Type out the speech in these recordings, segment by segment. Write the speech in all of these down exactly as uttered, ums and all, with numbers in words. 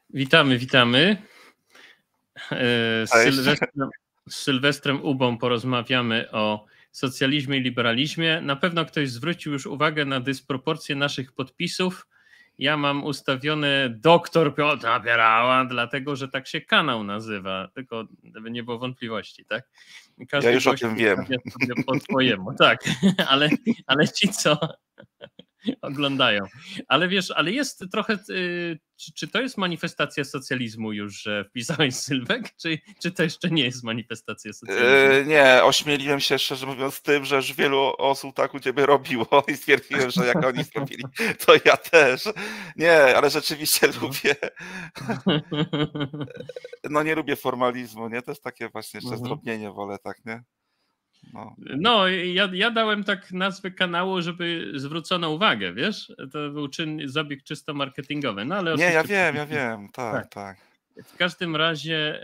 Witamy, witamy. Z Sylwestrem, z Sylwestrem Ubą porozmawiamy o socjalizmie i liberalizmie. Na pewno ktoś zwrócił już uwagę na dysproporcje naszych podpisów. Ja mam ustawiony doktor Piotra Pierała, dlatego że tak się kanał nazywa, tylko żeby nie było wątpliwości, tak? Każdy ja już o tym wiem. Sobie po swojemu, tak, ale, ale ci co oglądają. Ale wiesz, ale jest trochę, czy, czy to jest manifestacja socjalizmu już, że wpisałeś Sylwek, czy, czy to jeszcze nie jest manifestacja socjalizmu? Yy, nie, ośmieliłem się szczerze mówiąc z tym, że już wielu osób tak u ciebie robiło i stwierdziłem, że jak oni zrobili, to ja też. Nie, ale rzeczywiście no. lubię, no nie lubię formalizmu, nie? To jest takie właśnie jeszcze zdrobnienie wolę, tak, nie? No, no ja, ja dałem tak nazwę kanału, żeby zwrócono uwagę, wiesz? To był czyn, zabieg czysto marketingowy. No, ale nie, ja wiem, ja wiem, tak, tak. tak. W każdym razie,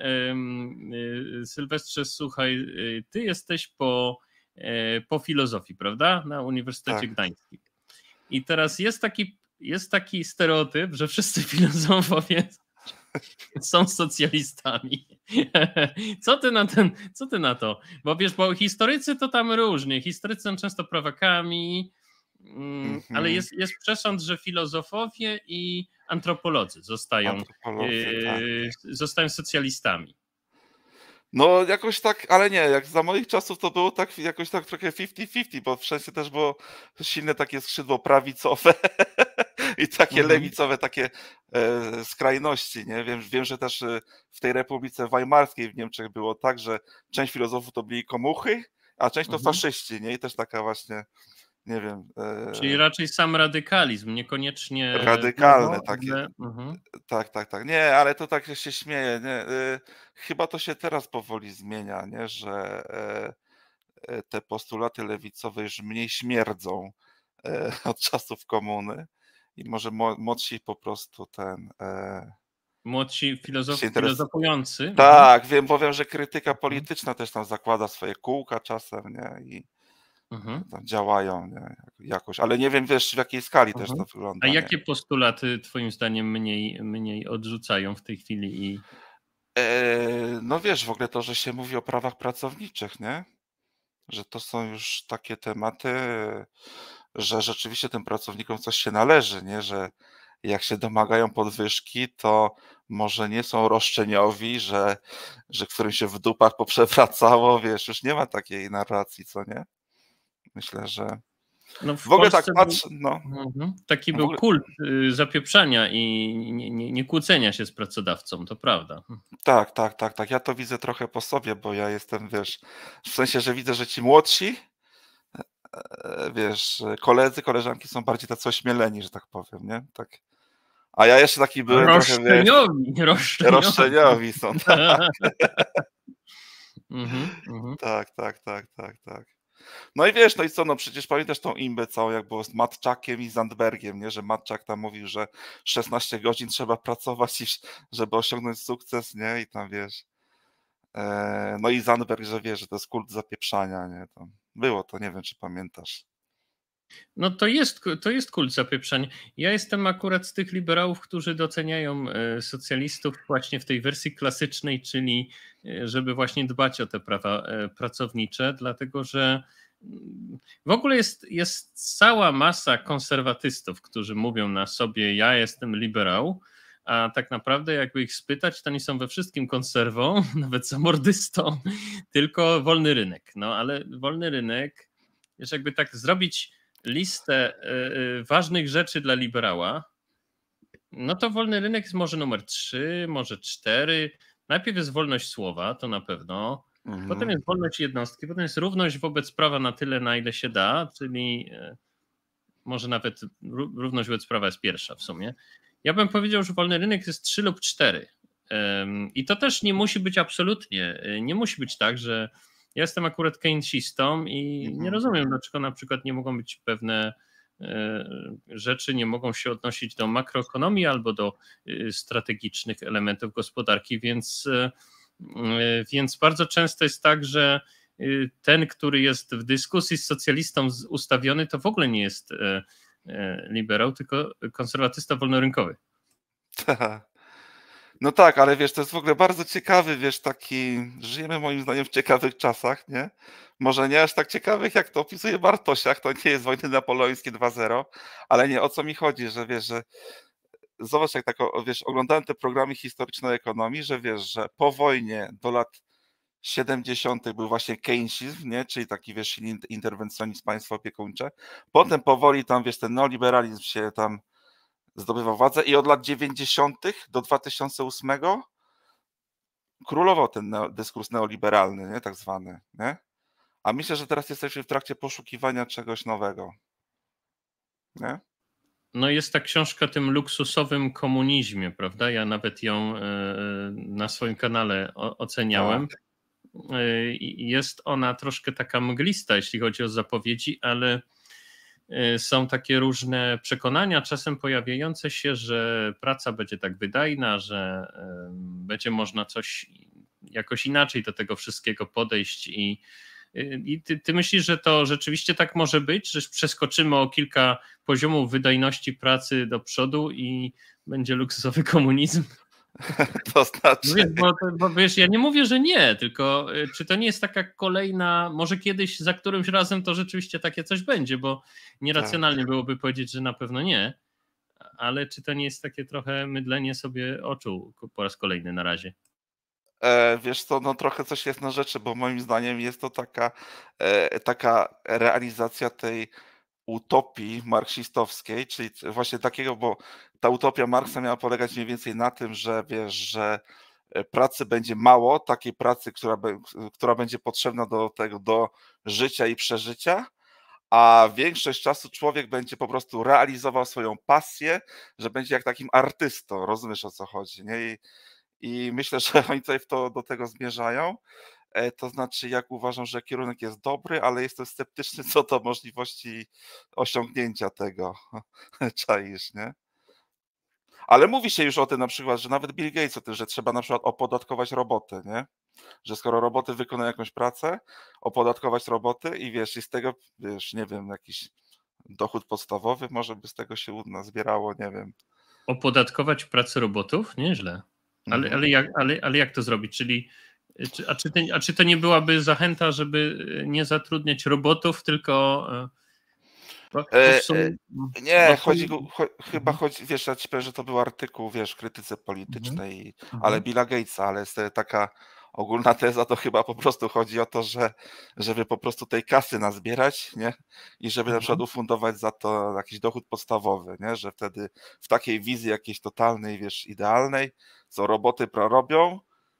Sylwestrze, słuchaj, ty jesteś po, po filozofii, prawda? Na Uniwersytecie tak. Gdańskim. I teraz jest taki, jest taki stereotyp, że wszyscy filozofowie są socjalistami. Co ty na ten, co ty na to? Bo wiesz, bo historycy to tam różnie. Historycy są często prawakami, mm, mm-hmm. ale jest, jest przesąd, że filozofowie i antropolodzy zostają, antropolodzy, yy, tak. zostają socjalistami. No jakoś tak, ale nie, jak za moich czasów to było tak jakoś tak trochę pięćdziesiąt pięćdziesiąt, bo wszędzie też było silne takie skrzydło prawicowe i takie mhm. lewicowe, takie e, skrajności, nie? Wiem, wiem, że też w tej Republice Weimarskiej w Niemczech było tak, że część filozofów to byli komuchy, a część to mhm. faszyści, nie? I też taka właśnie, nie wiem... E... Czyli raczej sam radykalizm, niekoniecznie... Radykalne takie. Ale... Mhm. Tak, tak, tak. Nie, ale to tak się śmieje, nie? E, chyba to się teraz powoli zmienia, nie? Że e, te postulaty lewicowe już mniej śmierdzą e, od czasów komuny i może młodsi po prostu ten... E... Młodsi filozof, interes... filozofujący. Tak, wiem, bo wiem, że krytyka polityczna też tam zakłada swoje kółka czasem, nie? I mhm. tam działają nie? jakoś, ale nie wiem, wiesz, w jakiej skali mhm. też to wygląda. A jakie nie? postulaty twoim zdaniem mniej, mniej odrzucają w tej chwili? I... E, no wiesz, w ogóle to, że się mówi o prawach pracowniczych, nie? Że to są już takie tematy, że rzeczywiście tym pracownikom coś się należy, nie? Że jak się domagają podwyżki, to może nie są roszczeniowi, że, że którym się w dupach poprzewracało, wiesz, już nie ma takiej narracji, co nie? Myślę, że no w, w ogóle Polsce tak patrzę, no. Mhm. Taki w był ogóle... kult zapieprzania i nie, nie, nie kłócenia się z pracodawcą, to prawda. Tak, tak, tak, tak. Ja to widzę trochę po sobie, bo ja jestem, wiesz, w sensie, że widzę, że ci młodsi, wiesz, koledzy, koleżanki są bardziej tacy ośmieleni, że tak powiem, nie? Tak. A ja jeszcze taki byłem roszczeniowi, trochę, roszczeniowi. roszczeniowi są, tak. mhm, mhm. tak, tak, tak, tak, tak. No i wiesz, no i co, no przecież pamiętasz tą imbę całą, jak było z Matczakiem i Zandbergiem, nie? Że Matczak tam mówił, że szesnaście godzin trzeba pracować, żeby osiągnąć sukces, nie? I tam wiesz, e, no i Zandberg, że wiesz, że to jest kult zapieprzania, nie? Tam było to, nie wiem, czy pamiętasz. No to jest, to jest kult zapieprzania. Ja jestem akurat z tych liberałów, którzy doceniają socjalistów właśnie w tej wersji klasycznej, czyli żeby właśnie dbać o te prawa pracownicze, dlatego że w ogóle jest, jest cała masa konserwatystów, którzy mówią na sobie, ja jestem liberał, a tak naprawdę jakby ich spytać, to oni są we wszystkim konserwą, nawet zamordystą, tylko wolny rynek. No ale wolny rynek, wiesz, jakby tak zrobić listę y, ważnych rzeczy dla liberała, no to wolny rynek jest może numer trzy, może cztery. Najpierw jest wolność słowa, to na pewno. Mhm. Potem jest wolność jednostki, potem jest równość wobec prawa na tyle, na ile się da, czyli y, może nawet równość wobec prawa jest pierwsza w sumie. Ja bym powiedział, że wolny rynek jest trzy lub cztery. Ym, I to też nie musi być absolutnie, nie musi być tak, że ja jestem akurat keynesistą i nie rozumiem, dlaczego na przykład nie mogą być pewne rzeczy, nie mogą się odnosić do makroekonomii albo do strategicznych elementów gospodarki, więc, więc bardzo często jest tak, że ten, który jest w dyskusji z socjalistą ustawiony, to w ogóle nie jest liberał, tylko konserwatysta wolnorynkowy. No tak, ale wiesz, to jest w ogóle bardzo ciekawy, wiesz, taki żyjemy moim zdaniem w ciekawych czasach, nie? Może nie aż tak ciekawych, jak to opisuje Bartosiak, to nie jest wojny napoleońskie dwa zero, ale nie, o co mi chodzi, że wiesz, że zobacz, jak tak, o, wiesz, oglądałem te programy historycznej ekonomii, że wiesz, że po wojnie do lat siedemdziesiątych był właśnie keynesizm, nie? Czyli taki, wiesz, silny interwencjonizm, państwo opiekuńcze. Potem powoli tam, wiesz, ten neoliberalizm się tam zdobywał władzę i od lat dziewięćdziesiątych do dwa tysiące ósmego królował ten neo, dyskurs neoliberalny, nie? Tak zwany, nie? A myślę, że teraz jesteśmy w trakcie poszukiwania czegoś nowego, nie? No jest ta książka o tym luksusowym komunizmie, prawda? Ja nawet ją na swoim kanale oceniałem. Tak. Jest ona troszkę taka mglista, jeśli chodzi o zapowiedzi, ale są takie różne przekonania, czasem pojawiające się, że praca będzie tak wydajna, że będzie można coś jakoś inaczej do tego wszystkiego podejść i I ty, ty myślisz, że to rzeczywiście tak może być, że przeskoczymy o kilka poziomów wydajności pracy do przodu i będzie luksusowy komunizm? To znaczy... No wiesz, bo, bo wiesz, ja nie mówię, że nie, tylko czy to nie jest taka kolejna, może kiedyś za którymś razem to rzeczywiście takie coś będzie, bo nieracjonalnie tak byłoby powiedzieć, że na pewno nie, ale czy to nie jest takie trochę mydlenie sobie oczu po raz kolejny na razie? E, wiesz co, no trochę coś jest na rzeczy, bo moim zdaniem jest to taka, e, taka realizacja tej utopii marksistowskiej, czyli właśnie takiego, bo ta utopia Marksa miała polegać mniej więcej na tym, że wiesz, że pracy będzie mało, takiej pracy, która, be, która będzie potrzebna do tego, do życia i przeżycia, a większość czasu człowiek będzie po prostu realizował swoją pasję, że będzie jak takim artystą, rozumiesz, o co chodzi, nie? I, i myślę, że oni tutaj w to, do tego zmierzają. To znaczy, jak uważam, że kierunek jest dobry, ale jestem sceptyczny co do możliwości osiągnięcia tego. Czaisz, nie? Ale mówi się już o tym na przykład, że nawet Bill Gates o tym, że trzeba na przykład opodatkować roboty, nie? Że skoro roboty wykonają jakąś pracę, opodatkować roboty i wiesz, i z tego, wiesz, nie wiem, jakiś dochód podstawowy może by z tego się zbierało, nie wiem. Opodatkować pracę robotów? Nieźle. Ale, Mhm. ale, jak, ale, ale jak to zrobić? Czyli Czy, a, czy to, a czy to nie byłaby zachęta, żeby nie zatrudniać robotów, tylko. Bo, bo w sumie, e, e, nie, w sumie... chodzi, cho, chyba chodzi, wiesz, ja ci powiem, że to był artykuł, wiesz, w krytyce politycznej, mhm. ale Billa Gatesa, ale jest taka ogólna teza, to chyba po prostu chodzi o to, że żeby po prostu tej kasy nazbierać, nie? I żeby mhm. na przykład ufundować za to jakiś dochód podstawowy, nie? Że wtedy w takiej wizji jakiejś totalnej, wiesz, idealnej, co roboty prorobią,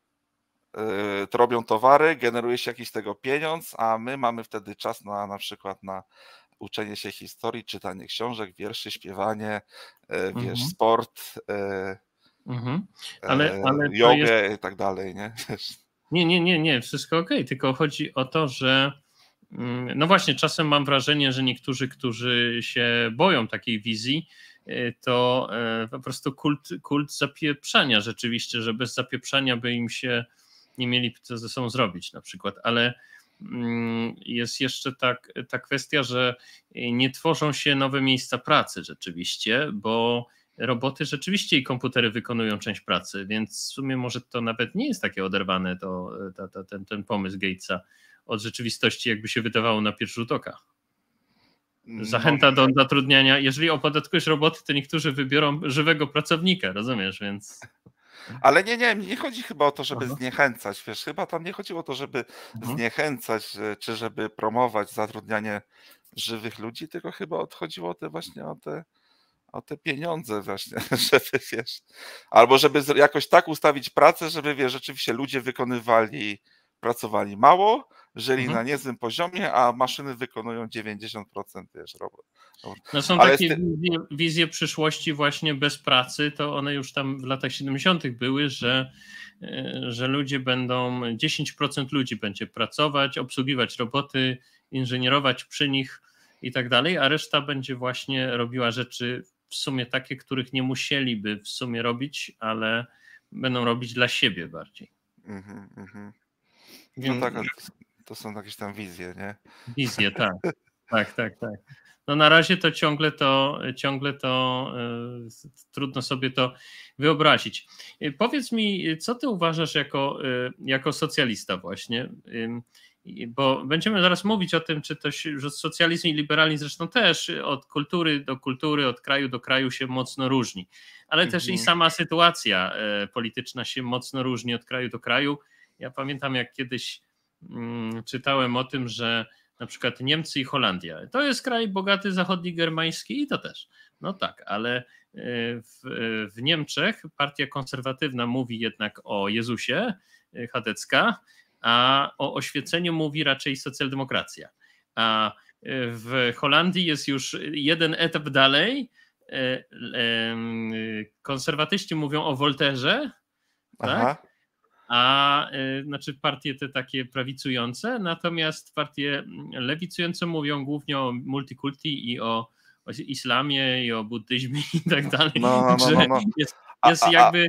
yy, to robią towary, generuje się jakiś z tego pieniądz, a my mamy wtedy czas na na przykład na uczenie się historii, czytanie książek, wierszy, śpiewanie, yy, wiesz, mhm. sport, yy, mhm. ale, ale jogę jest... i tak dalej, nie? Nie, nie, nie, nie, wszystko okej, okay. Tylko chodzi o to, że no właśnie, czasem mam wrażenie, że niektórzy, którzy się boją takiej wizji, to po prostu kult, kult zapieprzania rzeczywiście, że bez zapieprzania by im się nie mieli co ze sobą zrobić na przykład, ale jest jeszcze tak, ta kwestia, że nie tworzą się nowe miejsca pracy rzeczywiście, bo roboty rzeczywiście i komputery wykonują część pracy, więc w sumie może to nawet nie jest takie oderwane to, to, to, ten, ten pomysł Gatesa od rzeczywistości, jakby się wydawało na pierwszy rzut oka. Zachęta do zatrudniania. Jeżeli opodatkujesz roboty, to niektórzy wybiorą żywego pracownika, rozumiesz, więc... Ale nie, nie, nie chodzi chyba o to, żeby Aha. zniechęcać, wiesz, chyba tam nie chodziło o to, żeby Aha. zniechęcać, czy żeby promować zatrudnianie żywych ludzi, tylko chyba odchodziło o te właśnie o te, o te pieniądze właśnie, żeby, wiesz, albo żeby jakoś tak ustawić pracę, żeby, wiesz, rzeczywiście ludzie wykonywali, pracowali mało, żyli mhm. na niezłym poziomie, a maszyny wykonują dziewięćdziesiąt procent, wiesz, robót. No są Ale takie ty... wizje, wizje przyszłości właśnie bez pracy, to one już tam w latach siedemdziesiątych były, że, że ludzie będą, dziesięć procent ludzi będzie pracować, obsługiwać roboty, inżynierować przy nich i tak dalej, a reszta będzie właśnie robiła rzeczy w sumie takie, których nie musieliby w sumie robić, ale będą robić dla siebie bardziej. Mm-hmm, mm-hmm. No tak, to są jakieś tam wizje, nie? Wizje, tak. Tak, tak, tak. no na razie to ciągle to, ciągle to y, trudno sobie to wyobrazić. Y, powiedz mi, co ty uważasz jako, y, jako socjalista właśnie? Y, bo będziemy zaraz mówić o tym, czy to się, że socjalizm i liberalizm zresztą też od kultury do kultury, od kraju do kraju się mocno różni, ale mhm. też i sama sytuacja polityczna się mocno różni od kraju do kraju. Ja pamiętam, jak kiedyś mm, czytałem o tym, że na przykład Niemcy i Holandia to jest kraj bogaty, zachodni, germański i to też. No tak, ale w, w Niemczech partia konserwatywna mówi jednak o Jezusie, chadecka, a o oświeceniu mówi raczej socjaldemokracja. A w Holandii jest już jeden etap dalej. Konserwatyści mówią o Wolterze, tak? A znaczy partie te takie prawicujące, natomiast partie lewicujące mówią głównie o multikulti i o, o islamie i o buddyzmie i tak dalej. No, no, no, no, no. Jest, jest a, jakby...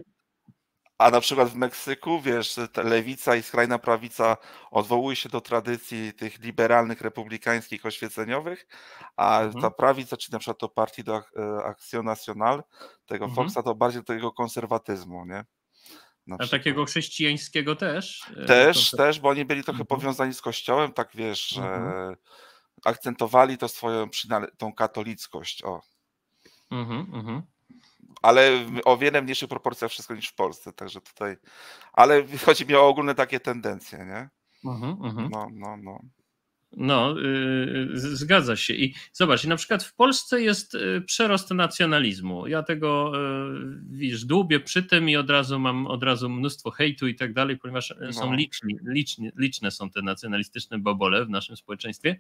A na przykład w Meksyku, wiesz, ta lewica i skrajna prawica odwołuje się do tradycji tych liberalnych, republikańskich, oświeceniowych, a mhm. ta prawica, czy na przykład to Partido Acción Nacional, tego mhm. Foxa, to bardziej do tego konserwatyzmu, nie? Na A takiego chrześcijańskiego też? Też, to... też, bo oni byli trochę mhm. powiązani z Kościołem, tak wiesz, że mhm. akcentowali to swoją tą katolickość, o. Mhm, mhm. Ale o wiele mniejszych proporcjach wszystko niż w Polsce, także tutaj, ale chodzi mi o ogólne takie tendencje, nie? Mhm, mhm. No, no, no. No, yy, zgadza się. I zobacz, na przykład w Polsce jest przerost nacjonalizmu. Ja tego, yy, widzisz, dłubię przy tym i od razu mam od razu mnóstwo hejtu i tak dalej, ponieważ no. są liczni, liczni, liczne są te nacjonalistyczne bobole w naszym społeczeństwie.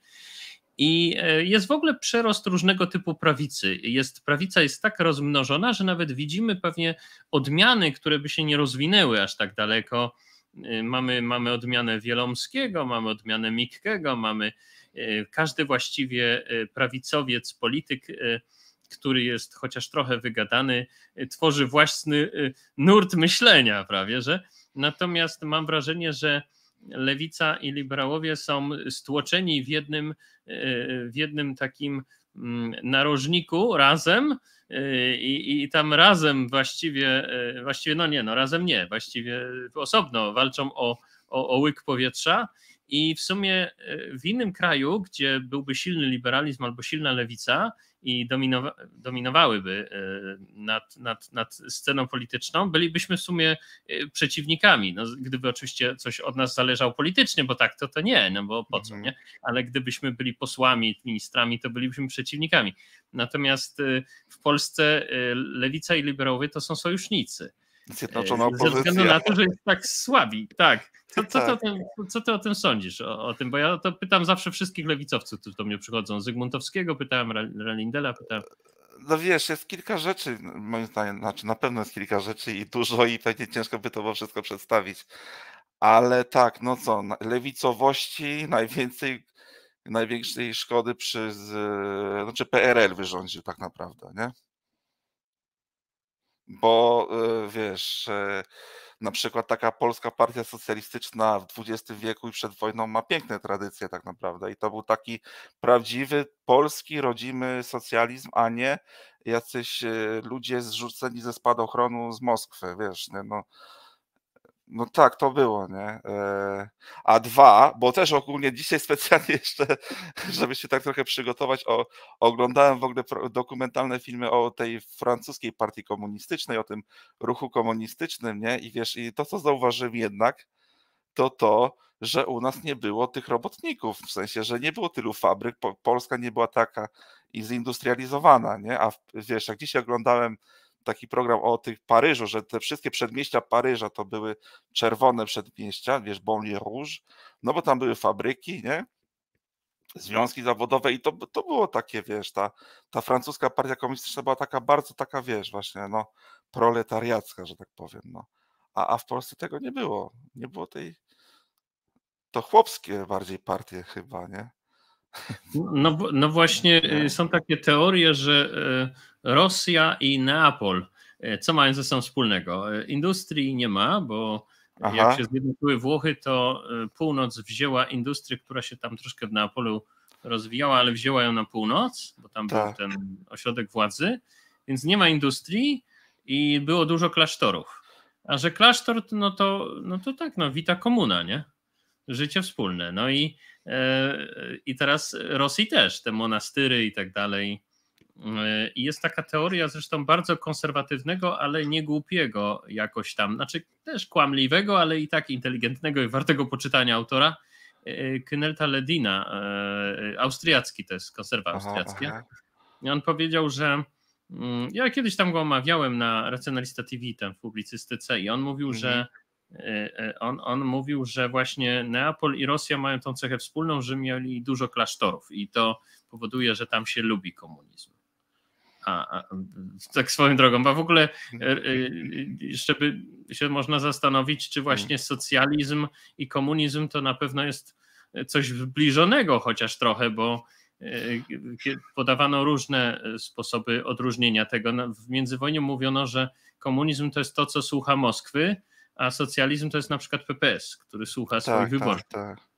I jest w ogóle przerost różnego typu prawicy. Jest, prawica jest tak rozmnożona, że nawet widzimy pewnie odmiany, które by się nie rozwinęły aż tak daleko. Mamy, mamy odmianę Wielomskiego, mamy odmianę Mikkego, mamy każdy właściwie prawicowiec, polityk, który jest chociaż trochę wygadany, tworzy własny nurt myślenia prawie, że. Natomiast mam wrażenie, że lewica i liberałowie są stłoczeni w jednym, w jednym takim narożniku razem i, i tam razem właściwie, właściwie no nie, no razem nie, właściwie osobno walczą o, o, o łyk powietrza i w sumie w innym kraju, gdzie byłby silny liberalizm albo silna lewica i dominowa- dominowałyby nad, nad, nad sceną polityczną, bylibyśmy w sumie przeciwnikami. No, gdyby oczywiście coś od nas zależało politycznie, bo tak to to nie, no bo po co, nie? Ale gdybyśmy byli posłami, ministrami, to bylibyśmy przeciwnikami. Natomiast w Polsce lewica i liberałowie to są sojusznicy. Zjednoczona opozycja. Ze względu na to, że jest tak słabi. Tak. Co, co, ty, o tym, co ty o tym sądzisz? O, o tym? Bo ja to pytam zawsze wszystkich lewicowców, którzy do mnie przychodzą. Zygmuntowskiego pytałem, Relindela pytałem. No wiesz, jest kilka rzeczy, moim zdaniem, znaczy na pewno jest kilka rzeczy i dużo i pewnie ciężko by to było wszystko przedstawić. Ale tak, no co, lewicowości najwięcej, największej szkody przy, znaczy P R L wyrządził tak naprawdę, nie? Bo wiesz, na przykład taka polska partia socjalistyczna w dwudziestym wieku i przed wojną ma piękne tradycje tak naprawdę i to był taki prawdziwy polski, rodzimy socjalizm, a nie jacyś ludzie zrzuceni ze spadochronu z Moskwy, wiesz, nie? No, no tak, to było, nie? A dwa, bo też ogólnie dzisiaj specjalnie jeszcze, żeby się tak trochę przygotować, o, oglądałem w ogóle dokumentalne filmy o tej francuskiej partii komunistycznej, o tym ruchu komunistycznym, nie? I wiesz, i to co zauważyłem jednak, to to, że u nas nie było tych robotników, w sensie, że nie było tylu fabryk, Polska nie była taka i zindustrializowana, nie? A wiesz, jak dzisiaj oglądałem taki program o tych Paryżu, że te wszystkie przedmieścia Paryża to były czerwone przedmieścia, wiesz, banlieue rouge, no bo tam były fabryki, nie? Związki zawodowe i to, to było takie, wiesz, ta, ta francuska partia komunistyczna była taka bardzo taka, wiesz, właśnie, no, proletariacka, że tak powiem, no. A, a w Polsce tego nie było, nie było tej, to chłopskie bardziej partie chyba, nie? No, no właśnie nie? Są takie teorie, że Rosja i Neapol, co mają ze sobą wspólnego? Industrii nie ma, bo Aha. jak się zjednoczyły Włochy, to północ wzięła industrię, która się tam troszkę w Neapolu rozwijała, ale wzięła ją na północ, bo tam Tak. był ten ośrodek władzy, więc nie ma industrii i było dużo klasztorów. A że klasztor, no to, no to tak, no vita comuna, nie? Życie wspólne. No i, e, i teraz Rosji też, te monastyry i tak dalej. I jest taka teoria zresztą bardzo konserwatywnego, ale nie głupiego jakoś tam, znaczy też kłamliwego, ale i tak inteligentnego i wartego poczytania autora, Knelta Ledina, austriacki, to jest konserwa austriackie. Aha, aha. I on powiedział, że ja kiedyś tam go omawiałem na Racjonalista T V, tam w publicystyce, i on mówił, mhm. że on, on mówił, że właśnie Neapol i Rosja mają tą cechę wspólną, że mieli dużo klasztorów i to powoduje, że tam się lubi komunizm. A, a tak swoją drogą, bo w ogóle jeszcze by się można zastanowić, czy właśnie socjalizm i komunizm to na pewno jest coś zbliżonego chociaż trochę, bo podawano różne sposoby odróżnienia tego. W międzywojniu mówiono, że komunizm to jest to, co słucha Moskwy, a socjalizm to jest na przykład P P S, który słucha tak, swoich wyborców. Tak, tak.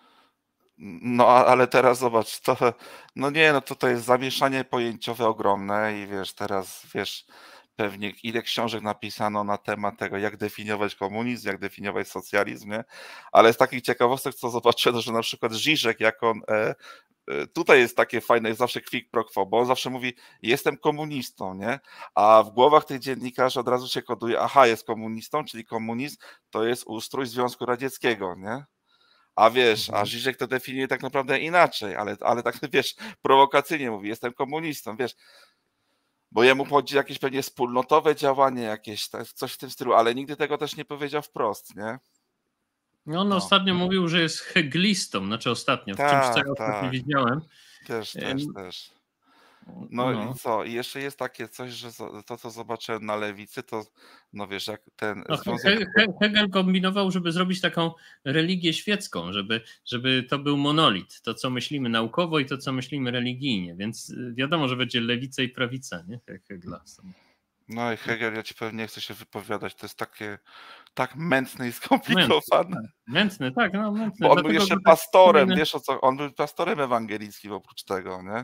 No ale teraz zobacz, to, no nie, no to, to jest zamieszanie pojęciowe ogromne i wiesz, teraz wiesz, pewnie ile książek napisano na temat tego, jak definiować komunizm, jak definiować socjalizm, nie? Ale z takich ciekawostek, co zobaczyłem, że na przykład Žižek, jak on, e, e, tutaj jest takie fajne, jest zawsze quick pro quo, bo on zawsze mówi, jestem komunistą, nie? A w głowach tych dziennikarzy od razu się koduje, aha, jest komunistą, czyli komunizm to jest ustrój Związku Radzieckiego, nie? A wiesz, a Žižek to definiuje tak naprawdę inaczej, ale, ale tak wiesz, prowokacyjnie mówi, jestem komunistą, wiesz, bo jemu chodzi jakieś pewnie wspólnotowe działanie, jakieś coś w tym stylu, ale nigdy tego też nie powiedział wprost, nie? No on no. ostatnio mówił, że jest heglistą, znaczy ostatnio, w tak, czymś, co ja ostatnio widziałem. Też, też, też. No, no i co? I jeszcze jest takie coś, że to, co zobaczyłem na lewicy, to no wiesz, jak ten no, związek... Hegel kombinował, żeby zrobić taką religię świecką, żeby, żeby to był monolit, to co myślimy naukowo i to co myślimy religijnie, więc wiadomo, że będzie lewica i prawica, nie? Jak Hegla. No i Hegel, ja ci pewnie nie chcę się wypowiadać, to jest takie tak mętne i skomplikowane. Mętne, mętny, tak, no mętny. Bo on był jeszcze pastorem, wiesz o co, on był pastorem ewangelickim oprócz tego, nie?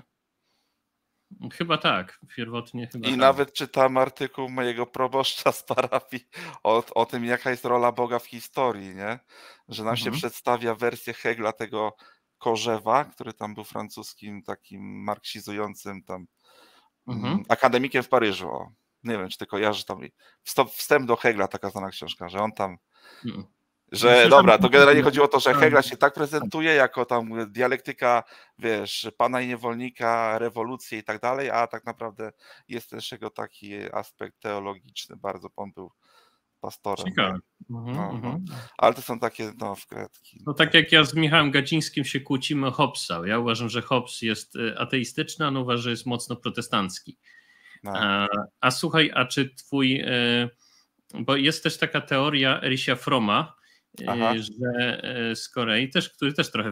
Chyba tak, pierwotnie chyba I tak. nawet czytam artykuł mojego proboszcza z parafii o, o tym, jaka jest rola Boga w historii, nie? Że nam mhm. się przedstawia wersję Hegla, tego Korzewa, który tam był francuskim takim marksizującym tam mhm. akademikiem w Paryżu. O. Nie wiem, czy ty kojarzysz tam wstęp do Hegla, taka znana książka, że on tam mhm. Że Myślę, dobra, to generalnie chodziło o to, że Hegel się tak prezentuje jako tam dialektyka, wiesz, pana i niewolnika, rewolucji i tak dalej, a tak naprawdę jest też jego taki aspekt teologiczny, bardzo, on był pastorem. Ciekawe. No, no, no. Ale to są takie no, wkredki. No tak jak ja z Michałem Gadzińskim się kłócimy o Hobbesa. Ja uważam, że Hobbes jest ateistyczny, a on uważa, że jest mocno protestancki. No. A, a słuchaj, a czy twój, bo jest też taka teoria Erisia Fromma, Aha. że z Korei też, który też trochę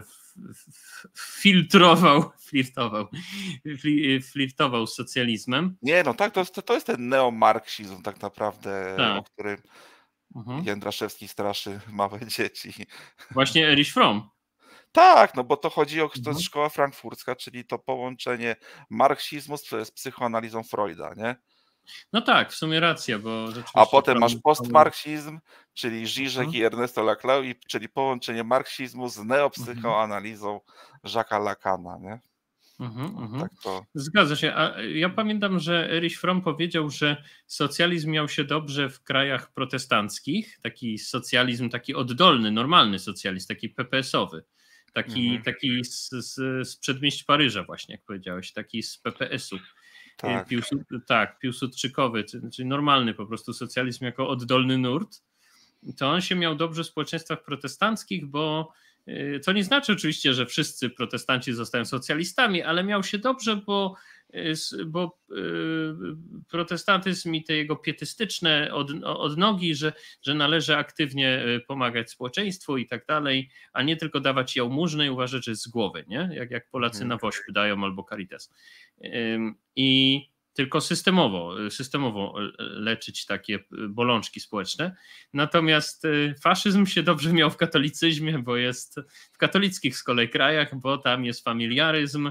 filtrował, flirtował, flirtował z socjalizmem. Nie, no tak, to jest, to jest ten neomarksizm tak naprawdę, tak. o którym mhm. Jędraszewski straszy małe dzieci. Właśnie Erich Fromm. Tak, no bo to chodzi o, to jest szkoła frankfurcka, czyli to połączenie marksizmu z, z psychoanalizą Freuda, nie? No tak, w sumie racja, bo rzeczywiście... A potem masz postmarksizm, czyli Žižek mhm. i Ernesto Laclau, czyli połączenie marksizmu z neopsychoanalizą Jacques'a Lacana, nie? Mhm, no, tak to... Zgadza się. A ja pamiętam, że Erich Fromm powiedział, że socjalizm miał się dobrze w krajach protestanckich, taki socjalizm, taki oddolny, normalny socjalizm, taki P P S-owy. Taki, mhm. taki z, z, z przedmieść Paryża właśnie, jak powiedziałeś, taki z P P S-u. Tak, Piłsud, tak Piłsudczykowy, czyli normalny po prostu socjalizm jako oddolny nurt, to on się miał dobrze w społeczeństwach protestanckich, bo to nie znaczy oczywiście, że wszyscy protestanci zostają socjalistami, ale miał się dobrze, bo, bo protestantyzm i te jego pietystyczne od, odnogi, że, że należy aktywnie pomagać społeczeństwu i tak dalej, a nie tylko dawać jałmużnę i uważać, że jest z głowy, nie? Jak, jak Polacy hmm. na Wośp dają albo Caritas. I tylko systemowo, systemowo leczyć takie bolączki społeczne. Natomiast faszyzm się dobrze miał w katolicyzmie, bo jest w katolickich z kolei krajach, bo tam jest familiaryzm,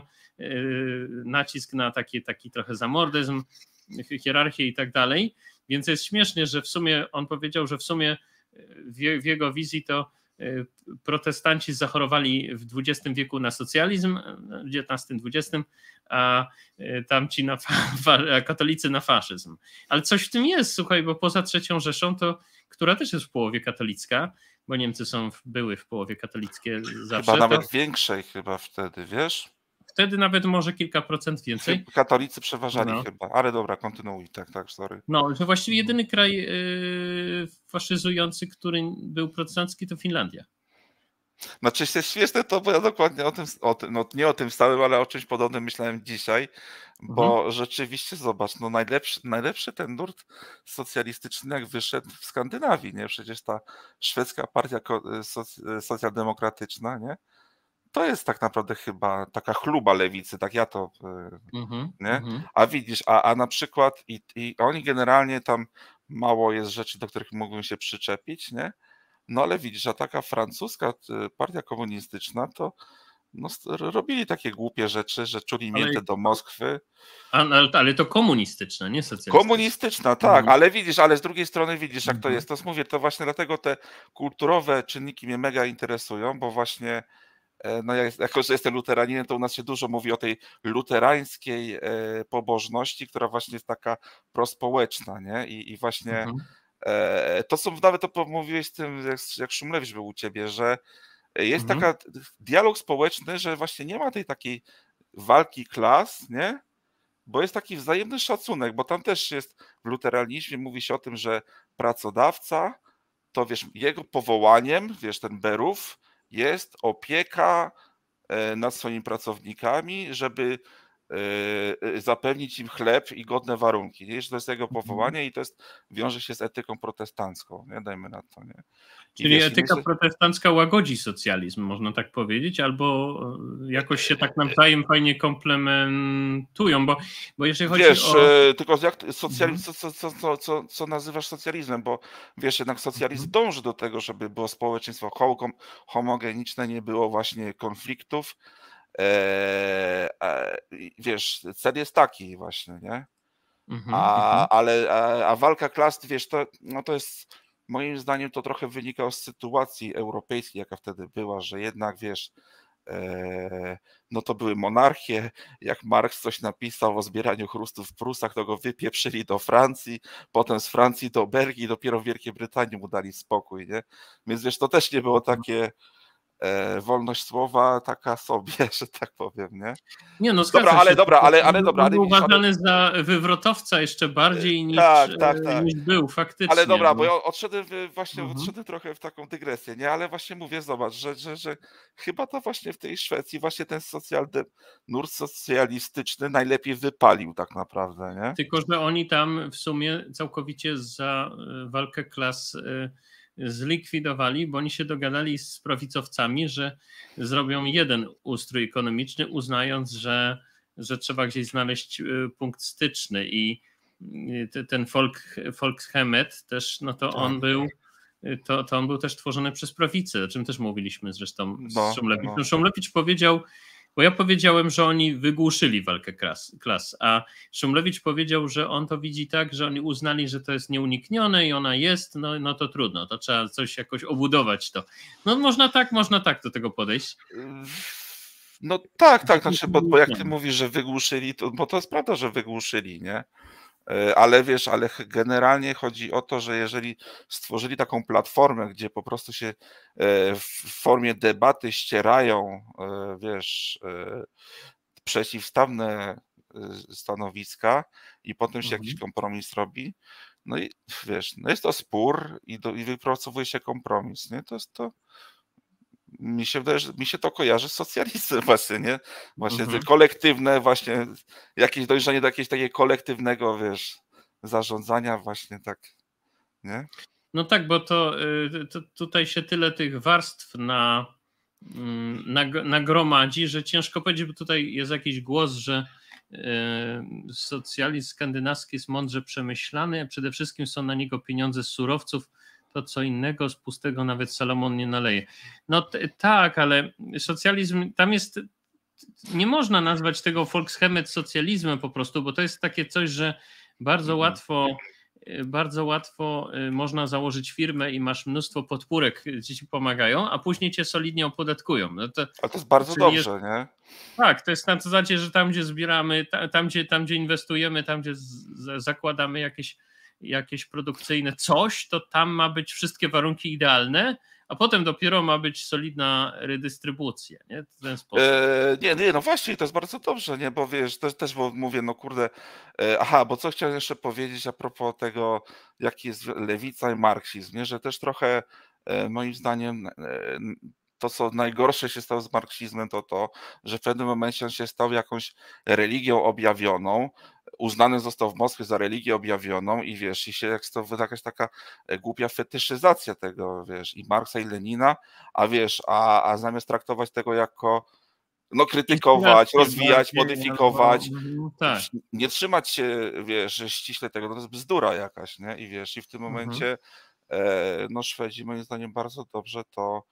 nacisk na taki, taki trochę zamordyzm, hierarchię i tak dalej. Więc jest śmiesznie, że w sumie on powiedział, że w sumie w, w jego wizji to protestanci zachorowali w dwudziestym wieku na socjalizm, w dziewiętnastym dwudziestym, a tamci na a katolicy na faszyzm. Ale coś w tym jest, słuchaj, bo poza trzecią Rzeszą, to, która też jest w połowie katolicka, bo Niemcy są, były w połowie katolickie zawsze. Chyba nawet to... większej chyba wtedy, wiesz? Wtedy nawet może kilka procent więcej. Katolicy przeważali no. chyba, ale dobra, kontynuuj, tak, tak, sorry. No, że właściwie jedyny kraj yy, faszyzujący, który był protestancki, to Finlandia. Znaczy jest śmieszne to, bo ja dokładnie o tym, o tym, no nie o tym stałem, ale o czymś podobnym myślałem dzisiaj, bo mhm. rzeczywiście zobacz, no najlepszy, najlepszy ten nurt socjalistyczny jak wyszedł w Skandynawii, nie? Przecież ta szwedzka partia socjaldemokratyczna, nie? To jest tak naprawdę chyba taka chluba lewicy, tak ja to, mm-hmm, nie? Mm-hmm. A widzisz, a, a na przykład i, i oni generalnie tam mało jest rzeczy, do których mógłbym się przyczepić, nie? No ale widzisz, a taka francuska partia komunistyczna to no, robili takie głupie rzeczy, że czuli mięte ale, do Moskwy. Ale, ale to komunistyczna, nie socjalistyczna. Komunistyczna, tak, mm. ale widzisz, ale z drugiej strony widzisz, jak mm-hmm. to jest. To mówię, to właśnie dlatego te kulturowe czynniki mnie mega interesują, bo właśnie no ja, jako że jestem luteraninem, to u nas się dużo mówi o tej luterańskiej pobożności, która właśnie jest taka prospołeczna, nie? I, i właśnie mhm. e, to są, nawet to mówiłeś z tym, jak, jak Szumlewicz był u ciebie, że jest mhm. taka dialog społeczny, że właśnie nie ma tej takiej walki klas, nie? Bo jest taki wzajemny szacunek, bo tam też jest w luteranizmie mówi się o tym, że pracodawca, to wiesz, jego powołaniem, wiesz, ten Beruf, jest opieka nad swoimi pracownikami, żeby zapewnić im chleb i godne warunki. Nie? To jest jego powołanie i to jest, wiąże się z etyką protestancką, nie? Dajmy na to. Nie? Czyli wiesz, etyka myślę... protestancka łagodzi socjalizm, można tak powiedzieć, albo jakoś się tak nawzajem fajnie komplementują, bo, bo jeżeli chodzi wiesz, o... tylko jak socjalizm, co, co, co, co, co nazywasz socjalizmem, bo wiesz, jednak socjalizm mhm. dąży do tego, żeby było społeczeństwo homogeniczne, nie było właśnie konfliktów. E, e, wiesz, cel jest taki właśnie, nie? Mhm, a, ale, a, a walka klas, wiesz, to, no to jest moim zdaniem to trochę wynika z sytuacji europejskiej, jaka wtedy była, że jednak wiesz, e, no to były monarchie, jak Marx coś napisał o zbieraniu chrustów w Prusach, to go wypieprzyli do Francji, potem z Francji do Belgii, dopiero w Wielkiej Brytanii mu dali spokój, nie? Więc wiesz, to też nie było takie wolność słowa taka sobie, że tak powiem, nie? Nie, no dobra, ale dobra, ale, ale dobra. Był uważany ale... za wywrotowca jeszcze bardziej niż, tak, tak, tak. niż był faktycznie. Ale dobra, bo ja odszedłem właśnie mhm. odszedłem trochę w taką dygresję, nie? Ale właśnie mówię, zobacz, że, że, że chyba to właśnie w tej Szwecji właśnie ten socjalde, nurt socjalistyczny najlepiej wypalił tak naprawdę, nie? Tylko, że oni tam w sumie całkowicie za walkę klas zlikwidowali, bo oni się dogadali z prawicowcami, że zrobią jeden ustrój ekonomiczny, uznając, że, że trzeba gdzieś znaleźć punkt styczny i ten folk, Volkshemet też, no to on był to, to on był też tworzony przez prawicę, o czym też mówiliśmy zresztą z no, Szumlewiczem. No. Szumlewicz powiedział, bo ja powiedziałem, że oni wygłuszyli walkę klas, klas, a Szumlewicz powiedział, że on to widzi tak, że oni uznali, że to jest nieuniknione i ona jest, no, no to trudno, to trzeba coś jakoś obudować to. No można tak, można tak do tego podejść. No tak, tak, znaczy, bo, bo jak ty mówisz, że wygłuszyli, to, bo to jest prawda, że wygłuszyli, nie? Ale wiesz, ale generalnie chodzi o to, że jeżeli stworzyli taką platformę, gdzie po prostu się w formie debaty ścierają, wiesz, przeciwstawne stanowiska i potem się mhm. jakiś kompromis robi, no i wiesz, no jest to spór i, do, i wypracowuje się kompromis, nie? To jest to mi się wydaje, że mi się to kojarzy z socjalizmem właśnie, nie? Właśnie mhm. kolektywne, właśnie jakieś dojrzenie do jakiegoś takiego kolektywnego, wiesz, zarządzania właśnie tak, nie? No tak, bo to, to tutaj się tyle tych warstw na, na, nagromadzi, że ciężko powiedzieć, bo tutaj jest jakiś głos, że socjalizm skandynawski jest mądrze przemyślany, a przede wszystkim są na niego pieniądze z surowców, to co innego, z pustego nawet Salomon nie naleje. No t- tak, ale socjalizm, tam jest, nie można nazwać tego Volkshemet socjalizmem po prostu, bo to jest takie coś, że bardzo łatwo bardzo łatwo można założyć firmę i masz mnóstwo podpórek, które ci pomagają, a później cię solidnie opodatkują. No to, ale to jest bardzo dobrze, jest, nie? Tak, to jest na zasadzie, że tam, gdzie zbieramy, tam, gdzie, tam, gdzie inwestujemy, tam, gdzie z, zakładamy jakieś, jakieś produkcyjne coś, to tam ma być wszystkie warunki idealne, a potem dopiero ma być solidna redystrybucja, nie? W ten sposób. E, nie, nie, no właśnie, to jest bardzo dobrze, nie, bo wiesz, też, też bo mówię, no kurde, e, aha, bo co chciałem jeszcze powiedzieć a propos tego, jaki jest lewica i marksizm, nie, że też trochę e, moim zdaniem e, to, co najgorsze się stało z marksizmem, to to, że w pewnym momencie on się stał jakąś religią objawioną, uznany został w Moskwie za religię objawioną i wiesz, i się jak to jakaś taka głupia fetyszyzacja tego, wiesz, i Marksa i Lenina, a wiesz, a, a zamiast traktować tego jako no krytykować, rozwijać, modyfikować, no, tak. nie trzymać się, wiesz, ściśle tego, no to jest bzdura jakaś, nie? I wiesz, i w tym momencie mhm. no Szwedzi moim zdaniem bardzo dobrze to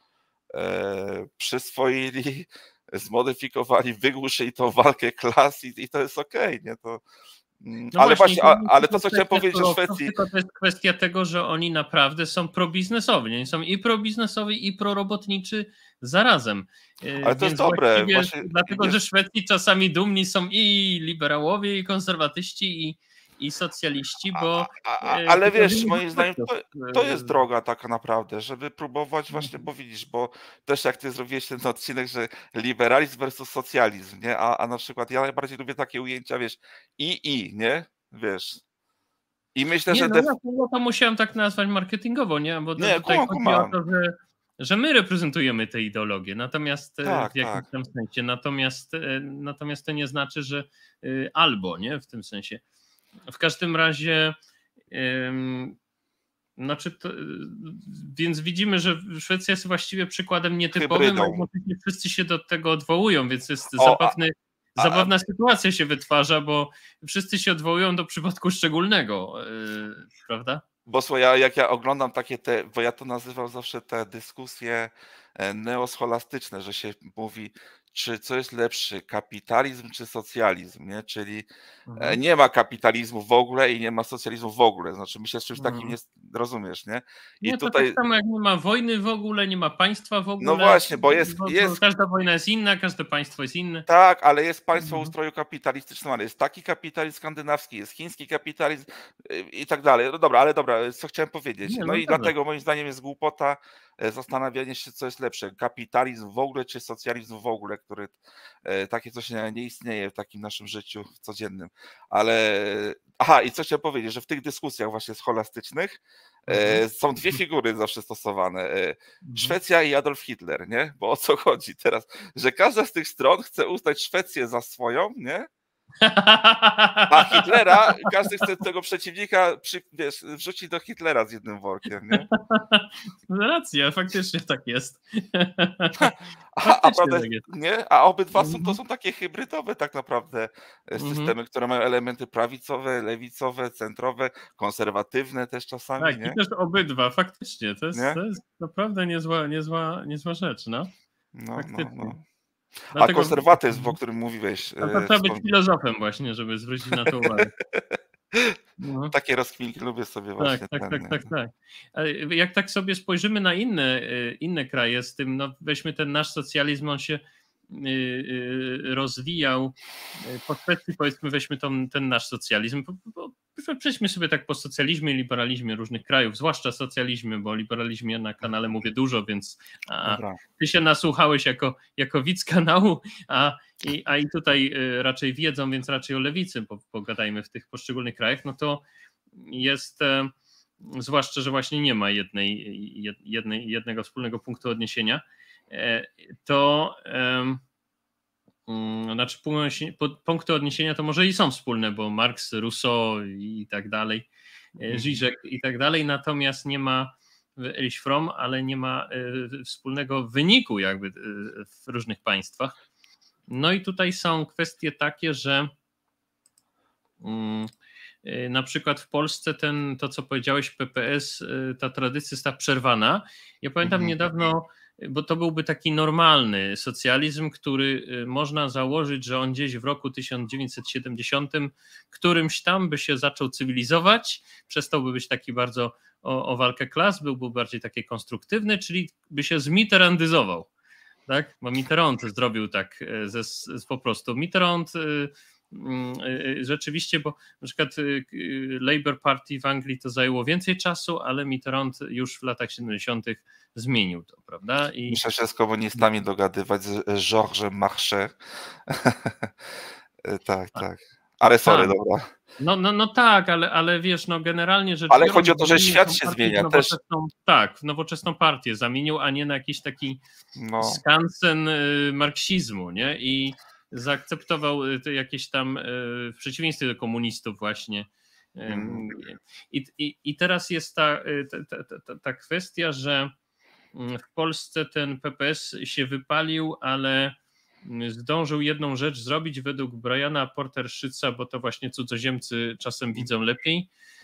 e, przyswoili, zmodyfikowali, wygłuszyli tą walkę klas i, i to jest okej, okay, nie? To, no ale właśnie, właśnie, ale to, co chciałem powiedzieć o Szwecji... Tylko to jest kwestia tego, że oni naprawdę są probiznesowi. Oni są i probiznesowi, i prorobotniczy zarazem. Ale to Więc jest dobre. Właśnie, dlatego, wiesz, że Szwecji czasami dumni są i liberałowie, i konserwatyści, i, i socjaliści, bo... A, a, ale wiesz, moim zdaniem to, to jest droga taka naprawdę, żeby próbować właśnie mhm. powiedzieć, bo też jak ty zrobiłeś ten odcinek, że liberalizm versus socjalizm, nie? A, a na przykład ja najbardziej lubię takie ujęcia, wiesz, i, i, nie? Wiesz... I myślę, nie, że... No, def... ja to musiałem tak nazwać marketingowo, nie? Bo to nie, tutaj kumam, chodzi kumam. o to, że, że my reprezentujemy tę ideologię, natomiast tak, w jakimś tak. tam sensie, natomiast, natomiast to nie znaczy, że albo, nie? W tym sensie. W każdym razie ym, znaczy to, więc widzimy, że Szwecja jest właściwie przykładem nietypowym, a jednocześnie wszyscy się do tego odwołują, więc jest o, zabawny A, Zabawna sytuacja się wytwarza, bo wszyscy się odwołują do przypadku szczególnego, yy, prawda? Bo słuchaj, ja, jak ja oglądam takie te, bo ja to nazywam zawsze te dyskusje neoscholastyczne, że się mówi, czy co jest lepszy, kapitalizm czy socjalizm, nie? Czyli mhm. nie ma kapitalizmu w ogóle i nie ma socjalizmu w ogóle, znaczy myślę, że czymś takim nie rozumiesz, nie? I nie, tutaj... to tak samo jak nie ma wojny w ogóle, nie ma państwa w ogóle. No właśnie, bo jest... Bo, jest... Bo każda wojna jest inna, każde państwo jest inne. Tak, ale jest państwo o ustroju kapitalistycznym, ale jest taki kapitalizm skandynawski, jest chiński kapitalizm i tak dalej. No dobra, ale dobra, co chciałem powiedzieć. Nie, no, no i dobra. dlatego moim zdaniem jest głupota zastanawianie się, co jest lepsze. Kapitalizm w ogóle, czy socjalizm w ogóle, który takie coś nie, nie istnieje w takim naszym życiu codziennym. Ale aha, i co chciałem powiedzieć, że w tych dyskusjach właśnie scholastycznych mhm. są dwie figury zawsze stosowane. Mhm. Szwecja i Adolf Hitler, nie? Bo o co chodzi teraz? Że każda z tych stron chce uznać Szwecję za swoją, nie? A Hitlera, każdy chce tego przeciwnika przy, wiesz, wrzucić do Hitlera z jednym workiem, nie? Racja, faktycznie tak jest. A, a, prawda, tak jest. Nie? A obydwa są, to są takie hybrydowe tak naprawdę systemy, mm-hmm. które mają elementy prawicowe, lewicowe, centrowe, konserwatywne też czasami. Tak, nie? i też obydwa, faktycznie. To jest, to jest naprawdę niezła, niezła, niezła rzecz, no. No, no, no. Dlatego... A konserwatyzm, o którym mówiłeś. A to trzeba być filozofem właśnie, żeby zwrócić na to uwagę. No. Takie rozkminki lubię sobie właśnie. Tak, tak, tak, tak, tak. Jak tak sobie spojrzymy na inne, inne kraje z tym, no weźmy ten nasz socjalizm, on się rozwijał po kwestii, powiedzmy, weźmy ten, ten nasz socjalizm, bo przejdźmy sobie tak po socjalizmie i liberalizmie różnych krajów, zwłaszcza socjalizmie, bo o liberalizmie na kanale mówię dużo, więc a, ty się nasłuchałeś jako, jako widz kanału, a i, a i tutaj raczej wiedzą, więc raczej o lewicy pogadajmy w tych poszczególnych krajach, no to jest, zwłaszcza, że właśnie nie ma jednej, jednej, jednego wspólnego punktu odniesienia, to um, znaczy punkty odniesienia to może i są wspólne, bo Marx, Rousseau i tak dalej, Zizek i tak dalej, natomiast nie ma Erich Fromm, ale nie ma wspólnego wyniku jakby w różnych państwach. No i tutaj są kwestie takie, że na przykład w Polsce ten, to co powiedziałeś, P P S, ta tradycja została przerwana. Ja pamiętam Mhm. niedawno, bo to byłby taki normalny socjalizm, który można założyć, że on gdzieś w roku tysiąc dziewięćset siedemdziesiątym którymś tam by się zaczął cywilizować, przestałby być taki bardzo o, o walkę klas, byłby bardziej taki konstruktywny, czyli by się zmitterandyzował. Tak? Bo Mitterrand zrobił tak ze, z, po prostu. Mitterrand rzeczywiście, bo na przykład Labour Party w Anglii to zajęło więcej czasu, ale Mitterrand już w latach siedemdziesiątych zmienił to, prawda? I... Muszę się z komunistami dogadywać, z Georgesem Marchais. tak, tak. Ale sorry, tak. Dobra. No, no, no tak, ale, ale wiesz, no generalnie rzecz Ale biorąc, chodzi o to, że świat się zmienia też. Tak, w nowoczesną partię zamienił, a nie na jakiś taki no. skansen marksizmu, nie? I zaakceptował jakieś tam, w przeciwieństwie do komunistów właśnie. Hmm. I, i, I teraz jest ta, ta, ta, ta kwestia, że w Polsce ten P P S się wypalił, ale zdążył jedną rzecz zrobić według Briana Porterszyca, bo to właśnie cudzoziemcy czasem widzą lepiej,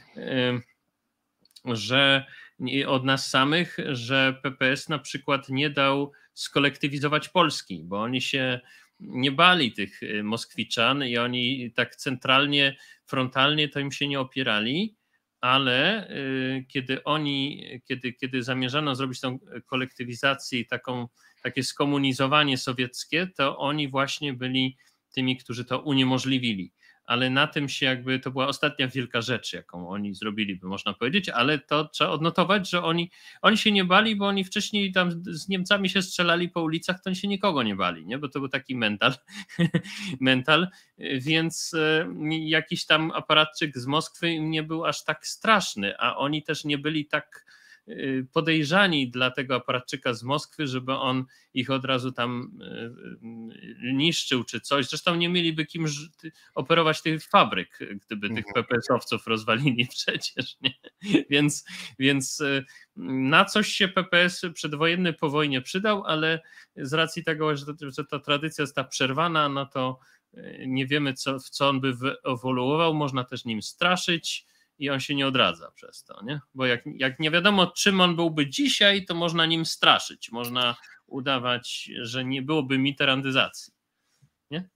że od nas samych, że P P S na przykład nie dał skolektywizować Polski, bo oni się nie bali tych Moskwiczan i oni tak centralnie, frontalnie to im się nie opierali, ale kiedy oni, kiedy, kiedy zamierzano zrobić tą kolektywizację i taką, takie skomunizowanie sowieckie, to oni właśnie byli tymi, którzy to uniemożliwili. Ale na tym się jakby, to była ostatnia wielka rzecz, jaką oni zrobili, by można powiedzieć, ale to trzeba odnotować, że oni, oni się nie bali, bo oni wcześniej tam z Niemcami się strzelali po ulicach, to oni się nikogo nie bali, nie? Bo to był taki mental, mental, więc jakiś tam aparatczyk z Moskwy nie był aż tak straszny, a oni też nie byli tak podejrzani dla tego aparatczyka z Moskwy, żeby on ich od razu tam niszczył czy coś. Zresztą nie mieliby kim operować tych fabryk, gdyby tych P P S-owców rozwalili przecież. Nie? Więc, więc na coś się P P S przedwojenny po wojnie przydał, ale z racji tego, że, że ta tradycja jest ta przerwana, no to nie wiemy, co, w co on by ewoluował. Można też nim straszyć i on się nie odradza przez to, nie? Bo jak, jak nie wiadomo, czym on byłby dzisiaj, to można nim straszyć, można udawać, że nie byłoby mitterandyzacji, nie?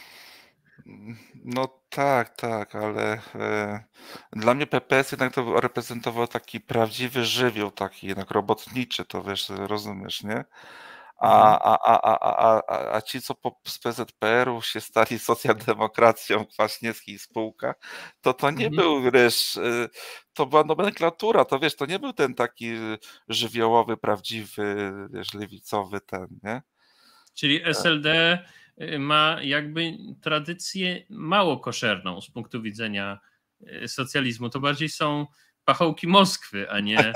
No tak, tak, ale e, dla mnie P P S jednak to reprezentował taki prawdziwy żywioł, taki jednak robotniczy, to wiesz, rozumiesz, nie? A, a, a, a, a, a ci, co po, z P Z P R-u się stali socjaldemokracją, Kwaśniewski i spółka, to to nie mhm. był, wiesz, to była nomenklatura, to wiesz, to nie był ten taki żywiołowy, prawdziwy, wiesz, lewicowy ten, nie? Czyli S L D ma jakby tradycję mało koszerną z punktu widzenia socjalizmu, to bardziej są pachołki Moskwy, a nie...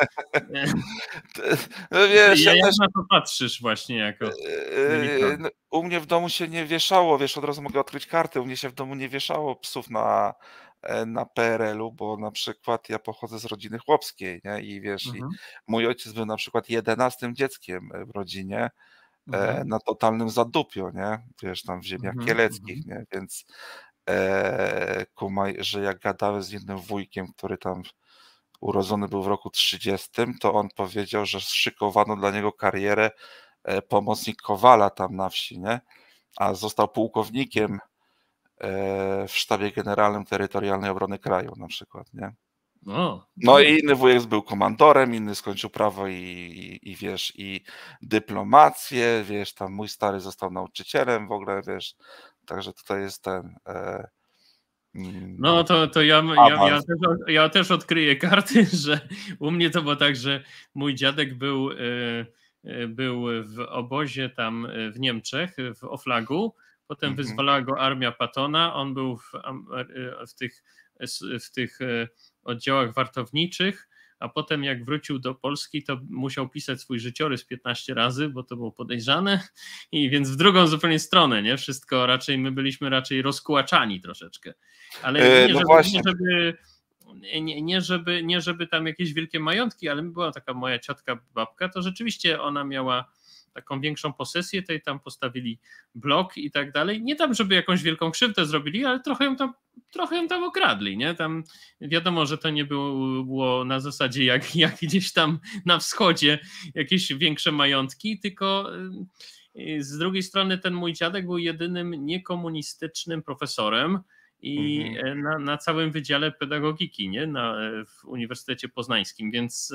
No wiesz, ja, ja jak też... na to patrzysz właśnie jako... Yy, u mnie w domu się nie wieszało, wiesz, od razu mogę odkryć kartę, u mnie się w domu nie wieszało psów na, na P R L u, bo na przykład ja pochodzę z rodziny chłopskiej, nie? I wiesz, mhm. i mój ojciec był na przykład jedenastym dzieckiem w rodzinie, mhm. na totalnym zadupio, nie? Wiesz, tam w ziemiach mhm. kieleckich, nie? Więc e, kumaj, że jak gadałem z jednym wujkiem, który tam urodzony był w roku trzydziestym, to on powiedział, że szykowano dla niego karierę pomocnik Kowala tam na wsi, nie? A został pułkownikiem w Sztabie Generalnym Terytorialnej Obrony Kraju na przykład, nie? O, no i inny wujek był komandorem, inny skończył prawo i, i, i wiesz, i dyplomację, wiesz, tam mój stary został nauczycielem w ogóle, wiesz, także tutaj jest ten... E, No to, to ja, ja, ja, też, ja też odkryję karty, że u mnie to było tak, że mój dziadek był, był w obozie tam w Niemczech, w Oflagu, potem mhm. wyzwalała go armia Pattona, on był w, w, tych, w tych oddziałach wartowniczych, a potem jak wrócił do Polski, to musiał pisać swój życiorys piętnaście razy, bo to było podejrzane, i więc w drugą zupełnie stronę, nie? Wszystko raczej, my byliśmy raczej rozkłaczani troszeczkę, ale nie, no żeby, nie, żeby, nie, nie, żeby, nie żeby tam jakieś wielkie majątki, ale była taka moja ciotka, babka, to rzeczywiście ona miała taką większą posesję, tej tam postawili blok i tak dalej, nie tam, żeby jakąś wielką krzywdę zrobili, ale trochę ją tam trochę ją tam okradli, nie? Tam wiadomo, że to nie było, było na zasadzie jak, jak gdzieś tam na wschodzie jakieś większe majątki, tylko z drugiej strony ten mój dziadek był jedynym niekomunistycznym profesorem i Mhm. na, na całym Wydziale Pedagogiki, nie? Na, w Uniwersytecie Poznańskim, więc,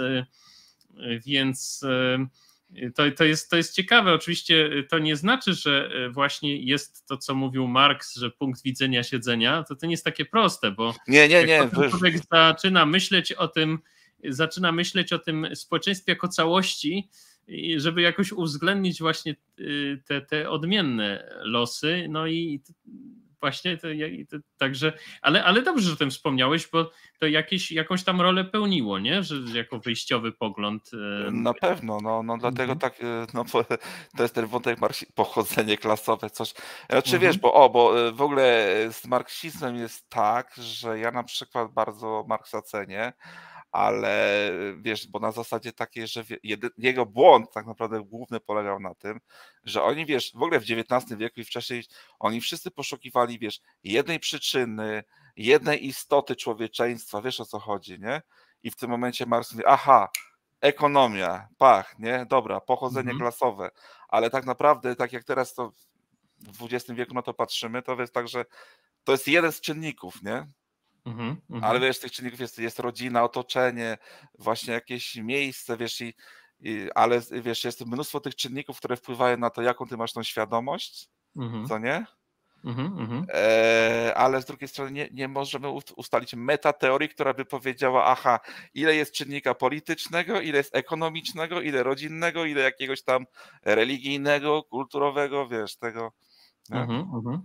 więc to, to, jest, to jest ciekawe. Oczywiście to nie znaczy, że właśnie jest to, co mówił Marks, że punkt widzenia siedzenia, to to nie jest takie proste, bo Nie, nie, jak nie. potem człowiek zaczyna myśleć o tym, zaczyna myśleć o tym społeczeństwie jako całości, żeby jakoś uwzględnić właśnie te, te odmienne losy, no i właśnie to, to, także, ale, ale dobrze, że o tym wspomniałeś, bo to jakieś, jakąś tam rolę pełniło, nie? Że jako wyjściowy pogląd. Na pewno, no, no dlatego Mhm. tak, no to jest ten wątek marksi- pochodzenie klasowe, coś. Znaczy Mhm. wiesz, bo o, bo w ogóle z marksizmem jest tak, że ja na przykład bardzo Marksa cenię, ale wiesz, bo na zasadzie takiej, że jedy, jego błąd tak naprawdę główny polegał na tym, że oni, wiesz, w ogóle w dziewiętnastym wieku i wcześniej, oni wszyscy poszukiwali, wiesz, jednej przyczyny, jednej istoty człowieczeństwa, wiesz o co chodzi, nie? I w tym momencie Marks mówi, aha, ekonomia, pach, nie? Dobra, pochodzenie Mhm. klasowe, ale tak naprawdę, tak jak teraz to w dwudziestym wieku na to patrzymy, to jest tak, że to jest jeden z czynników, nie? Mhm. Ale Mhm. wiesz, tych czynników jest, jest rodzina, otoczenie, właśnie jakieś miejsce, wiesz, i, i, ale wiesz, jest mnóstwo tych czynników, które wpływają na to, jaką ty masz tą świadomość, Mhm. co nie? Mhm. Mhm. E, ale z drugiej strony nie, nie możemy ustalić metateorii, która by powiedziała, aha, ile jest czynnika politycznego, ile jest ekonomicznego, ile rodzinnego, ile jakiegoś tam religijnego, kulturowego, wiesz, tego. Nie? Mhm. Mhm.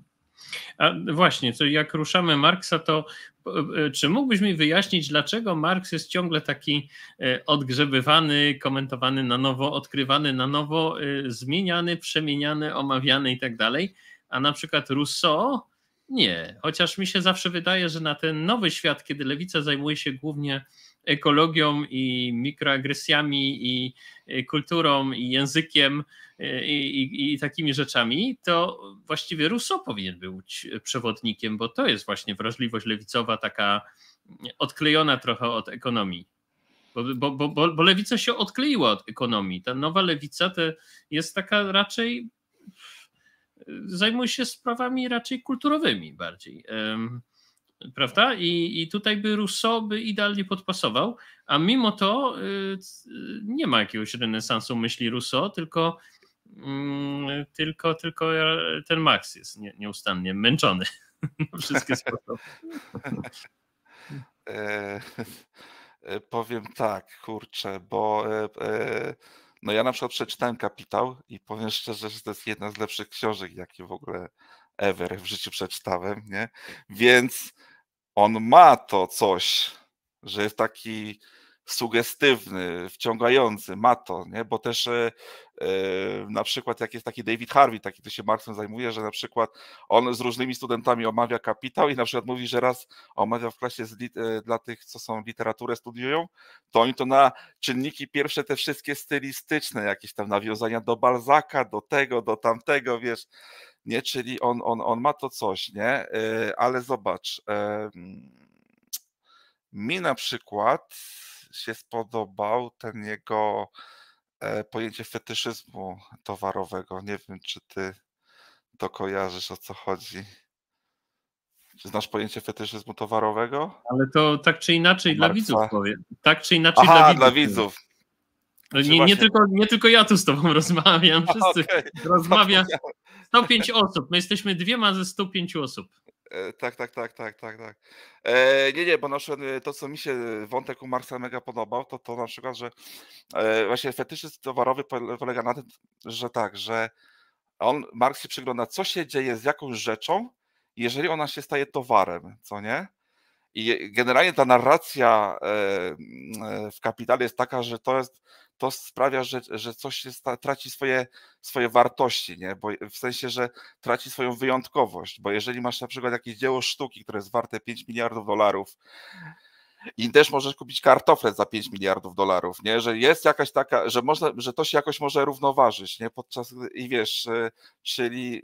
A właśnie, to jak ruszamy Marksa, to czy mógłbyś mi wyjaśnić, dlaczego Marks jest ciągle taki odgrzebywany, komentowany na nowo, odkrywany na nowo, zmieniany, przemieniany, omawiany i tak dalej, a na przykład Rousseau nie, chociaż mi się zawsze wydaje, że na ten nowy świat, kiedy lewica zajmuje się głównie ekologią i mikroagresjami i kulturą i językiem i, i, i takimi rzeczami, to właściwie Rousseau powinien być przewodnikiem, bo to jest właśnie wrażliwość lewicowa taka odklejona trochę od ekonomii. Bo, bo, bo, bo lewica się odkleiła od ekonomii. Ta nowa lewica to jest taka raczej, zajmuje się sprawami raczej kulturowymi bardziej. Prawda? I, I tutaj by Rousseau by idealnie podpasował, a mimo to y, nie ma jakiegoś renesansu myśli Rousseau, tylko, y, tylko, tylko ten Marx jest nie, nieustannie męczony na wszystkie sposoby. E, powiem tak, kurczę, bo e, e, no ja na przykład przeczytałem Kapitał i powiem szczerze, że to jest jedna z lepszych książek, jakie w ogóle ever w życiu przeczytałem, nie? Więc on ma to coś, że jest taki sugestywny, wciągający, ma to, nie? Bo też e, e, na przykład jak jest taki David Harvey, taki to się Marksem zajmuje, że na przykład on z różnymi studentami omawia Kapitał i na przykład mówi, że raz omawia w klasie z lit- e, dla tych, co są literaturę studiują, to oni to na czynniki pierwsze te wszystkie stylistyczne, jakieś tam nawiązania do Balzaka, do tego, do tamtego, wiesz, nie, czyli on, on, on ma to coś, nie, e, ale zobacz, e, mi na przykład się spodobał ten jego e, pojęcie fetyszyzmu towarowego. Nie wiem, czy ty to kojarzysz, o co chodzi. Czy znasz pojęcie fetyszyzmu towarowego? Ale to tak czy inaczej U dla widzów Marksa. powiem. Tak czy inaczej dla Aha, dla widzów powiem. widzów. Czy Nie, nie, właśnie... tylko, nie tylko ja tu z tobą rozmawiam, wszyscy Okay. rozmawia sto pięć osób, my jesteśmy dwiema ze stu pięciu osób. E, tak, tak, tak, tak, tak, tak. E, nie, nie, bo na przykład to, co mi się wątek u Marksa mega podobał, to to na przykład, że e, właśnie fetyszyzm towarowy polega na tym, że tak, że on, Marks się przygląda, co się dzieje z jakąś rzeczą, jeżeli ona się staje towarem, co nie? I generalnie ta narracja w Kapitale jest taka, że to jest, to sprawia, że, że coś jest, traci swoje, swoje wartości, nie? Bo w sensie, że traci swoją wyjątkowość, bo jeżeli masz na przykład jakieś dzieło sztuki, które jest warte pięć miliardów dolarów i też możesz kupić kartofle za pięć miliardów dolarów, nie? Że jest jakaś taka, że można, że to się jakoś może równoważyć, nie? Podczas, i wiesz, czyli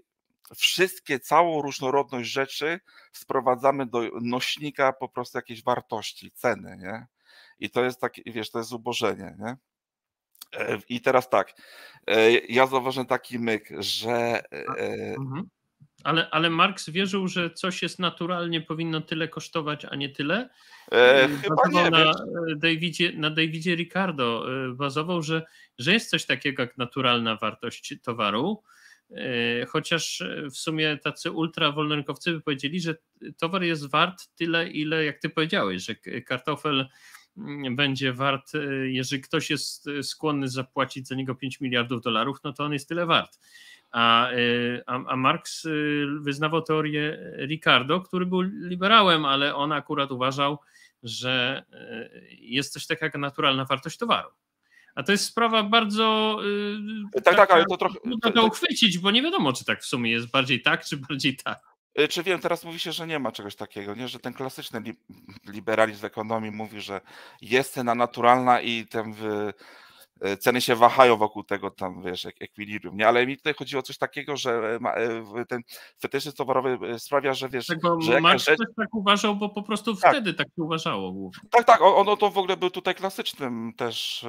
wszystkie, całą różnorodność rzeczy sprowadzamy do nośnika po prostu jakiejś wartości, ceny, nie? I to jest takie, wiesz, to jest zubożenie, nie? I teraz tak, ja zauważyłem taki myk, że... Mhm. Ale, ale Marx wierzył, że coś jest naturalnie, powinno tyle kosztować, a nie tyle. E, chyba bazował nie, na wiesz? Davidzie, na Davidzie Ricardo, bazował, że, że jest coś takiego jak naturalna wartość towaru, chociaż w sumie tacy ultrawolnorynkowcy by powiedzieli, że towar jest wart tyle, ile jak ty powiedziałeś, że kartofel będzie wart, jeżeli ktoś jest skłonny zapłacić za niego pięć miliardów dolarów, no to on jest tyle wart. A, a, a Marx wyznawał teorię Ricardo, który był liberałem, ale on akurat uważał, że jest coś takiego jak naturalna wartość towaru. A to jest sprawa bardzo tak, tak, ale to trochę trudno to uchwycić, bo nie wiadomo, czy tak w sumie jest bardziej tak, czy bardziej tak. Czy wiem, teraz mówi się, że nie ma czegoś takiego, nie? Że ten klasyczny li liberalizm w ekonomii mówi, że jest cena naturalna i tam w, ceny się wahają wokół tego tam, wiesz, ekwilibrium, nie? Ale mi tutaj chodzi o coś takiego, że ten fetyszyzm towarowy sprawia, że wiesz, tak, bo że jakaś Marx rzecz... też tak uważał, bo po prostu tak. wtedy tak się uważało głównie. Tak, tak, on, on to w ogóle był tutaj klasycznym też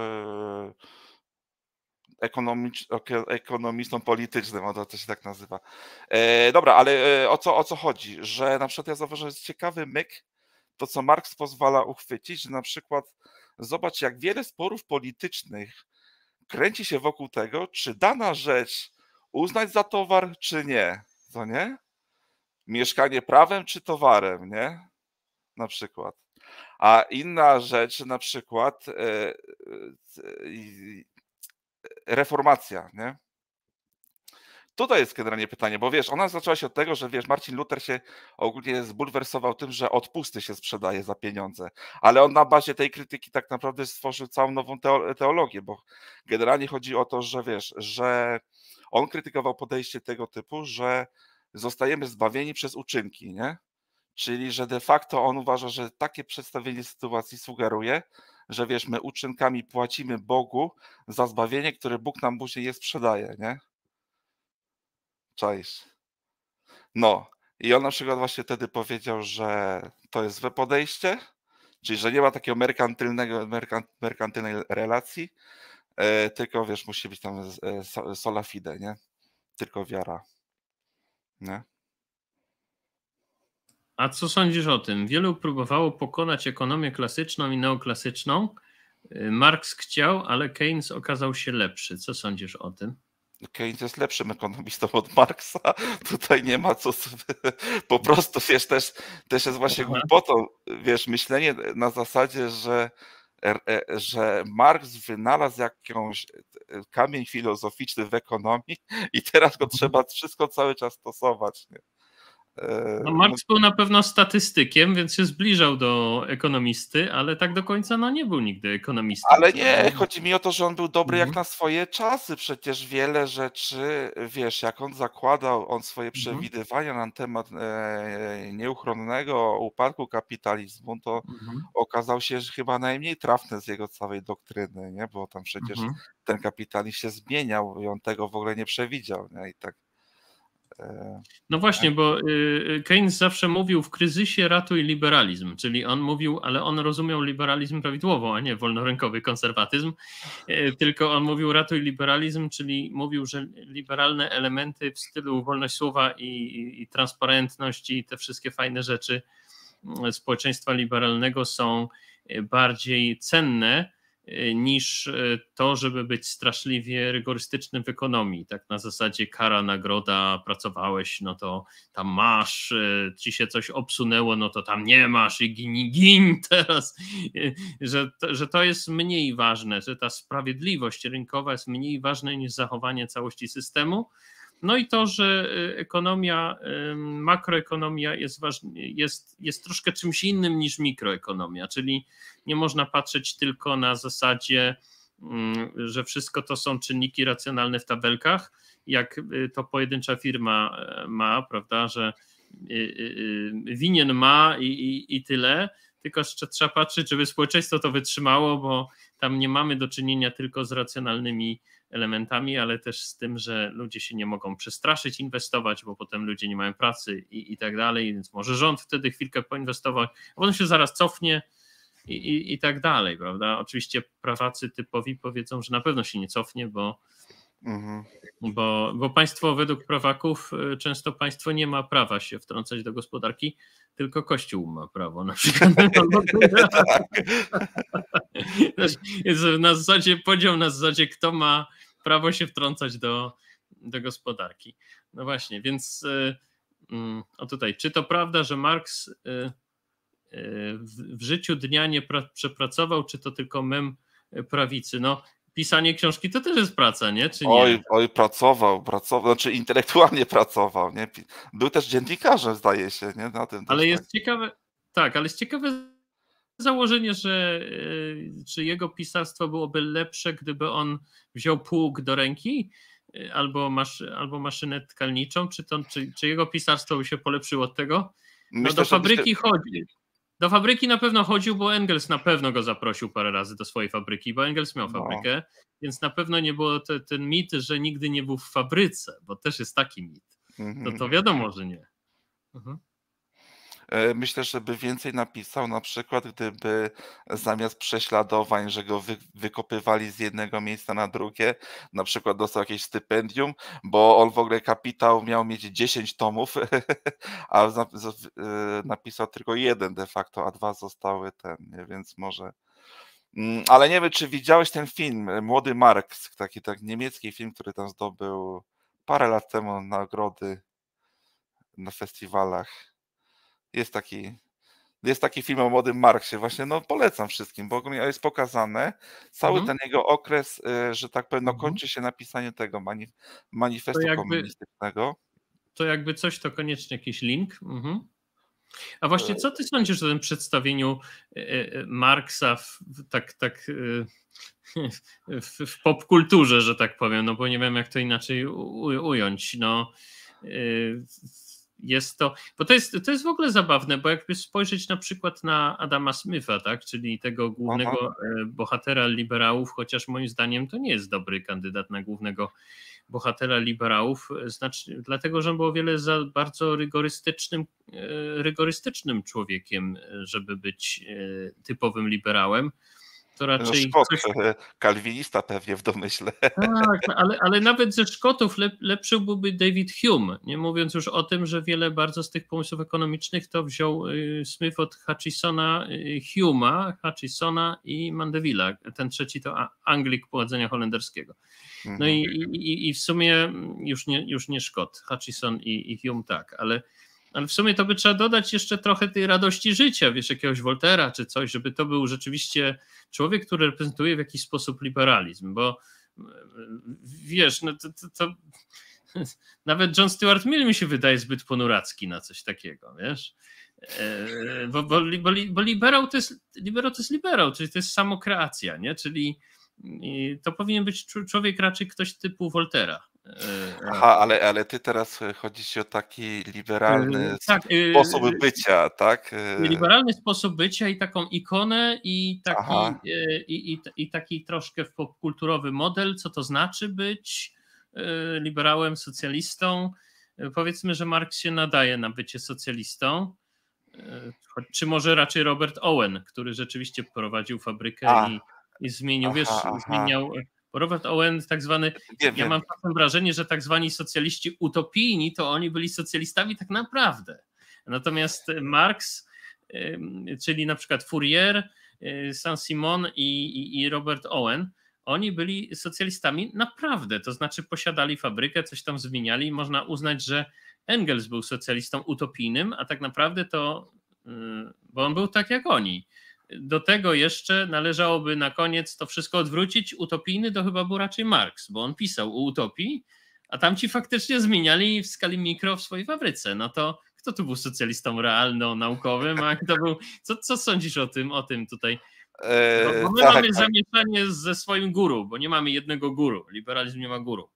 ekonomicz, ekonomistą politycznym, o to się tak nazywa. E, dobra, ale o co, o co chodzi? Że na przykład ja zauważyłem, że jest ciekawy myk, to co Marx pozwala uchwycić, że na przykład zobacz, jak wiele sporów politycznych kręci się wokół tego, czy dana rzecz uznać za towar, czy nie, co nie? Mieszkanie prawem, czy towarem, nie? Na przykład. A inna rzecz, na przykład e, e, reformacja, nie? Tutaj jest generalnie pytanie, bo wiesz, ona zaczęła się od tego, że wiesz, Marcin Luther się ogólnie zbulwersował tym, że odpusty się sprzedaje za pieniądze, ale on na bazie tej krytyki tak naprawdę stworzył całą nową teologię, bo generalnie chodzi o to, że wiesz, że on krytykował podejście tego typu, że zostajemy zbawieni przez uczynki, nie? Czyli, że de facto on uważa, że takie przedstawienie sytuacji sugeruje, że wiesz, my uczynkami płacimy Bogu za zbawienie, które Bóg nam później je sprzedaje, nie? Czaisz. No i on na przykład właśnie wtedy powiedział, że to jest złe podejście, czyli że nie ma takiego merkantylnego, merkantylnej relacji, e, tylko wiesz, musi być tam e, sola fide, nie? Tylko wiara. Nie? A co sądzisz o tym? Wielu próbowało pokonać ekonomię klasyczną i neoklasyczną. Marx chciał, ale Keynes okazał się lepszy. Co sądzisz o tym? Keynes jest lepszym ekonomistą od Marksa. Tutaj nie ma co. Po prostu wiesz, też, też jest właśnie głupotą, wiesz, myślenie na zasadzie, że, że Marx wynalazł jakąś kamień filozoficzny w ekonomii i teraz go trzeba wszystko cały czas stosować. Nie? No Marx był na pewno statystykiem, więc się zbliżał do ekonomisty, ale tak do końca no, nie był nigdy ekonomistą. Ale nie, chodzi mi o to, że on był dobry mhm. jak na swoje czasy. Przecież wiele rzeczy, wiesz, jak on zakładał, on swoje przewidywania na temat e, nieuchronnego upadku kapitalizmu, to mhm. okazał się że chyba najmniej trafny z jego całej doktryny, nie? Bo tam przecież mhm. ten kapitalizm się zmieniał i on tego w ogóle nie przewidział, nie? I tak. No właśnie, bo Keynes zawsze mówił w kryzysie ratuj liberalizm, czyli on mówił, ale on rozumiał liberalizm prawidłowo, a nie wolnorynkowy konserwatyzm, tylko on mówił ratuj liberalizm, czyli mówił, że liberalne elementy w stylu wolność słowa i, i, i transparentność i te wszystkie fajne rzeczy społeczeństwa liberalnego są bardziej cenne niż to, żeby być straszliwie rygorystycznym w ekonomii. Tak na zasadzie kara, nagroda, pracowałeś, no to tam masz, ci się coś obsunęło, no to tam nie masz i gin, gin teraz. Że to, że to jest mniej ważne, że ta sprawiedliwość rynkowa jest mniej ważna niż zachowanie całości systemu. No i to, że ekonomia, makroekonomia jest, ważna, jest, jest troszkę czymś innym niż mikroekonomia, czyli nie można patrzeć tylko na zasadzie, że wszystko to są czynniki racjonalne w tabelkach, jak to pojedyncza firma ma, prawda, że winien ma i, i, i tyle, tylko jeszcze trzeba patrzeć, żeby społeczeństwo to wytrzymało, bo tam nie mamy do czynienia tylko z racjonalnymi elementami, ale też z tym, że ludzie się nie mogą przestraszyć inwestować, bo potem ludzie nie mają pracy i, i tak dalej, więc może rząd wtedy chwilkę poinwestować, a potem się zaraz cofnie i, i, i tak dalej, prawda? Oczywiście prawacy typowi powiedzą, że na pewno się nie cofnie, bo Mhm. Bo, bo państwo według prawaków, często państwo nie ma prawa się wtrącać do gospodarki, tylko Kościół ma prawo na przykład. Jest na zasadzie podział na zasadzie, kto ma prawo się wtrącać do, do gospodarki. No właśnie, więc o tutaj, czy to prawda, że Marks w, w życiu dnia nie pra, przepracował, czy to tylko mem prawicy? No, pisanie książki to też jest praca, nie? Czy nie? Oj, oj, pracował, pracował, znaczy intelektualnie pracował, nie? Był też dziennikarzem, zdaje się, nie? Na tym ale jest tak. ciekawe, tak, ale jest ciekawe założenie, że czy jego pisarstwo byłoby lepsze, gdyby on wziął pług do ręki albo, masz, albo maszynę tkalniczą, czy, to, czy, czy jego pisarstwo by się polepszyło od tego? No myślę, do fabryki myślę... chodzi. Do fabryki na pewno chodził, bo Engels na pewno go zaprosił parę razy do swojej fabryki, bo Engels miał fabrykę, no. Więc na pewno nie było te, ten mit, że nigdy nie był w fabryce, bo też jest taki mit. Mm-hmm. To, to wiadomo, że nie. Mhm. Myślę, że by więcej napisał, na przykład gdyby zamiast prześladowań, że go wy, wykopywali z jednego miejsca na drugie, na przykład dostał jakieś stypendium, bo on w ogóle kapitał miał mieć dziesięć tomów, a napisał tylko jeden de facto, a dwa zostały ten, nie? Więc może... Ale nie wiem, czy widziałeś ten film, Młody Marks, taki tak niemiecki film, który tam zdobył parę lat temu nagrody na festiwalach. Jest taki, jest taki film o młodym Marksie, właśnie no polecam wszystkim, bo jest pokazane cały mhm. ten jego okres, że tak powiem, no kończy się napisanie tego manif- manifestu to jakby, komunistycznego. To jakby coś, to koniecznie jakiś link. Mhm. A właśnie co ty sądzisz o tym przedstawieniu Marksa w, tak, tak w, w popkulturze, że tak powiem, no bo nie wiem jak to inaczej u, ująć, no jest to, bo to jest, to jest w ogóle zabawne, bo jakby spojrzeć na przykład na Adama Smitha, tak, czyli tego głównego Aha. bohatera liberałów, chociaż moim zdaniem to nie jest dobry kandydat na głównego bohatera liberałów, znaczy, dlatego, że on był o wiele za bardzo rygorystycznym, rygorystycznym człowiekiem, żeby być typowym liberałem. To raczej Szkot, coś... kalwinista pewnie w domyśle. Tak, ale, ale nawet ze Szkotów lep, lepszy byłby David Hume, nie mówiąc już o tym, że wiele bardzo z tych pomysłów ekonomicznych to wziął Smith od Hutchisona, Hume'a, Hutchisona i Mandeville'a. Ten trzeci to Anglik pochodzenia holenderskiego. No mhm. i, i, i w sumie już nie, już nie Szkot, Hutchison i, i Hume tak, ale Ale w sumie to by trzeba dodać jeszcze trochę tej radości życia, wiesz, jakiegoś Voltaire'a czy coś, żeby to był rzeczywiście człowiek, który reprezentuje w jakiś sposób liberalizm, bo wiesz, no to, to, to nawet John Stuart Mill mi się wydaje zbyt ponuracki na coś takiego, wiesz, bo, bo, bo, bo liberał, to jest, liberał to jest liberał, czyli to jest samokreacja, nie, czyli to powinien być człowiek raczej ktoś typu Voltaire'a. Aha, ale, ale ty teraz chodzi ci o taki liberalny tak, sposób yy, bycia, tak? Liberalny sposób bycia i taką ikonę i taki, yy, i, i, i taki troszkę popkulturowy model, co to znaczy być yy, liberałem, socjalistą. Yy, powiedzmy, że Marks się nadaje na bycie socjalistą, yy, czy może raczej Robert Owen, który rzeczywiście prowadził fabrykę i, i zmienił, aha, wiesz, aha. zmieniał... Bo Robert Owen tak zwany, nie ja wiem. mam czasem wrażenie, że tak zwani socjaliści utopijni, to oni byli socjalistami tak naprawdę. Natomiast Marx, czyli na przykład Fourier, Saint-Simon i, i, i Robert Owen, oni byli socjalistami naprawdę, to znaczy posiadali fabrykę, coś tam zmieniali. Można uznać, że Engels był socjalistą utopijnym, a tak naprawdę to, bo on był tak jak oni. Do tego jeszcze należałoby na koniec to wszystko odwrócić. Utopijny to chyba był raczej Marx, bo on pisał o utopii, a tamci faktycznie zmieniali w skali mikro w swojej fabryce. No to kto tu był socjalistą realno-naukowym, a kto był... Co, co sądzisz o tym, o tym tutaj? Bo, bo my tak, mamy tak. zamieszanie ze swoim guru, bo nie mamy jednego guru. Liberalizm nie ma guru.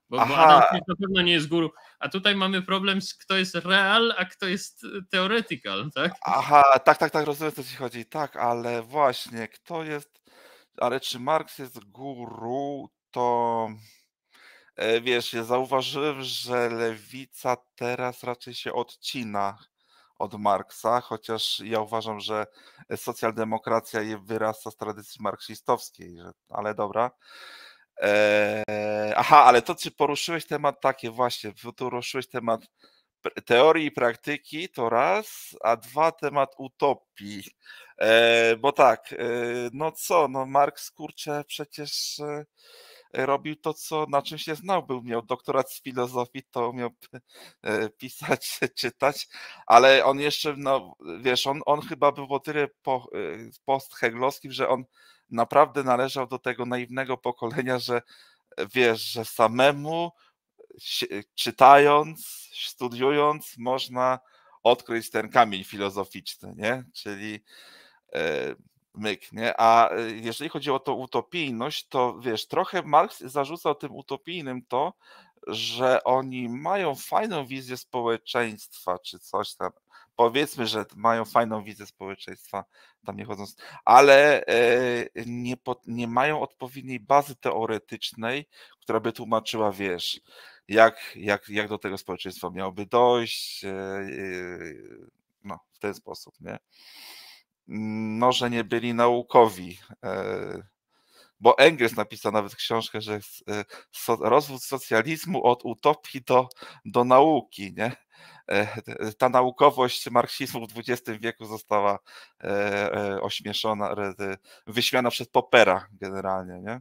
Bo, bo Adam Smith na pewno nie jest guru, a tutaj mamy problem z kto jest real, a kto jest theoretical, tak? Aha, tak, tak, tak, rozumiem, co ci chodzi. Tak, ale właśnie, kto jest, ale czy Marks jest guru, to e, wiesz, ja zauważyłem, że lewica teraz raczej się odcina od Marksa, chociaż ja uważam, że socjaldemokracja je wyrasta z tradycji marksistowskiej, że, ale dobra. Eee, aha, ale to, czy poruszyłeś temat takie właśnie, poruszyłeś temat teorii i praktyki, to raz, a dwa, temat utopii. Eee, bo tak, e, no co, no Marks, kurczę, przecież e, robił to, co na czym się znał. Był, miał doktorat z filozofii, to umiał e, pisać, czytać, ale on jeszcze, no wiesz, on, on chyba był o tyle po, e, post-heglowskim, że on naprawdę należał do tego naiwnego pokolenia, że wiesz, że samemu si- czytając, studiując, można odkryć ten kamień filozoficzny, nie? Czyli e, myk, nie? A e, jeżeli chodzi o tą utopijność, to wiesz, trochę Marx zarzucał tym utopijnym to, że oni mają fajną wizję społeczeństwa, czy coś tam. Powiedzmy, że mają fajną wizję społeczeństwa, tam nie chodząc, ale e, nie, po, nie mają odpowiedniej bazy teoretycznej, która by tłumaczyła, wiesz, jak, jak, jak do tego społeczeństwa miałoby dojść, e, e, no, w ten sposób, nie? No, że nie byli naukowi. e, Bo Engels napisał nawet książkę, że s- e, so, rozwój socjalizmu od utopii do, do nauki, nie? E, t- Ta naukowość marksizmu w dwudziestym wieku została e, e, ośmieszona, re- e, wyśmiana przez Poppera generalnie, nie?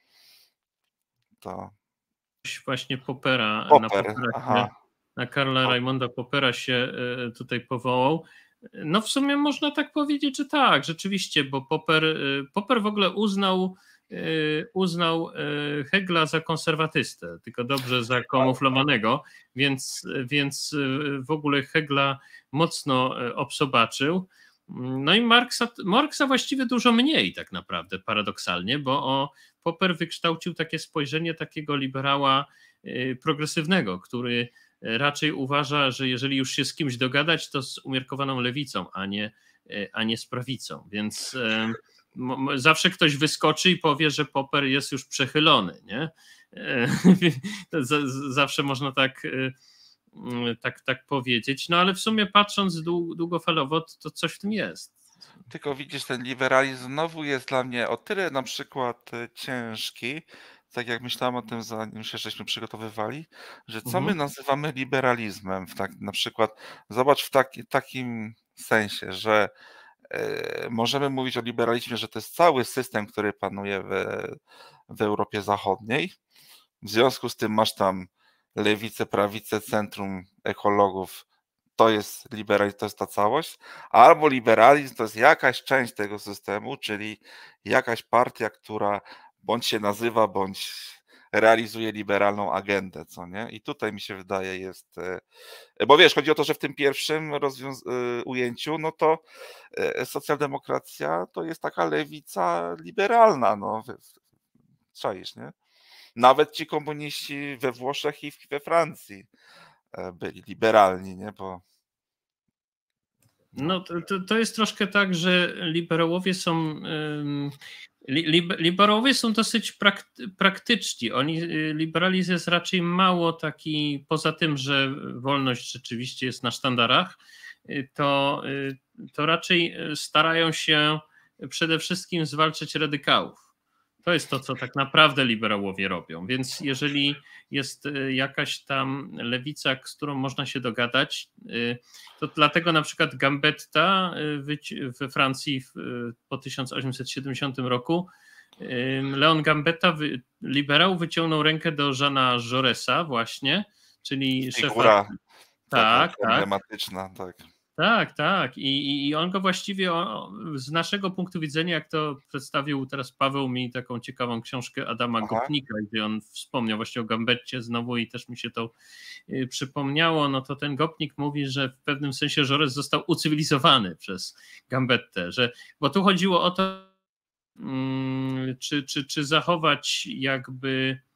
To Właśnie Poppera, na Popper, Poppera aha. się, na Karla Pop- Raimonda Poppera się e, tutaj powołał. No w sumie można tak powiedzieć, że tak, rzeczywiście, bo Popper, e, Popper w ogóle uznał, e, uznał e, Hegla za konserwatystę, tylko dobrze zakamuflowanego, więc, więc e, w ogóle Hegla mocno e, obsobaczył. No i Marksa, Marksa właściwie dużo mniej tak naprawdę, paradoksalnie, bo o Popper wykształcił takie spojrzenie takiego liberała y, progresywnego, który raczej uważa, że jeżeli już się z kimś dogadać, to z umiarkowaną lewicą, a nie, y, a nie z prawicą. Więc y, m- m- zawsze ktoś wyskoczy i powie, że Popper jest już przechylony, nie? Y, to za- z- Zawsze można tak, y, y, tak, tak powiedzieć. No ale w sumie patrząc dłu- długofalowo, to to coś w tym jest. Tylko widzisz, ten liberalizm znowu jest dla mnie o tyle na przykład e, ciężki, tak jak myślałem o tym, zanim się żeśmy przygotowywali, że co my Mhm. nazywamy liberalizmem, w tak, na przykład, zobacz w taki, takim sensie, że e, możemy mówić o liberalizmie, że to jest cały system, który panuje w, w Europie Zachodniej. W związku z tym masz tam lewicę, prawicę, centrum, ekologów. To jest liberalizm, to jest ta całość. Albo liberalizm to jest jakaś część tego systemu, czyli jakaś partia, która bądź się nazywa, bądź realizuje liberalną agendę, co nie? I tutaj mi się wydaje jest, e, bo wiesz, chodzi o to, że w tym pierwszym rozwiąz- e, ujęciu, no to e, socjaldemokracja to jest taka lewica liberalna, no, czaisz, nie? Nawet ci komuniści we Włoszech i we Francji e, byli liberalni, nie? Bo no. No, to, to, to jest troszkę tak, że liberałowie są. ym, li- lib- Liberałowie są dosyć prak- praktyczni. Oni, y, liberalizm jest raczej mało taki, poza tym, że wolność rzeczywiście jest na sztandarach, y, to, y, to raczej y, starają się przede wszystkim zwalczać radykałów. To jest to, co tak naprawdę liberałowie robią. Więc jeżeli jest y, jakaś tam lewica, z którą można się dogadać, y, to dlatego na przykład Gambetta y, wyci- we Francji w- y, po tysiąc osiemset siedemdziesiątym roku, y, Leon Gambetta, wy- liberał, wyciągnął rękę do Jeana Jaurèsa właśnie, czyli szefa. Figura taka Tak, tak. emblematyczna, tak. Tak, tak. I, i i on go właściwie o, z naszego punktu widzenia, jak to przedstawił teraz Paweł mi taką ciekawą książkę Adama Aha. Gopnika, gdzie on wspomniał właśnie o Gambetcie znowu i też mi się to y, przypomniało, no to ten Gopnik mówi, że w pewnym sensie Jaurès został ucywilizowany przez Gambettę, że, bo tu chodziło o to, mm, czy, czy, czy zachować jakby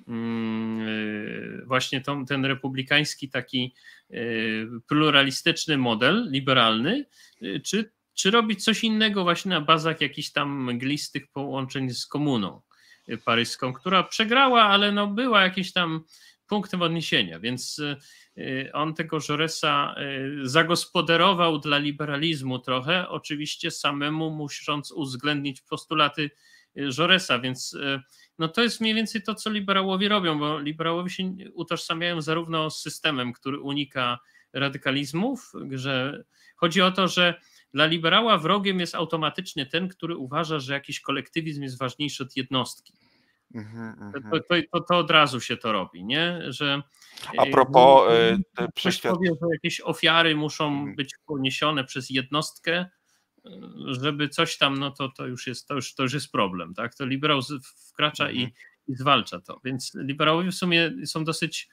właśnie tą, ten republikański taki pluralistyczny model, liberalny, czy, czy robić coś innego właśnie na bazach jakichś tam mglistych połączeń z komuną paryską, która przegrała, ale no była jakieś tam punktem odniesienia, więc on tego Jaurèsa zagospodarował dla liberalizmu trochę, oczywiście samemu musząc uwzględnić postulaty Jaurèsa, więc no to jest mniej więcej to, co liberałowie robią, bo liberałowie się utożsamiają zarówno z systemem, który unika radykalizmów, że chodzi o to, że dla liberała wrogiem jest automatycznie ten, który uważa, że jakiś kolektywizm jest ważniejszy od jednostki. Mm-hmm. To, to, to, to od razu się to robi, nie? Że a propos ktoś przeświat... powie, że jakieś ofiary muszą być poniesione przez jednostkę, żeby coś tam, no to, to, już jest, to, już, to już jest problem, tak? To liberał wkracza mm-hmm. i, i zwalcza to. Więc liberałowie w sumie są dosyć,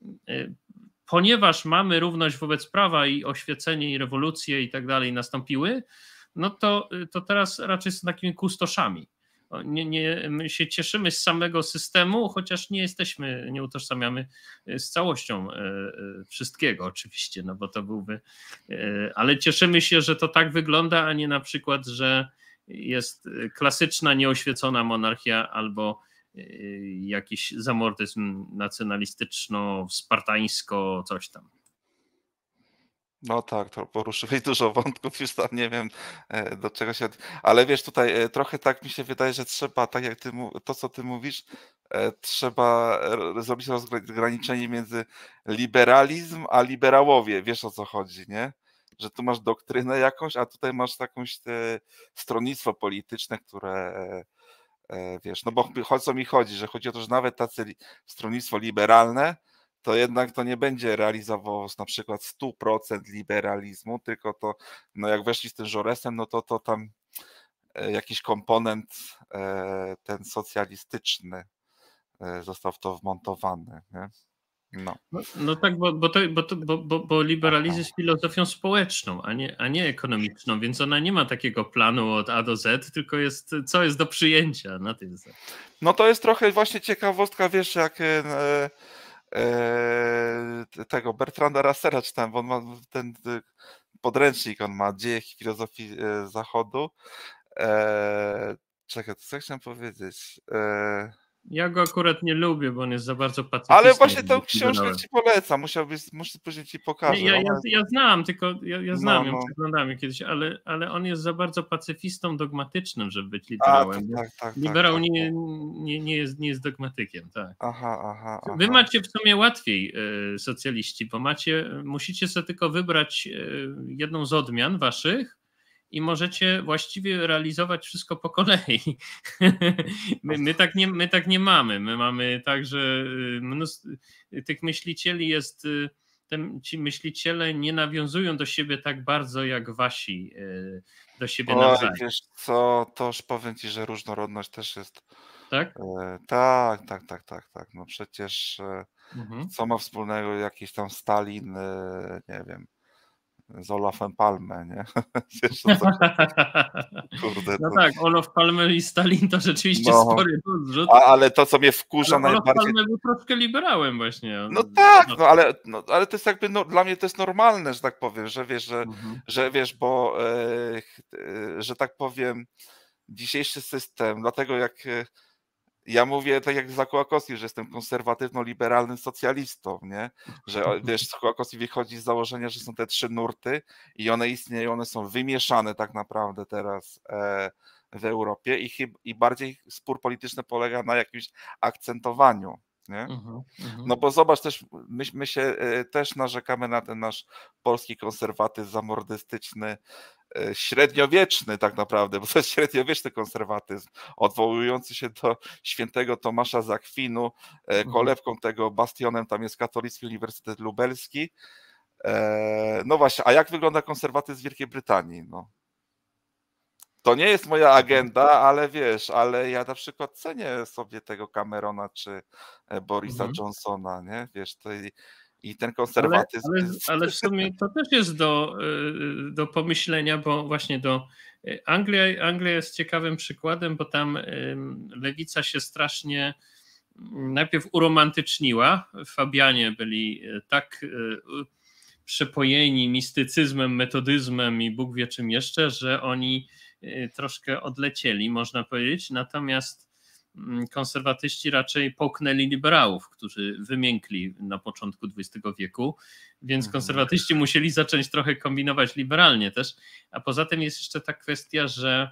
ponieważ mamy równość wobec prawa i oświecenie i rewolucje i tak dalej nastąpiły, no to, to teraz raczej są takimi kustoszami. Nie, nie, my się cieszymy z samego systemu, chociaż nie jesteśmy, nie utożsamiamy z całością wszystkiego oczywiście, no bo to byłby, ale cieszymy się, że to tak wygląda, a nie na przykład, że jest klasyczna, nieoświecona monarchia albo jakiś zamordyzm nacjonalistyczno-spartańsko, coś tam. No tak, to poruszyłeś dużo wątków, już tam nie wiem do czego się... Ale wiesz, tutaj trochę tak mi się wydaje, że trzeba, tak jak ty, to co ty mówisz, trzeba zrobić rozgraniczenie między liberalizm a liberałowie. Wiesz, o co chodzi, nie? Że tu masz doktrynę jakąś, a tutaj masz jakąś te stronnictwo polityczne, które... Wiesz, no bo o co mi chodzi, że chodzi o to, że nawet tacy stronnictwo liberalne, to jednak to nie będzie realizowało na przykład sto procent liberalizmu, tylko to, no jak weszli z tym Jaurèsem, no to, to tam jakiś komponent ten socjalistyczny został w to wmontowany, nie? No. No, no tak, bo, bo, to, bo, to, bo, bo, bo liberalizm jest filozofią społeczną, a nie, a nie ekonomiczną, więc ona nie ma takiego planu od A do Z, tylko jest, co jest do przyjęcia na tym. No to jest trochę właśnie ciekawostka, wiesz, jak e, e, tego Bertranda Russella czytałem, bo on ma ten podręcznik, on ma Dzieje filozofii Zachodu. E, czekaj, co chciałem powiedzieć? E, Ja go akurat nie lubię, bo on jest za bardzo pacyfistą. Ale właśnie tę książkę ci polecam, musiałbyś, muszę później ci pokażę. Ja, ja, ja znam, tylko ja, ja znam no, ją, no. przeglądałem ją kiedyś, ale, ale on jest za bardzo pacyfistą, dogmatycznym, żeby być liberałem. A, tak, tak, Liberał tak, tak, nie, nie, nie, jest, nie jest dogmatykiem, tak. Aha, aha, aha. Wy macie w sumie łatwiej, y, socjaliści, bo macie, musicie sobie tylko wybrać y, jedną z odmian waszych i możecie właściwie realizować wszystko po kolei. my, my, tak nie, my tak nie mamy. My mamy tak, że mnóstwo tych myślicieli jest, ten, ci myśliciele nie nawiązują do siebie tak bardzo jak wasi do siebie Oj, nawzajem. Wiesz co, to już powiem ci, że różnorodność też jest. Tak? E, tak, tak, tak, tak, tak. No przecież e, Mhm. co ma wspólnego jakiś tam Stalin, e, nie wiem, z Olafem Palme, nie? Wiesz, co Kurde, no to... tak, Olof Palme i Stalin to rzeczywiście no, spory rozrzut. A, ale to, co mnie wkurza ale najbardziej... Olof Palme był troszkę liberałem właśnie. No tak, no ale, no, ale to jest jakby, no, dla mnie to jest normalne, że tak powiem, że wiesz, że, mhm. że wiesz, bo, e, e, że tak powiem, dzisiejszy system, dlatego jak ja mówię tak jak za Kołakowski, że jestem konserwatywno-liberalnym socjalistą, nie? Że wiesz, Kołakowski wychodzi z założenia, że są te trzy nurty i one istnieją, one są wymieszane tak naprawdę teraz e, w Europie i, i bardziej spór polityczny polega na jakimś akcentowaniu. Nie? Uh-huh, uh-huh. No bo zobacz też, my, my się e, też narzekamy na ten nasz polski konserwatyzm zamordystyczny, średniowieczny tak naprawdę, bo to jest średniowieczny konserwatyzm, odwołujący się do świętego Tomasza z Akwinu, kolebką tego bastionem tam jest Katolicki Uniwersytet Lubelski. No właśnie, a jak wygląda konserwatyzm w Wielkiej Brytanii? No. To nie jest moja agenda, ale wiesz, ale ja na przykład cenię sobie tego Camerona czy Borisa mhm. Johnsona, nie? Wiesz, to i I ten konserwatyzm. Ale, ale, ale w sumie to też jest do, do pomyślenia, bo właśnie do Anglia, Anglia jest ciekawym przykładem, bo tam lewica się strasznie najpierw uromantyczniła. Fabianie byli tak przepojeni mistycyzmem, metodyzmem i Bóg wie czym jeszcze, że oni troszkę odlecieli, można powiedzieć. Natomiast konserwatyści raczej połknęli liberałów, którzy wymiękli na początku dwudziestego wieku, więc konserwatyści musieli zacząć trochę kombinować liberalnie też. A poza tym jest jeszcze ta kwestia, że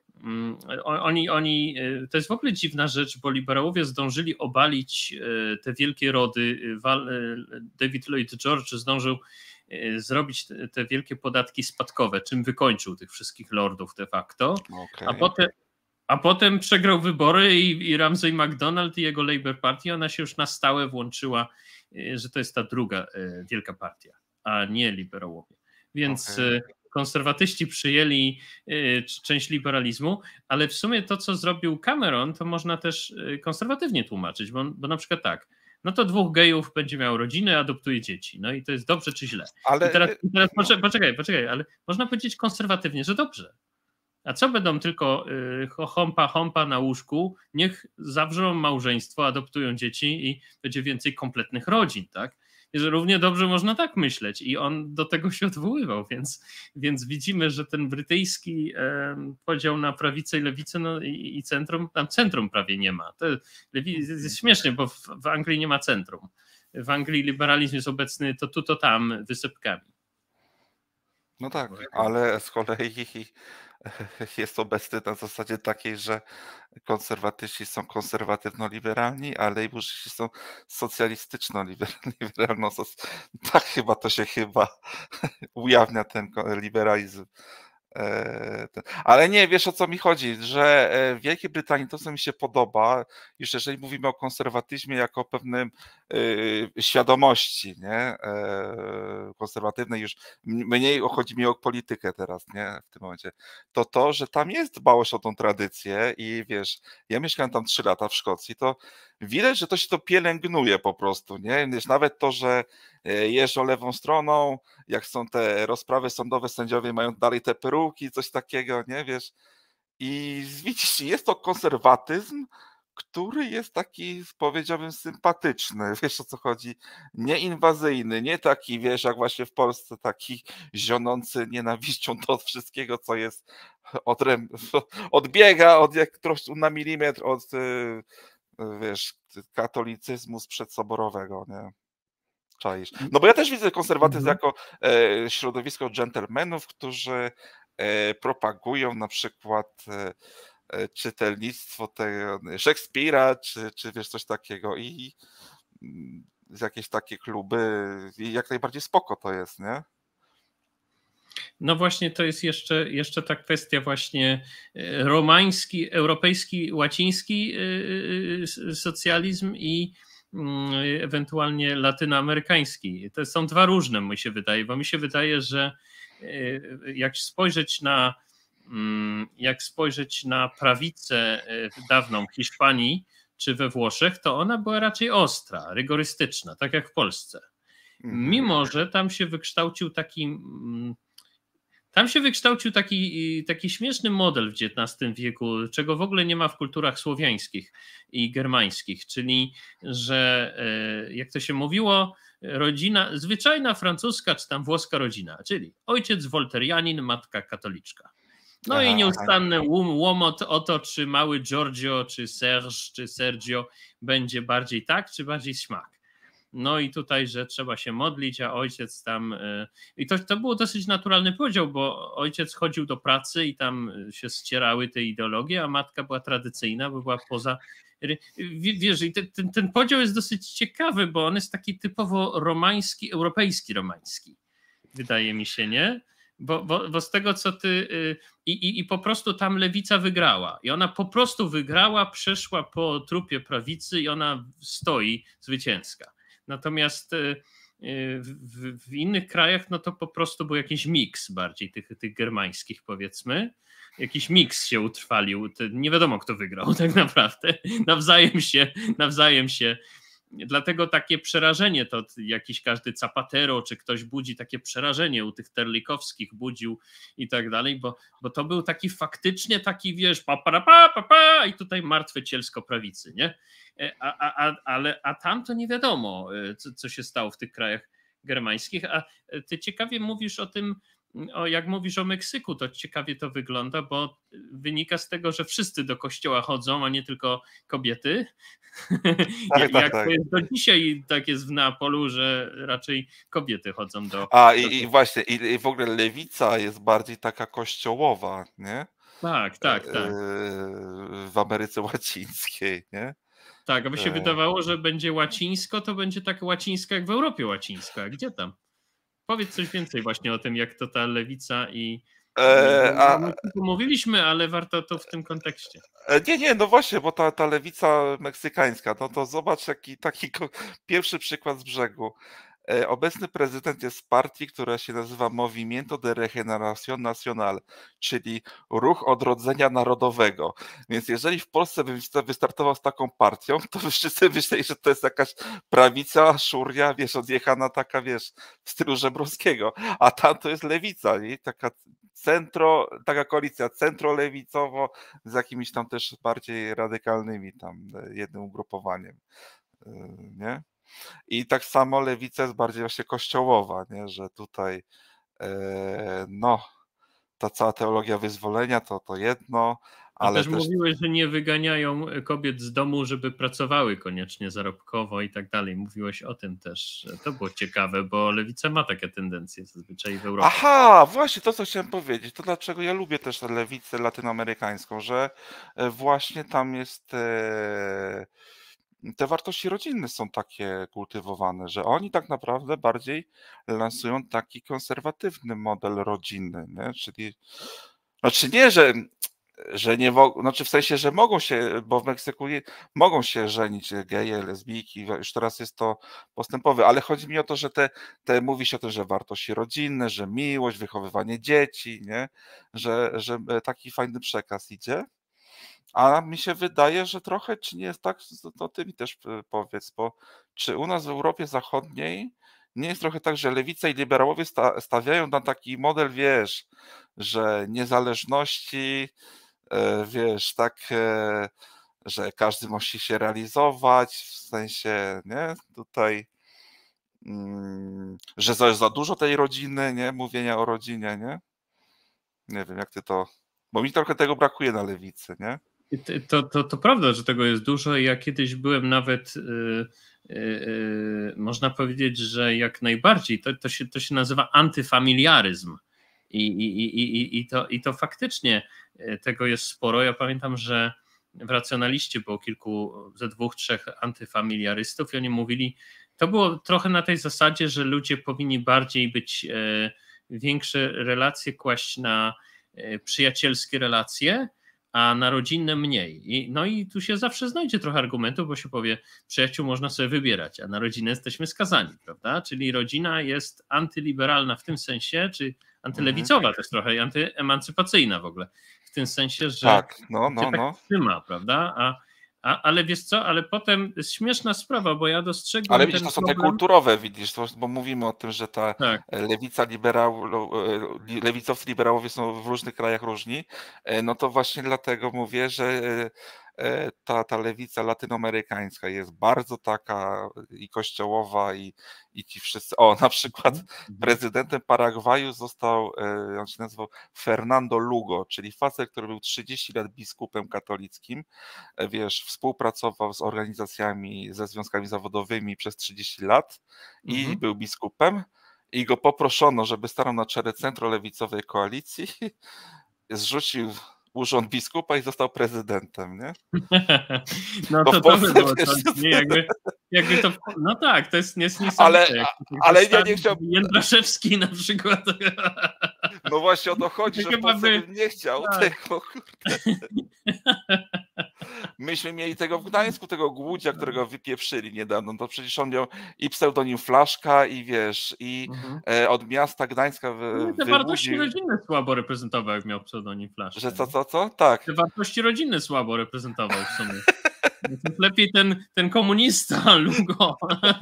Oni, oni, to jest w ogóle dziwna rzecz, bo liberałowie zdążyli obalić te wielkie rody. David Lloyd George zdążył zrobić te wielkie podatki spadkowe, czym wykończył tych wszystkich lordów de facto, okay. a, potem, a potem przegrał wybory i, i Ramsay MacDonald i jego Labour Party, ona się już na stałe włączyła, że to jest ta druga wielka partia, a nie liberałowie. Więc okay. konserwatyści przyjęli część liberalizmu, ale w sumie to, co zrobił Cameron, to można też konserwatywnie tłumaczyć, bo, bo na przykład tak, no to dwóch gejów będzie miało rodzinę, adoptuje dzieci. No i to jest dobrze czy źle? Ale... I teraz, i teraz poczekaj, poczekaj, poczekaj, ale można powiedzieć konserwatywnie, że dobrze. A co będą tylko y, hompa, hompa na łóżku, niech zawrzą małżeństwo, adoptują dzieci i będzie więcej kompletnych rodzin, tak? I że równie dobrze można tak myśleć i on do tego się odwoływał, więc, więc widzimy, że ten brytyjski e, podział na prawicę i lewicę no, i, i centrum, tam centrum prawie nie ma. To jest śmiesznie, bo w, w Anglii nie ma centrum. W Anglii liberalizm jest obecny to tu, to tam wysepkami. No tak, ale z kolei jest obecny na zasadzie takiej, że konserwatyści są konserwatywno-liberalni, a lejburzyści są socjalistyczno-liberalno. Tak chyba to się chyba ujawnia ten liberalizm. Ale nie, wiesz o co mi chodzi, że w Wielkiej Brytanii to, co mi się podoba, już jeżeli mówimy o konserwatyzmie jako o pewnym y, świadomości, nie? konserwatywnej, już mniej chodzi mi o politykę teraz, nie? W tym momencie, to to, że tam jest dbałość o tą tradycję i wiesz, ja mieszkałem tam trzy lata w Szkocji, to widać, że to się to pielęgnuje po prostu, nie? Wiesz, nawet to, że jeżdżą lewą stroną, jak są te rozprawy sądowe, sędziowie mają dalej te peruki, coś takiego, nie, wiesz. I widzisz, jest to konserwatyzm, który jest taki, powiedziałbym, sympatyczny, wiesz o co chodzi, nieinwazyjny, nie taki, wiesz, jak właśnie w Polsce, taki zionący nienawiścią do wszystkiego, co jest, odręb... odbiega od jak troszkę na milimetr od, wiesz, katolicyzmu przedsoborowego, nie. Czaisz. No bo ja też widzę konserwatyzm jako e, środowisko dżentelmenów, którzy e, propagują na przykład e, e, czytelnictwo tego Szekspira, czy, czy wiesz, coś takiego i mm, jakieś takie kluby i jak najbardziej spoko to jest, nie? No właśnie to jest jeszcze, jeszcze ta kwestia właśnie romański, europejski, łaciński socjalizm i ewentualnie latynoamerykański. To są dwa różne, mi się wydaje, bo mi się wydaje, że jak spojrzeć na jak spojrzeć na prawicę dawną w Hiszpanii czy we Włoszech, to ona była raczej ostra, rygorystyczna, tak jak w Polsce. Mimo że tam się wykształcił taki Tam się wykształcił taki, taki śmieszny model w dziewiętnastym wieku, czego w ogóle nie ma w kulturach słowiańskich i germańskich, czyli że jak to się mówiło, rodzina, zwyczajna francuska czy tam włoska rodzina, czyli ojciec wolterianin, matka katoliczka. No i nieustanny łomot o to, czy mały Giorgio, czy Serge, czy Sergio będzie bardziej tak, czy bardziej śmak. No i tutaj, że trzeba się modlić, a ojciec tam... I to, to był dosyć naturalny podział, bo ojciec chodził do pracy i tam się ścierały te ideologie, a matka była tradycyjna, bo była poza... Wiesz, i ten, ten, ten podział jest dosyć ciekawy, bo on jest taki typowo romański, europejski romański. Wydaje mi się, nie? Bo, bo, bo z tego, co ty... I, i, I po prostu tam lewica wygrała. I ona po prostu wygrała, przeszła po trupie prawicy i ona stoi zwycięska. Natomiast w, w innych krajach no to po prostu był jakiś miks bardziej tych, tych germańskich, powiedzmy. Jakiś miks się utrwalił. Nie wiadomo, kto wygrał tak naprawdę. Nawzajem się, nawzajem się dlatego takie przerażenie, to jakiś każdy Zapatero czy ktoś budzi takie przerażenie u tych terlikowskich budził i tak dalej, bo, bo to był taki faktycznie taki, wiesz, pa, pa, pa, pa, pa i tutaj martwe cielsko prawicy, nie? A, a, a, ale, a tam to nie wiadomo, co, co się stało w tych krajach germańskich, a ty ciekawie mówisz o tym, o, jak mówisz o Meksyku, to ciekawie to wygląda, bo wynika z tego, że wszyscy do kościoła chodzą, a nie tylko kobiety. Tak, tak, jak tak. to jest do dzisiaj, tak jest w Neapolu, że raczej kobiety chodzą do... A do... i, i właśnie, i, i w ogóle lewica jest bardziej taka kościołowa, nie? Tak, tak, tak. W Ameryce Łacińskiej, nie? Tak, aby się wydawało, że będzie łacińsko, to będzie tak łacińsko jak w Europie łacińsko. A gdzie tam? Powiedz coś więcej właśnie o tym, jak to ta lewica i... E, a... Mówiliśmy, ale warto to w tym kontekście. Nie, nie, no właśnie, bo ta, ta lewica meksykańska, no to zobacz jaki taki pierwszy przykład z brzegu. Obecny prezydent jest z partii, która się nazywa Movimiento de Regeneración Nacional, czyli Ruch Odrodzenia Narodowego. Więc jeżeli w Polsce bym wystartował z taką partią, to wszyscy myśleli, że to jest jakaś prawica, szuria, wiesz, odjechana taka, wiesz, w stylu Żebrowskiego. A tam to jest lewica, nie? Taka centro, taka koalicja centrolewicowo z jakimiś tam też bardziej radykalnymi tam jednym ugrupowaniem, nie? I tak samo lewica jest bardziej właśnie kościołowa, nie? Że tutaj e, no, ta cała teologia wyzwolenia to, to jedno, ale też, też mówiłeś, że nie wyganiają kobiet z domu, żeby pracowały koniecznie zarobkowo i tak dalej. Mówiłeś o tym też. To było ciekawe, bo lewica ma takie tendencje zazwyczaj w Europie. Aha, właśnie to, co chciałem powiedzieć. To dlaczego ja lubię też tę lewicę latynoamerykańską, że właśnie tam jest... E, te wartości rodzinne są takie kultywowane, że oni tak naprawdę bardziej lansują taki konserwatywny model rodzinny, nie? Czyli, znaczy nie, że, że nie mogą, znaczy w sensie, że mogą się, bo w Meksyku mogą się żenić geje, lesbijki, już teraz jest to postępowe, ale chodzi mi o to, że te, te mówi się o tym, że wartości rodzinne, że miłość, wychowywanie dzieci, nie? Że, że taki fajny przekaz idzie. A mi się wydaje, że trochę, czy nie jest tak, to ty mi też powiedz, bo czy u nas w Europie Zachodniej nie jest trochę tak, że lewica i liberałowie sta, stawiają na taki model, wiesz, że niezależności, wiesz, tak, że każdy musi się realizować, w sensie, nie, tutaj, że za, za dużo tej rodziny, nie, mówienia o rodzinie, nie? Nie wiem, jak ty to, bo mi trochę tego brakuje na lewicy, nie? To, to, to prawda, że tego jest dużo. Ja kiedyś byłem nawet, yy, yy, można powiedzieć, że jak najbardziej, to, to, się, to się nazywa antyfamiliaryzm. I, i, i, i, to, I to faktycznie tego jest sporo. Ja pamiętam, że w Racjonaliście było kilku, ze dwóch, trzech antyfamiliarystów i oni mówili, to było trochę na tej zasadzie, że ludzie powinni bardziej być, yy, większe relacje kłaść na yy, przyjacielskie relacje, a na rodzinne mniej. I, no i tu się zawsze znajdzie trochę argumentów, bo się powie, przyjaciół można sobie wybierać, a na rodzinę jesteśmy skazani, prawda? Czyli rodzina jest antyliberalna w tym sensie, czy antylewicowa mhm. też trochę i antyemancypacyjna w ogóle, w tym sensie, że tak, no, no, się tak no. trzyma, prawda? A, a, ale wiesz co, ale potem jest śmieszna sprawa, bo ja dostrzegłem Ale widzisz, to są problem... te kulturowe, widzisz, bo mówimy o tym, że ta tak. lewica liberał, lewicowcy liberałowie są w różnych krajach różni, no to właśnie dlatego mówię, że ta, ta lewica latynoamerykańska jest bardzo taka i kościołowa i, i ci wszyscy, o na przykład prezydentem Paragwaju został, on się nazywał Fernando Lugo, czyli facet, który był trzydzieści lat biskupem katolickim, wiesz, współpracował z organizacjami, ze związkami zawodowymi przez trzydzieści lat i mhm. był biskupem i go poproszono, żeby stanął na czele centrolewicowej koalicji, zrzucił urząd biskupa i został prezydentem, nie? No to, to, to by było wiesz, to, nie, jakby, jakby to, no tak, to jest niesamowite. Ale, ale ja nie chciałbym... Jędraszewski na przykład. No właśnie o to chodzi, że w Polsce by... bym nie chciał tak. tego, kurde. Myśmy mieli tego w Gdańsku, tego Głudzia, którego wypieprzyli niedawno, to przecież on miał i pseudonim Flaszka i wiesz, i mhm. e, od miasta Gdańska wy, no, te wyłudził... wartości rodzinne słabo reprezentował, jak miał pseudonim Flaszka. Że co, co, co? Tak. Te wartości rodzinne słabo reprezentował w sumie. Lepiej ten, ten komunista, Lugo.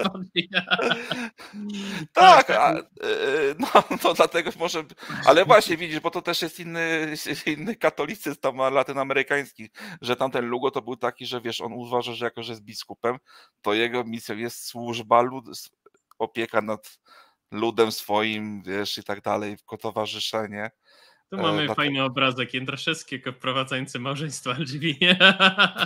Tak, a, no, no dlatego może, ale właśnie widzisz, bo to też jest inny, inny katolicyzm tam latynoamerykański, że tamten Lugo to był taki, że wiesz, on uważa, że jako, że jest biskupem, to jego misją jest służba, lud, opieka nad ludem swoim, wiesz, i tak dalej, towarzyszenie. Tu mamy e, fajny obrazek Jędraszewskiego wprowadzający małżeństwo L G B T.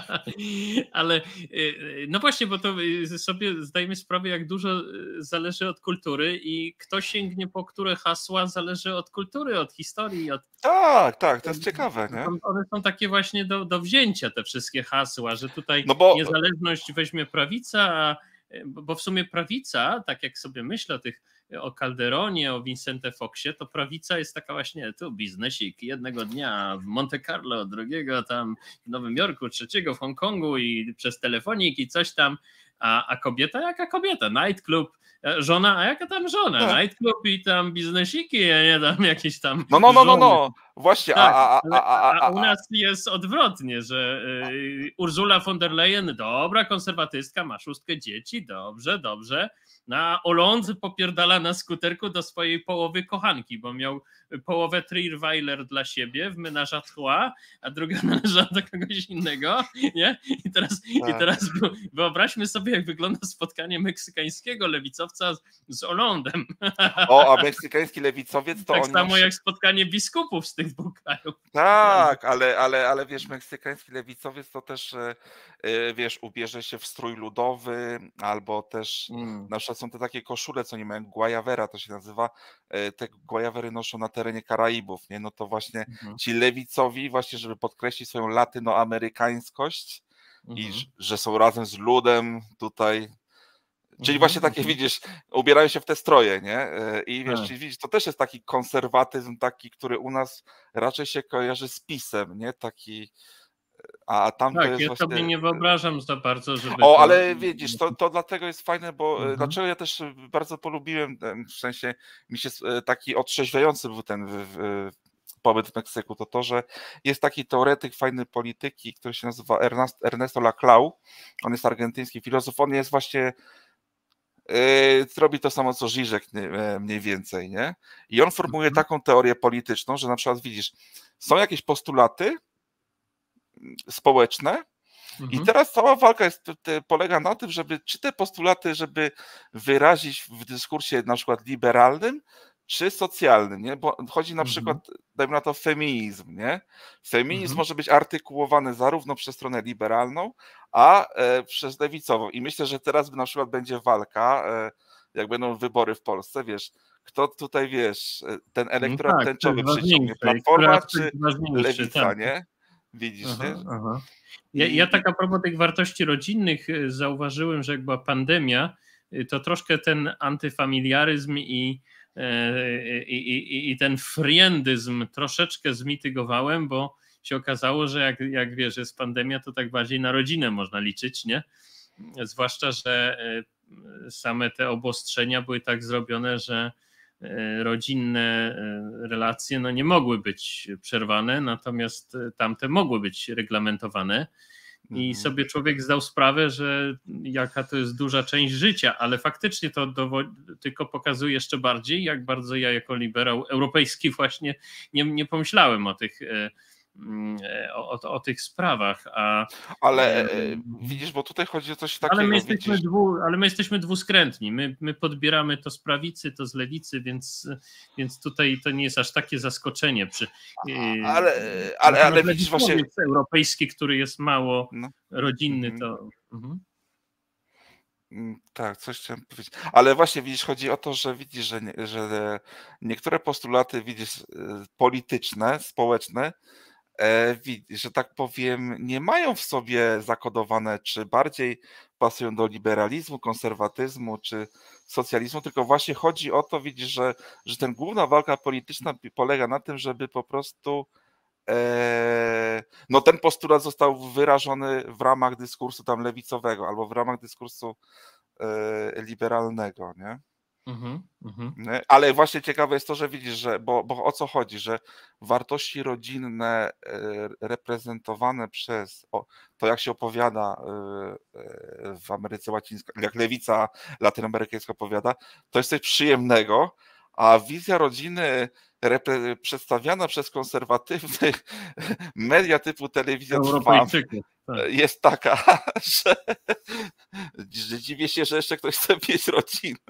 Ale no właśnie, bo to sobie zdajemy sprawę, jak dużo zależy od kultury i kto sięgnie po które hasła zależy od kultury, od historii. Od... Tak, tak, to jest ciekawe, nie? One są takie właśnie do, do wzięcia, te wszystkie hasła, że tutaj no bo... niezależność weźmie prawica, a, bo w sumie prawica, tak jak sobie myślę o tych o Calderonie, o Vincente Foxie, to prawica jest taka właśnie tu biznesik jednego dnia w Monte Carlo, drugiego tam w Nowym Jorku, trzeciego w Hongkongu i przez telefonik i coś tam, a, a kobieta jaka kobieta, nightclub, żona, a jaka tam żona, tak. Nightclub i tam biznesiki, a nie tam jakieś tam no no no no no właśnie, tak, a, a, a, a, a u nas jest odwrotnie, że y, Ursula von der Leyen, dobra konserwatystka, ma szóstkę dzieci, dobrze, dobrze, na Hollande popierdala na skuterku do swojej połowy kochanki, bo miał połowę Trierweiler dla siebie w Ménage à Trois, a druga należała do kogoś innego, nie? I teraz, i teraz wyobraźmy sobie, jak wygląda spotkanie meksykańskiego lewicowca z, z Hollandem. O, a meksykański lewicowiec to tak on samo jak spotkanie biskupów z tych dwóch krajów. Tak, ale, ale, ale wiesz, meksykański lewicowiec to też, wiesz, ubierze się w strój ludowy, albo też mm. na przykład są te takie koszule, co nie mają, guayavera to się nazywa, te guayavery noszą na terenie Karaibów, nie? No to właśnie mhm. ci lewicowi, właśnie żeby podkreślić swoją latynoamerykańskość mhm. i że są razem z ludem tutaj. Czyli mhm. właśnie takie, widzisz, ubierają się w te stroje, nie? I wiesz, tak. czyli widzisz, to też jest taki konserwatyzm, taki, który u nas raczej się kojarzy z PiS-em, nie? Taki, a tam tak, to jest ja właśnie... sobie nie wyobrażam za bardzo, żeby... O, to... ale widzisz, to, to dlatego jest fajne, bo mhm. dlaczego ja też bardzo polubiłem, w sensie mi się taki otrzeźwiający był ten w, w, pobyt w Meksyku, to to, że jest taki teoretyk fajny polityki, który się nazywa Ernest, Ernesto Laclau, on jest argentyński filozof, on jest właśnie Yy, robi to samo co Žižek mniej więcej, nie? I on formułuje taką teorię polityczną, że na przykład widzisz, są jakieś postulaty społeczne mhm. i teraz cała walka jest, te, polega na tym, żeby czy te postulaty, żeby wyrazić w dyskursie na przykład liberalnym, czy socjalnym, nie? Bo chodzi na mhm. przykład, dajmy na to, feminizm, nie? Feminizm mhm. może być artykułowany zarówno przez stronę liberalną, a e, przez lewicową. I myślę, że teraz na przykład będzie walka, e, jak będą wybory w Polsce, wiesz, kto tutaj, wiesz, ten elektorat no tak, tęczowy przyciągnie, Platforma czy Lewica, tak. nie? Widzisz, aha, nie? Aha. Ja, ja tak a propos tych wartości rodzinnych zauważyłem, że jak była pandemia, to troszkę ten antyfamiliaryzm i I, i, i ten friendyzm troszeczkę zmitygowałem, bo się okazało, że jak, jak wiesz, jest pandemia, to tak bardziej na rodzinę można liczyć, nie? Zwłaszcza, że same te obostrzenia były tak zrobione, że rodzinne relacje no nie mogły być przerwane, natomiast tamte mogły być reglamentowane. I sobie człowiek zdał sprawę, że jaka to jest duża część życia, ale faktycznie to dowo- tylko pokazuje jeszcze bardziej, jak bardzo ja jako liberał europejski właśnie nie, nie pomyślałem o tych, o, o, o tych sprawach. A, ale widzisz, bo tutaj chodzi o coś takiego. Ale my jesteśmy, dwu, ale my jesteśmy dwuskrętni. My, my podbieramy to z prawicy, to z lewicy, więc, więc tutaj to nie jest aż takie zaskoczenie. Przy, ale ale, ale widzisz właśnie... europejski, który jest mało no. rodzinny, to... Mhm. Tak, coś chciałem powiedzieć. Ale właśnie widzisz, chodzi o to, że widzisz, że, nie, że niektóre postulaty, widzisz, polityczne, społeczne, że tak powiem, nie mają w sobie zakodowane, czy bardziej pasują do liberalizmu, konserwatyzmu, czy socjalizmu, tylko właśnie chodzi o to, widzisz, że, że ten główna walka polityczna polega na tym, żeby po prostu e, no ten postulat został wyrażony w ramach dyskursu tam lewicowego, albo w ramach dyskursu e, liberalnego, nie? Mhm, mhm. Nie? Ale właśnie ciekawe jest to, że widzisz, że bo, bo o co chodzi, że wartości rodzinne e, reprezentowane przez o, to, jak się opowiada e, e, w Ameryce Łacińskiej, jak lewica latynoamerykańska opowiada, to jest coś przyjemnego, a wizja rodziny repre- przedstawiana przez konserwatywne media typu Telewizja Trwam Europejczyków. Tak. jest taka, że, że dziwię się, że jeszcze ktoś chce mieć rodzinę.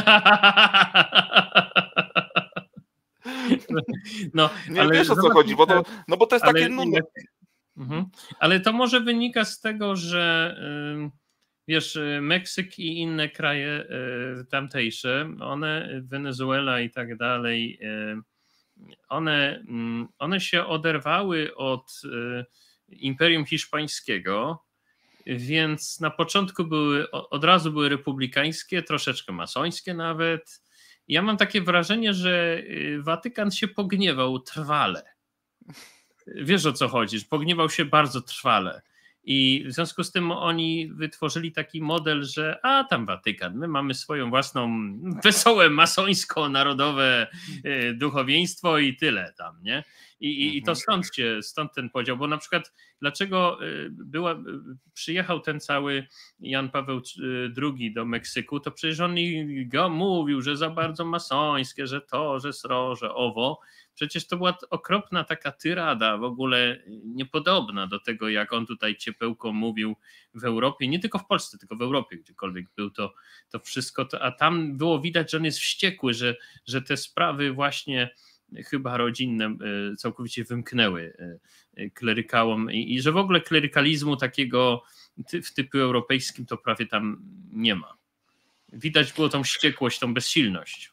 No, Nie ale wiesz, o co zobacz, chodzi, bo to, no bo to jest ale, takie nudne. mhm. Ale to może wynika z tego, że ym, wiesz, Meksyk i inne kraje y, tamtejsze, one, Wenezuela i tak dalej, y, one, mm, one się oderwały od y, Imperium Hiszpańskiego, więc na początku były, o- od razu były republikańskie, troszeczkę masońskie nawet. Ja mam takie wrażenie, że y, Watykan się pogniewał trwale. Wiesz, o co chodzi, że pogniewał się bardzo trwale. I w związku z tym oni wytworzyli taki model, że a tam Watykan, my mamy swoją własną wesołe, masońsko-narodowe y, duchowieństwo i tyle tam, nie? I, i, i to Mhm. stąd się, stąd ten podział, bo na przykład dlaczego y, była, y, przyjechał ten cały Jan Paweł drugi do Meksyku, to przecież on i go mówił, że za bardzo masońskie, że to, że sro, że owo. Przecież to była okropna taka tyrada, w ogóle niepodobna do tego, jak on tutaj ciepełko mówił w Europie, nie tylko w Polsce, tylko w Europie, gdziekolwiek był to, to wszystko, to, a tam było widać, że on jest wściekły, że, że te sprawy właśnie chyba rodzinne y, całkowicie wymknęły y, y, klerykałom i, i że w ogóle klerykalizmu takiego ty, w typie europejskim to prawie tam nie ma. Widać było tą wściekłość, tą bezsilność.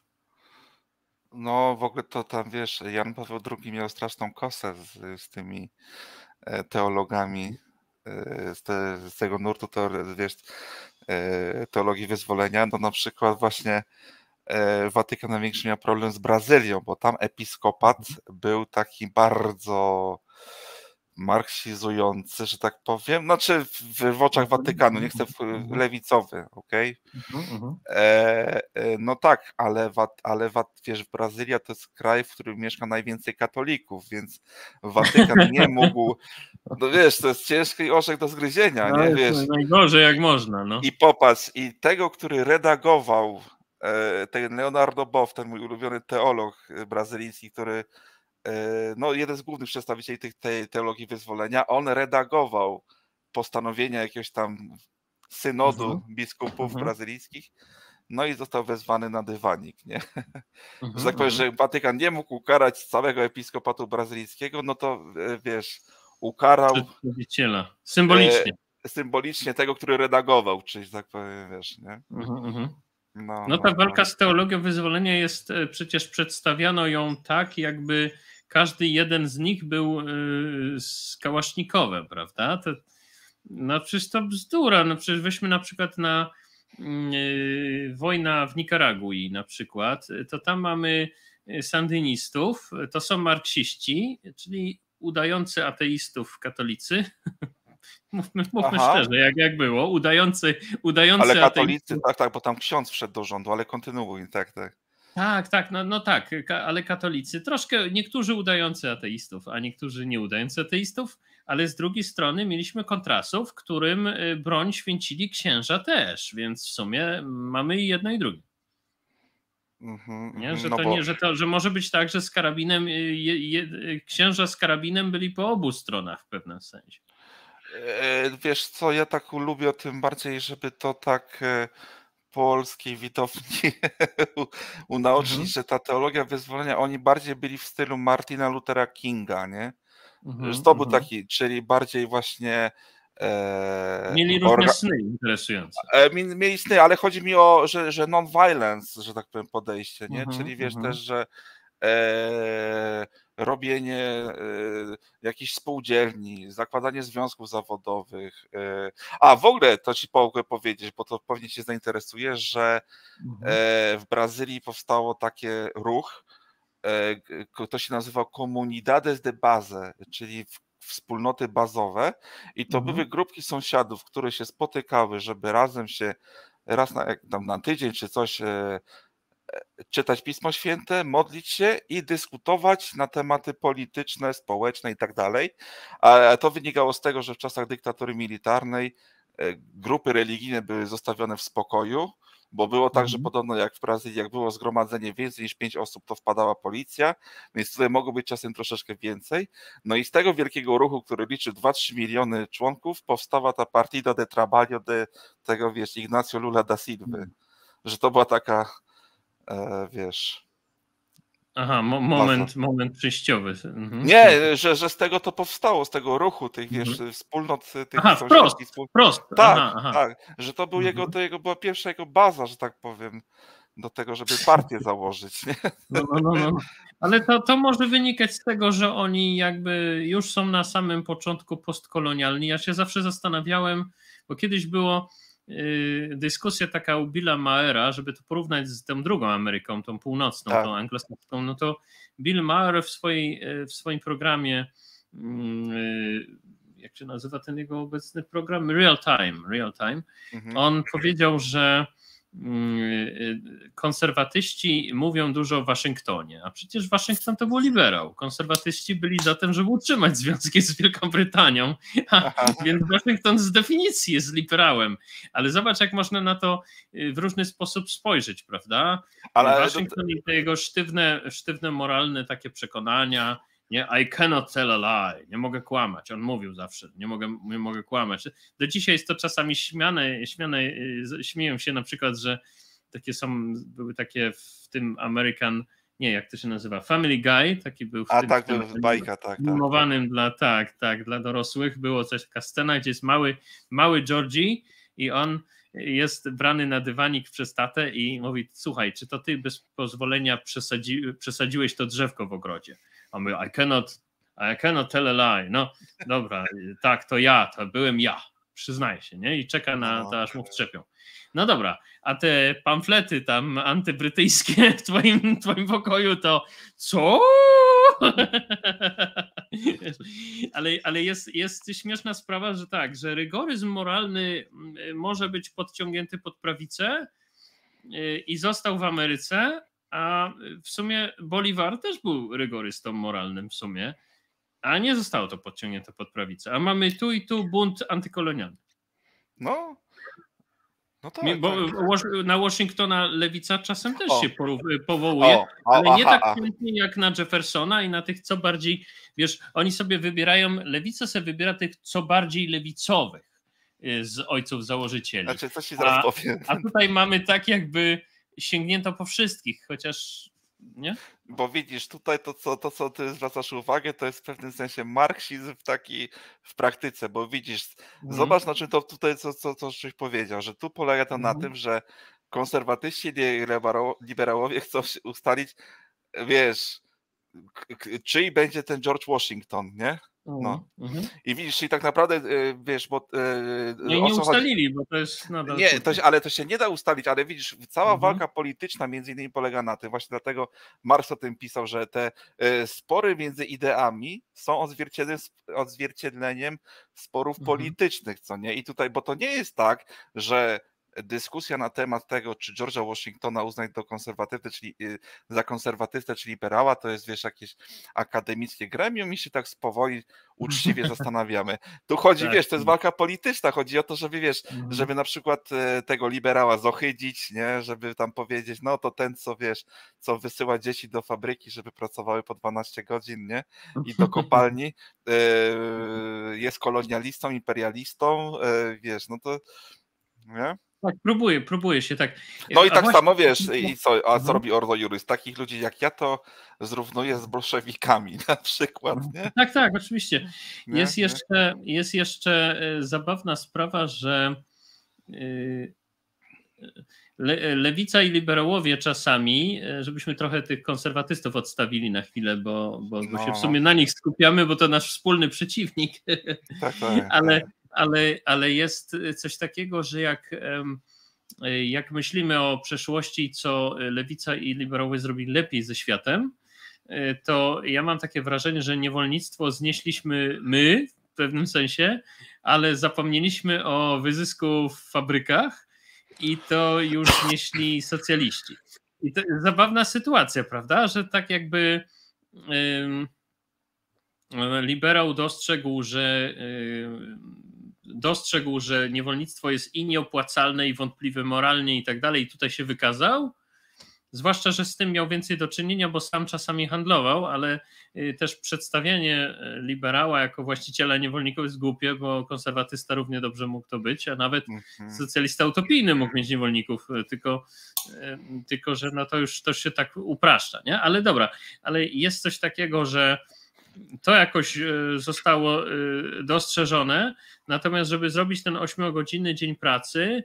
No w ogóle to tam, wiesz, Jan Paweł drugi miał straszną kosę z, z tymi e, teologami e, z, te, z tego nurtu, teore- wiesz, e, teologii wyzwolenia. No na przykład właśnie e, Watykan największy miał problem z Brazylią, bo tam episkopat był taki bardzo marksizujący, że tak powiem, znaczy w, w oczach Watykanu, nie chcę w, lewicowy, okej? Mhm, mhm. E, e, no tak, ale, Wat, ale Wat, wiesz, Brazylia to jest kraj, w którym mieszka najwięcej katolików, więc Watykan nie mógł, no wiesz, to jest ciężki orzech do zgryzienia, No nie, jest wiesz. najgorzej jak można, no. I popatrz, i tego, który redagował, e, ten Leonardo Boff, ten mój ulubiony teolog e, brazylijski, który, e, no jeden z głównych przedstawicieli tych, tej teologii wyzwolenia, on redagował postanowienia jakiegoś tam synodu Mhm, biskupów mhm, brazylijskich, no i został wezwany na dywanik, nie? Że mhm, tak powiem, mhm. że Watykan nie mógł ukarać całego episkopatu brazylijskiego, no to e, wiesz, ukarał Przedstawiciela. e, Symbolicznie. symbolicznie tego, który redagował, czyli że tak powiem, wiesz, nie? Mhm, mhm. No, No ta no, no. walka z teologią wyzwolenia jest, e, przecież przedstawiano ją tak, jakby każdy jeden z nich był e, z kałasznikowem, prawda? To, no przecież to bzdura, no przecież weźmy na przykład na mm, e, wojna w Nikaragui na przykład, e, to tam mamy e, sandynistów, e, to są marksiści, czyli udający ateistów katolicy. Mówmy, mówmy Aha, szczerze, jak, jak było, udający, ale udający katolicy, ateistów. tak, tak, bo tam ksiądz wszedł do rządu, ale kontynuuj, tak, tak. Tak, tak, no, no tak, ka- ale katolicy, troszkę niektórzy udający ateistów, a niektórzy nie udający ateistów, ale z drugiej strony mieliśmy kontrastów, w którym y, broń święcili księża też, więc w sumie mamy i jedno i drugie. Mhm, Nie? mhm, Że no to bo nie, że to, że może być tak, że z karabinem, y, je, je, księża z karabinem byli po obu stronach w pewnym sensie. e, wiesz co, ja tak lubię tym bardziej, żeby to tak e, polskiej widowni u- unaocznić, Mhm, że ta teologia wyzwolenia, oni bardziej byli w stylu Martina Luthera Kinga, nie? Że mhm, to był mhm. taki, czyli bardziej właśnie e, Mieli różne orga, sny interesujące. e, mi- mieli sny, ale chodzi mi o, że, że non-violence, że tak powiem, podejście, nie? Mhm, Czyli wiesz też, mhm. że e, robienie e, jakichś spółdzielni, zakładanie związków zawodowych. E, a w ogóle to ci mogę powiedzieć, bo to pewnie cię zainteresuje, że Mhm. e, w Brazylii powstało takie ruch, e, g- to się nazywa Comunidades de Base, czyli w- wspólnoty bazowe i to Mhm. były grupki sąsiadów, które się spotykały, żeby razem się raz na, jak tam na tydzień czy coś e, czytać Pismo Święte, modlić się i dyskutować na tematy polityczne, społeczne i tak dalej. A to wynikało z tego, że w czasach dyktatury militarnej grupy religijne były zostawione w spokoju, bo było tak, że podobno jak w Brazylii, jak było zgromadzenie więcej niż pięć osób, to wpadała policja, więc tutaj mogło być czasem troszeczkę więcej. No i z tego wielkiego ruchu, który liczy dwa trzy miliony członków, powstała ta Partido de Trabalho de tego, wiesz, Ignacio Lula da Silva, że to była taka, e, wiesz... Aha, mo moment, moment przejściowy. Mhm. Nie, że, że z tego to powstało, z tego ruchu, tych, wiesz, Mhm. wspólnot tych aha, wprost, wspól... wprost. Tak, aha, aha. tak, że to był mhm. jego, to jego była pierwsza jego baza, że tak powiem, do tego, żeby partię założyć. Nie? No, no, no, no. Ale to, to może wynikać z tego, że oni jakby już są na samym początku postkolonialni. Ja się zawsze zastanawiałem, bo kiedyś było yy, dyskusja taka u Billa Mahera, żeby to porównać z tą drugą Ameryką, tą północną, tak. tą anglosakską, no to Bill Maher w, swojej, w swoim programie, yy, jak się nazywa ten jego obecny program? Real Time. Real Time. Mhm. On powiedział, że konserwatyści mówią dużo o Waszyngtonie, a przecież Waszyngton to był liberał. Konserwatyści byli za tym, żeby utrzymać związki z Wielką Brytanią, a, więc Waszyngton z definicji jest liberałem. Ale zobacz, jak można na to w różny sposób spojrzeć, prawda? Ale Waszyngton i te jego sztywne, sztywne moralne takie przekonania, nie, I cannot tell a lie, nie mogę kłamać, on mówił zawsze, nie mogę, nie mogę kłamać. Do dzisiaj jest to czasami śmiane, śmiane, śmieją się na przykład, że takie są, były takie w tym American, nie, jak to się nazywa, Family Guy, taki był w a tym, tak, w tym, był bajka, tak, filmowanym tak. dla, tak, tak, dla dorosłych, było coś, taka scena, gdzie jest mały, mały Georgie i on jest brany na dywanik przez tatę i mówi, słuchaj, czy to ty bez pozwolenia przesadzi, przesadziłeś to drzewko w ogrodzie? A my, I cannot, I cannot tell a lie. No dobra, tak, to ja, to byłem ja, przyznaję się, nie? I czeka na to, aż mu wtrzepią. No dobra, a te pamflety tam antybrytyjskie w twoim, twoim pokoju to co? ale ale jest, jest śmieszna sprawa, że tak, że rygoryzm moralny może być podciągnięty pod prawicę i został w Ameryce, a w sumie Bolivar też był rygorystą moralnym w sumie, a nie zostało to podciągnięte pod prawicę. A mamy tu i tu bunt antykolonialny. No, no tak, Bo tak. na Washingtona lewica czasem też o. się powołuje, o, o, ale nie aha, tak pięknie jak na Jeffersona i na tych co bardziej, wiesz, oni sobie wybierają, lewica sobie wybiera tych co bardziej lewicowych z ojców założycieli. Znaczy, coś ci zaraz a, powiem. A tutaj mamy tak jakby sięgnięto po wszystkich, chociaż nie? Bo widzisz, tutaj to co, to, co ty zwracasz uwagę, to jest w pewnym sensie marksizm w taki w praktyce, bo widzisz, mm. zobacz na czym to tutaj, co, co, co żeś powiedział, że tu polega to mm. na tym, że konserwatyści, liberałowie chcą ustalić, wiesz, czyj będzie ten George Washington, nie? No. Mhm. I widzisz, czyli tak naprawdę, wiesz, bo... No i nie ustalili, chodzi? Bo to jest nadal... Nie, to się, ale to się nie da ustalić, ale widzisz, cała mhm. walka polityczna między innymi polega na tym, właśnie dlatego Marx o tym pisał, że te spory między ideami są odzwierciedleniem, odzwierciedleniem sporów mhm. politycznych, co nie? I tutaj, bo to nie jest tak, że dyskusja na temat tego, czy George'a Washingtona uznać do konserwatywny, czyli za konserwatystę, czy liberała, to jest, wiesz, jakieś akademickie gremium i się tak powoli uczciwie zastanawiamy. Tu chodzi, tak, wiesz, to jest walka polityczna, chodzi o to, żeby, wiesz, mhm. żeby na przykład tego liberała zohydzić, nie, żeby tam powiedzieć, no to ten, co, wiesz, co wysyła dzieci do fabryki, żeby pracowały po dwanaście godzin, nie, i do kopalni, jest kolonialistą, imperialistą, wiesz, no to, nie? Tak, próbuję, próbuję się tak. No i a tak właśnie... samo wiesz, i co, a co robi Ordo Iuris? Takich ludzi jak ja to zrównuje z bolszewikami na przykład, nie? Tak, tak, oczywiście. Nie? Jest, nie? Jeszcze, jest jeszcze zabawna sprawa, że Le, lewica i liberałowie czasami, żebyśmy trochę tych konserwatystów odstawili na chwilę, bo, bo, no. bo się w sumie na nich skupiamy, bo to nasz wspólny przeciwnik. Tak, tak, ale, tak. Ale, ale jest coś takiego, że jak, jak myślimy o przeszłości, co lewica i liberałowie zrobili lepiej ze światem, to ja mam takie wrażenie, że niewolnictwo znieśliśmy my w pewnym sensie, ale zapomnieliśmy o wyzysku w fabrykach i to już nieśli socjaliści. I to jest zabawna sytuacja, prawda, że tak jakby ym, liberał dostrzegł, że ym, dostrzegł, że niewolnictwo jest i nieopłacalne, i wątpliwe moralnie i tak dalej, i tutaj się wykazał, zwłaszcza, że z tym miał więcej do czynienia, bo sam czasami handlował, ale też przedstawianie liberała jako właściciela niewolników jest głupie, bo konserwatysta równie dobrze mógł to być, a nawet socjalista utopijny mógł mieć niewolników, tylko, tylko że no to już to się tak upraszcza, nie? Ale dobra, ale jest coś takiego, że to jakoś zostało dostrzeżone, natomiast żeby zrobić ten ośmiogodzinny dzień pracy,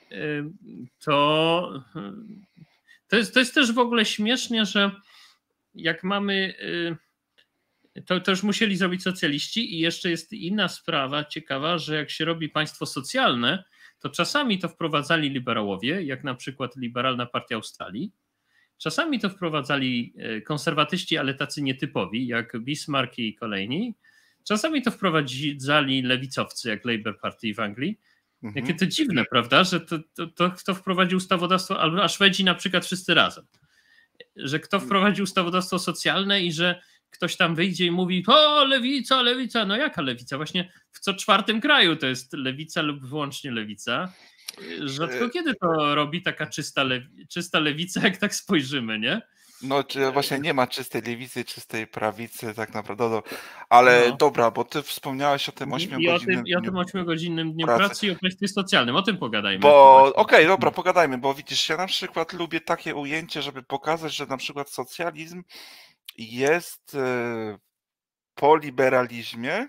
to to jest, to jest też w ogóle śmiesznie, że jak mamy, to, to już musieli zrobić socjaliści i jeszcze jest inna sprawa ciekawa, że jak się robi państwo socjalne, to czasami to wprowadzali liberałowie, jak na przykład Liberalna Partia Australii, czasami to wprowadzali konserwatyści, ale tacy nietypowi, jak Bismarck i kolejni, czasami to wprowadzali lewicowcy, jak Labour Party w Anglii. Mhm. Jakie to dziwne, prawda, że to, to, to kto wprowadził ustawodawstwo, a Szwedzi na przykład wszyscy razem, że kto wprowadził ustawodawstwo socjalne i że ktoś tam wyjdzie i mówi, o lewica, lewica, no jaka lewica? Właśnie w co czwartym kraju to jest lewica lub wyłącznie lewica. Rzadko kiedy to robi taka czysta, lewi, czysta lewica, jak tak spojrzymy, nie? No właśnie nie ma czystej lewicy, czystej prawicy tak naprawdę, no, ale no. Dobra, bo ty wspomniałeś o tym ośmiogodzinnym I o tym ośmiogodzinnym dniu pracy. pracy i o kwestii socjalnym, o tym pogadajmy. Bo okej, okay, dobra, pogadajmy, bo widzisz, ja na przykład lubię takie ujęcie, żeby pokazać, że na przykład socjalizm jest po liberalizmie,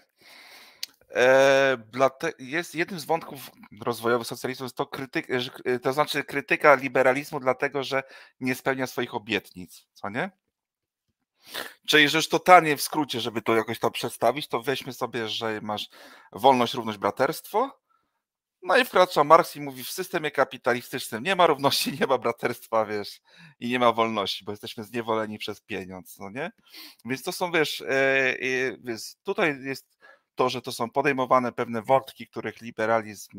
jest jednym z wątków rozwojowych socjalizmu, jest to, krytyk, to znaczy krytyka liberalizmu dlatego, że nie spełnia swoich obietnic, co nie? Czyli że już totalnie w skrócie, żeby to jakoś to przedstawić, to weźmy sobie, że masz wolność, równość, braterstwo, no i wkracza Marks i mówi, w systemie kapitalistycznym nie ma równości, nie ma braterstwa, wiesz, i nie ma wolności, bo jesteśmy zniewoleni przez pieniądz, no nie? Więc to są, wiesz, yy, yy, tutaj jest to, że to są podejmowane pewne wątki, których liberalizm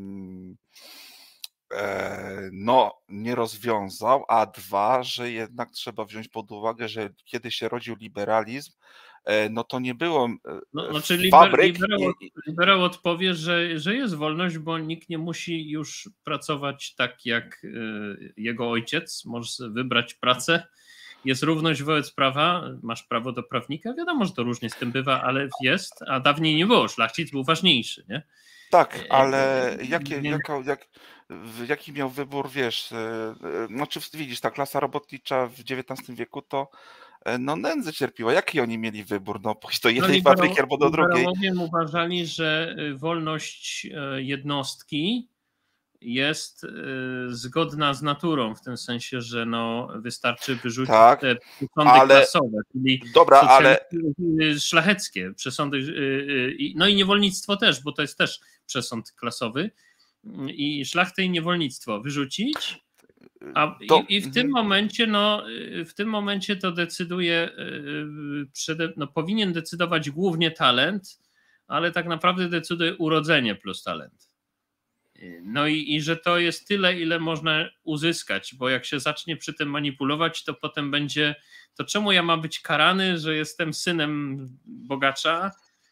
e, no, nie rozwiązał, a dwa, że jednak trzeba wziąć pod uwagę, że kiedy się rodził liberalizm, e, no to nie było no, znaczy fabryk. Liberał, i... liberał odpowie, że, że jest wolność, bo nikt nie musi już pracować tak jak jego ojciec, możesz wybrać pracę. Jest równość wobec prawa, masz prawo do prawnika, wiadomo, że to różnie z tym bywa, ale jest, a dawniej nie było, szlachcic był ważniejszy, nie? Tak, ale jakie, jaka, jak, jaki miał wybór, wiesz, no czy widzisz, ta klasa robotnicza w dziewiętnastym wieku to no nędzę cierpiła, jaki oni mieli wybór, no pójść do jednej no, fabryki albo do drugiej. Liberałowie uważali, że wolność jednostki jest y, zgodna z naturą, w tym sensie, że no, wystarczy wyrzucić tak, te przesądy ale, klasowe, czyli dobra, ale... szlacheckie przesądy, y, y, no i niewolnictwo też, bo to jest też przesąd klasowy i szlachtę i niewolnictwo wyrzucić, a to... i, i w tym momencie no, w tym momencie to decyduje, przede, no, powinien decydować głównie talent, ale tak naprawdę decyduje urodzenie plus talent. No i, i że to jest tyle, ile można uzyskać, bo jak się zacznie przy tym manipulować, to potem będzie, to czemu ja mam być karany, że jestem synem bogacza?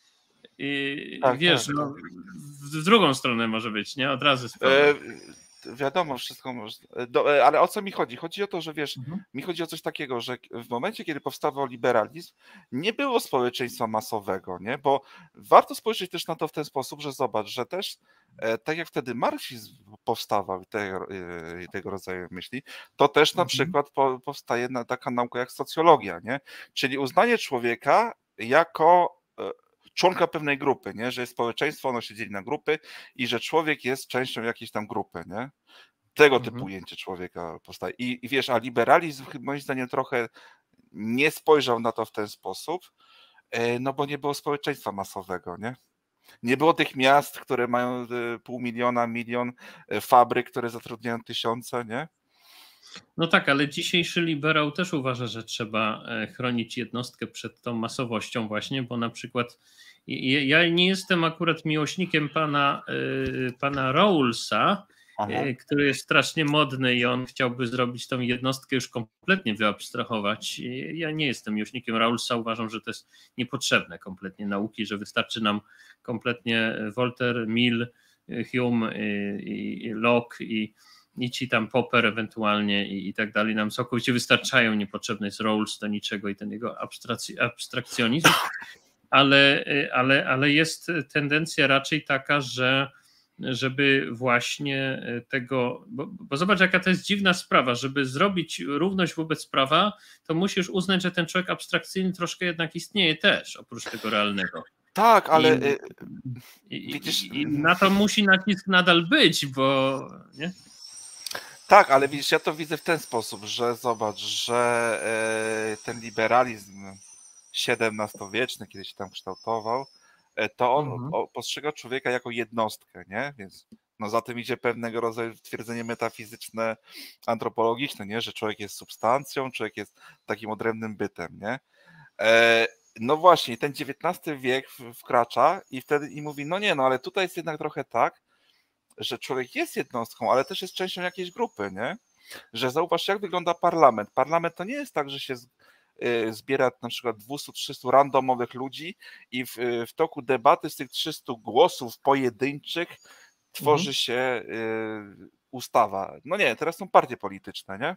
I, tak, wiesz, tak, no, tak. W drugą stronę może być, nie? Od razu e, wiadomo, wszystko można. Do, ale o co mi chodzi? Chodzi o to, że wiesz, mhm. mi chodzi o coś takiego, że w momencie, kiedy powstawał liberalizm, nie było społeczeństwa masowego, nie? Bo warto spojrzeć też na to w ten sposób, że zobacz, że też tak jak wtedy marksizm powstawał, tego, tego rodzaju myśli, to też na mhm. przykład powstaje taka nauka jak socjologia, nie? Czyli uznanie człowieka jako członka pewnej grupy, nie? Że jest społeczeństwo, ono się dzieli na grupy i że człowiek jest częścią jakiejś tam grupy, nie? Tego typu mhm. ujęcie człowieka powstaje. I, I wiesz, a liberalizm moim zdaniem trochę nie spojrzał na to w ten sposób, no bo nie było społeczeństwa masowego, nie? Nie było tych miast, które mają pół miliona, milion fabryk, które zatrudniają tysiące, nie? No tak, ale dzisiejszy liberał też uważa, że trzeba chronić jednostkę przed tą masowością właśnie, bo na przykład ja nie jestem akurat miłośnikiem pana, pana Rawlsa, Aha. który jest strasznie modny i on chciałby zrobić tą jednostkę już kompletnie wyabstrahować. Ja nie jestem miłośnikiem Rawlsa, uważam, że to jest niepotrzebne kompletnie nauki, że wystarczy nam kompletnie Voltaire, Mill, Hume i, i Locke i, i ci tam Popper ewentualnie i, i tak dalej nam całkowicie wystarczają, niepotrzebny jest Rawls do niczego i ten jego abstrakcjonizm, ale, ale, ale jest tendencja raczej taka, że żeby właśnie tego, bo, bo zobacz jaka to jest dziwna sprawa, żeby zrobić równość wobec prawa, to musisz uznać, że ten człowiek abstrakcyjny troszkę jednak istnieje też, oprócz tego realnego. Tak, ale I, i, widzisz, i na to musi nacisk nadal być, bo nie? Tak, ale widzisz, ja to widzę w ten sposób, że zobacz, że ten liberalizm siedemnastowieczny, kiedy się tam kształtował, to on mhm. postrzega człowieka jako jednostkę, nie? Więc no za tym idzie pewnego rodzaju twierdzenie metafizyczne, antropologiczne, nie? Że człowiek jest substancją, człowiek jest takim odrębnym bytem, nie? E, no właśnie, ten dziewiętnasty wiek wkracza i wtedy i mówi, no nie, no ale tutaj jest jednak trochę tak, że człowiek jest jednostką, ale też jest częścią jakiejś grupy, nie? Że zauważ, jak wygląda parlament. Parlament to nie jest tak, że się zbiera na przykład dwieście trzysta randomowych ludzi i w, w toku debaty z tych trzystu głosów pojedynczych tworzy mhm. się y, ustawa. No nie, teraz są partie polityczne, nie?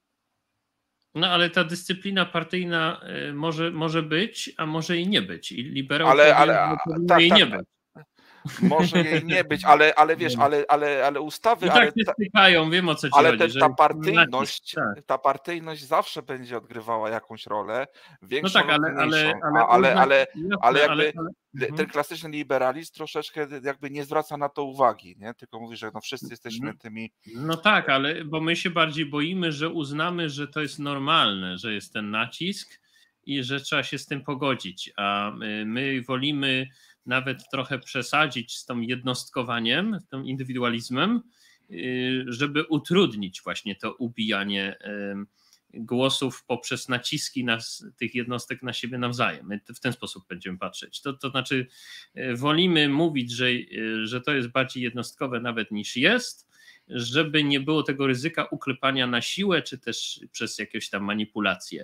No ale ta dyscyplina partyjna może, może być, a może i nie być. I liberał ale, powiem, ale, że powinno tak, jej tak, nie być. Może jej nie być, ale, ale wiesz, ale, ale, ale ustawy... I tak ale się ta, stykają, wiem o co ci ale chodzi. Ale ta partyjność, tak. ta partyjność zawsze będzie odgrywała jakąś rolę, większą no tak, lub ale, mniejszą, ale, ale, ale, ale, jasne, ale jakby ale, ale, ten klasyczny liberalizm troszeczkę jakby nie zwraca na to uwagi, nie? Tylko mówi, że no wszyscy jesteśmy tymi... No tak, ale bo my się bardziej boimy, że uznamy, że to jest normalne, że jest ten nacisk i że trzeba się z tym pogodzić, a my wolimy nawet trochę przesadzić z tą jednostkowaniem, tym indywidualizmem, żeby utrudnić właśnie to ubijanie głosów poprzez naciski nas, tych jednostek na siebie nawzajem. My w ten sposób będziemy patrzeć. To, to znaczy wolimy mówić, że, że to jest bardziej jednostkowe nawet niż jest, żeby nie było tego ryzyka uklepania na siłę, czy też przez jakieś tam manipulacje.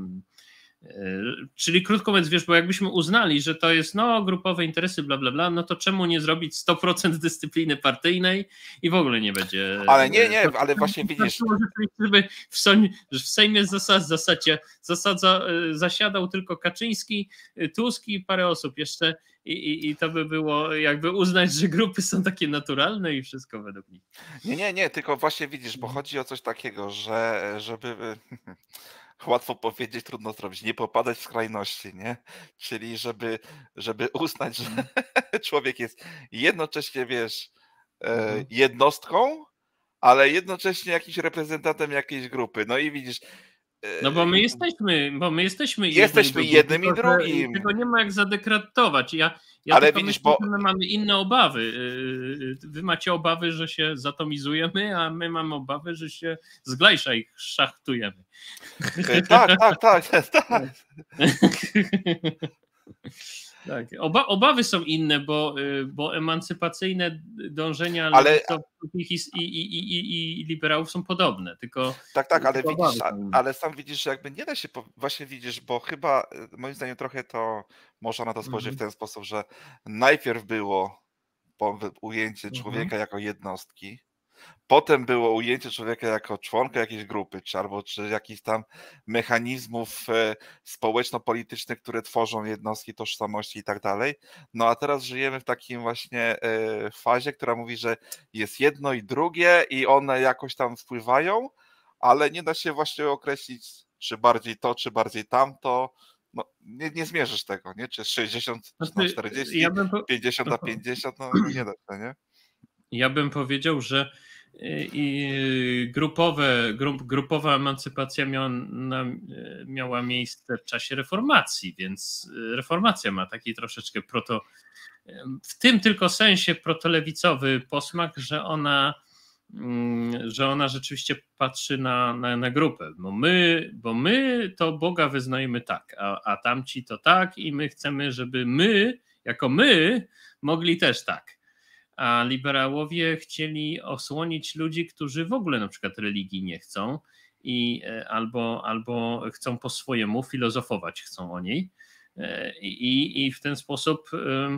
Czyli krótko mówiąc, wiesz, bo jakbyśmy uznali, że to jest no grupowe interesy, bla, bla, bla, no to czemu nie zrobić sto procent dyscypliny partyjnej i w ogóle nie będzie... Ale nie, nie, to, ale właśnie widzisz... Żeby w, Sejmie, w Sejmie zasad, zasadzie, zasadza, zasiadał tylko Kaczyński, Tusk i parę osób jeszcze i, i, i to by było jakby uznać, że grupy są takie naturalne i wszystko według nich. Nie, nie, nie, tylko właśnie widzisz, bo chodzi o coś takiego, że żeby... Łatwo powiedzieć, trudno zrobić. Nie popadać w skrajności, nie? Czyli żeby, żeby uznać, że człowiek jest jednocześnie, wiesz, jednostką, ale jednocześnie jakimś reprezentantem jakiejś grupy. No i widzisz... No bo my jesteśmy, bo my jesteśmy Jesteśmy jednym i drugim. Tego nie ma jak zadekretować. Ja, ja ale tylko widzisz, myślę, bo... że my mamy inne obawy. Wy macie obawy, że się zatomizujemy, a my mamy obawy, że się z Glejsza ich szachtujemy. Tak, tak, tak. tak. Tak, Oba, obawy są inne, bo, bo emancypacyjne dążenia ale... i, i, i, i, i liberałów są podobne, tylko... Tak, tak, ale widzisz, ale sam widzisz, że jakby nie da się, właśnie widzisz, bo chyba moim zdaniem trochę to można na to spojrzeć mm-hmm. w ten sposób, że najpierw było ujęcie człowieka mm-hmm. jako jednostki, potem było ujęcie człowieka jako członka jakiejś grupy, czy albo czy jakichś tam mechanizmów społeczno-politycznych, które tworzą jednostki tożsamości i tak dalej. No a teraz żyjemy w takim właśnie fazie, która mówi, że jest jedno i drugie i one jakoś tam wpływają, ale nie da się właśnie określić, czy bardziej to, czy bardziej tamto. No, nie, nie zmierzysz tego, nie? Czy sześćdziesiąt na czterdzieści, ja bym po... pięćdziesiąt na pięćdziesiąt, no nie da się, nie? Ja bym powiedział, że i grupowe, grup, grupowa emancypacja miała, na, miała miejsce w czasie reformacji, więc reformacja ma taki troszeczkę proto, w tym tylko sensie protolewicowy posmak, że ona, że ona rzeczywiście patrzy na, na, na grupę, bo my, bo my to Boga wyznajemy tak, a, a tamci to tak i my chcemy, żeby my, jako my, mogli też tak. a liberałowie chcieli osłonić ludzi, którzy w ogóle na przykład religii nie chcą i albo, albo chcą po swojemu filozofować, chcą o niej i, i w ten sposób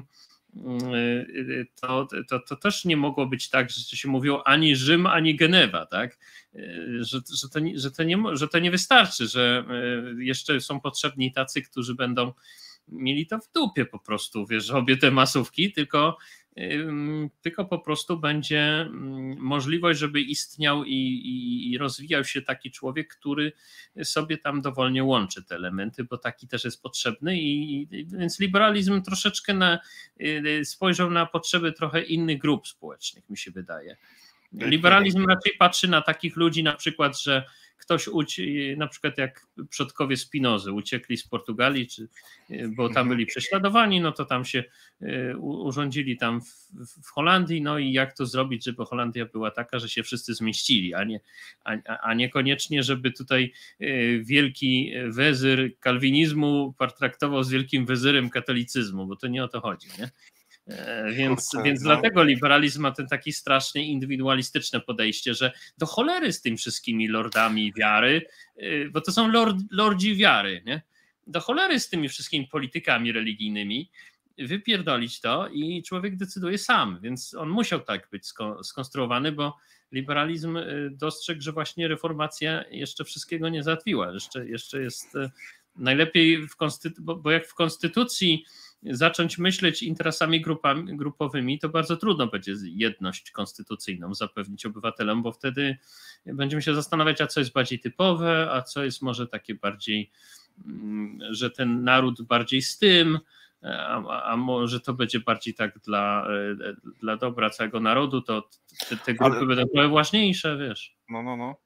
to, to, to też nie mogło być tak, że się mówiło ani Rzym, ani Genewa, tak? Że, że, to, że, to nie, że to nie wystarczy, że jeszcze są potrzebni tacy, którzy będą mieli to w dupie po prostu, wiesz, obie te masówki, tylko, tylko po prostu będzie możliwość, żeby istniał i, i, i rozwijał się taki człowiek, który sobie tam dowolnie łączy te elementy, bo taki też jest potrzebny i, i więc liberalizm troszeczkę na, spojrzał na potrzeby trochę innych grup społecznych, mi się wydaje. Liberalizm raczej patrzy na takich ludzi, na przykład, że ktoś ucie, na przykład jak przodkowie Spinozy uciekli z Portugalii, czy, bo tam byli prześladowani, no to tam się urządzili tam w, w Holandii, no i jak to zrobić, żeby Holandia była taka, że się wszyscy zmieścili, a, nie, a, a niekoniecznie, żeby tutaj wielki wezyr kalwinizmu partraktował z wielkim wezyrem katolicyzmu, bo to nie o to chodzi, nie? Więc, Kurczę, więc no. Dlatego liberalizm ma ten taki strasznie indywidualistyczne podejście, że do cholery z tymi wszystkimi lordami wiary, bo to są lord, lordzi wiary, nie? Do cholery z tymi wszystkimi politykami religijnymi, wypierdolić to i człowiek decyduje sam, więc on musiał tak być skonstruowany, bo liberalizm dostrzegł, że właśnie reformacja jeszcze wszystkiego nie załatwiła, jeszcze, jeszcze jest najlepiej, w konstytu- bo, bo jak w konstytucji zacząć myśleć interesami grupami, grupowymi, to bardzo trudno będzie jedność konstytucyjną zapewnić obywatelom, bo wtedy będziemy się zastanawiać, a co jest bardziej typowe, a co jest może takie bardziej, że ten naród bardziej z tym, a, a może to będzie bardziej tak dla, dla dobra całego narodu, to te, te grupy Ale... będą trochę ważniejsze, wiesz. No, no, no.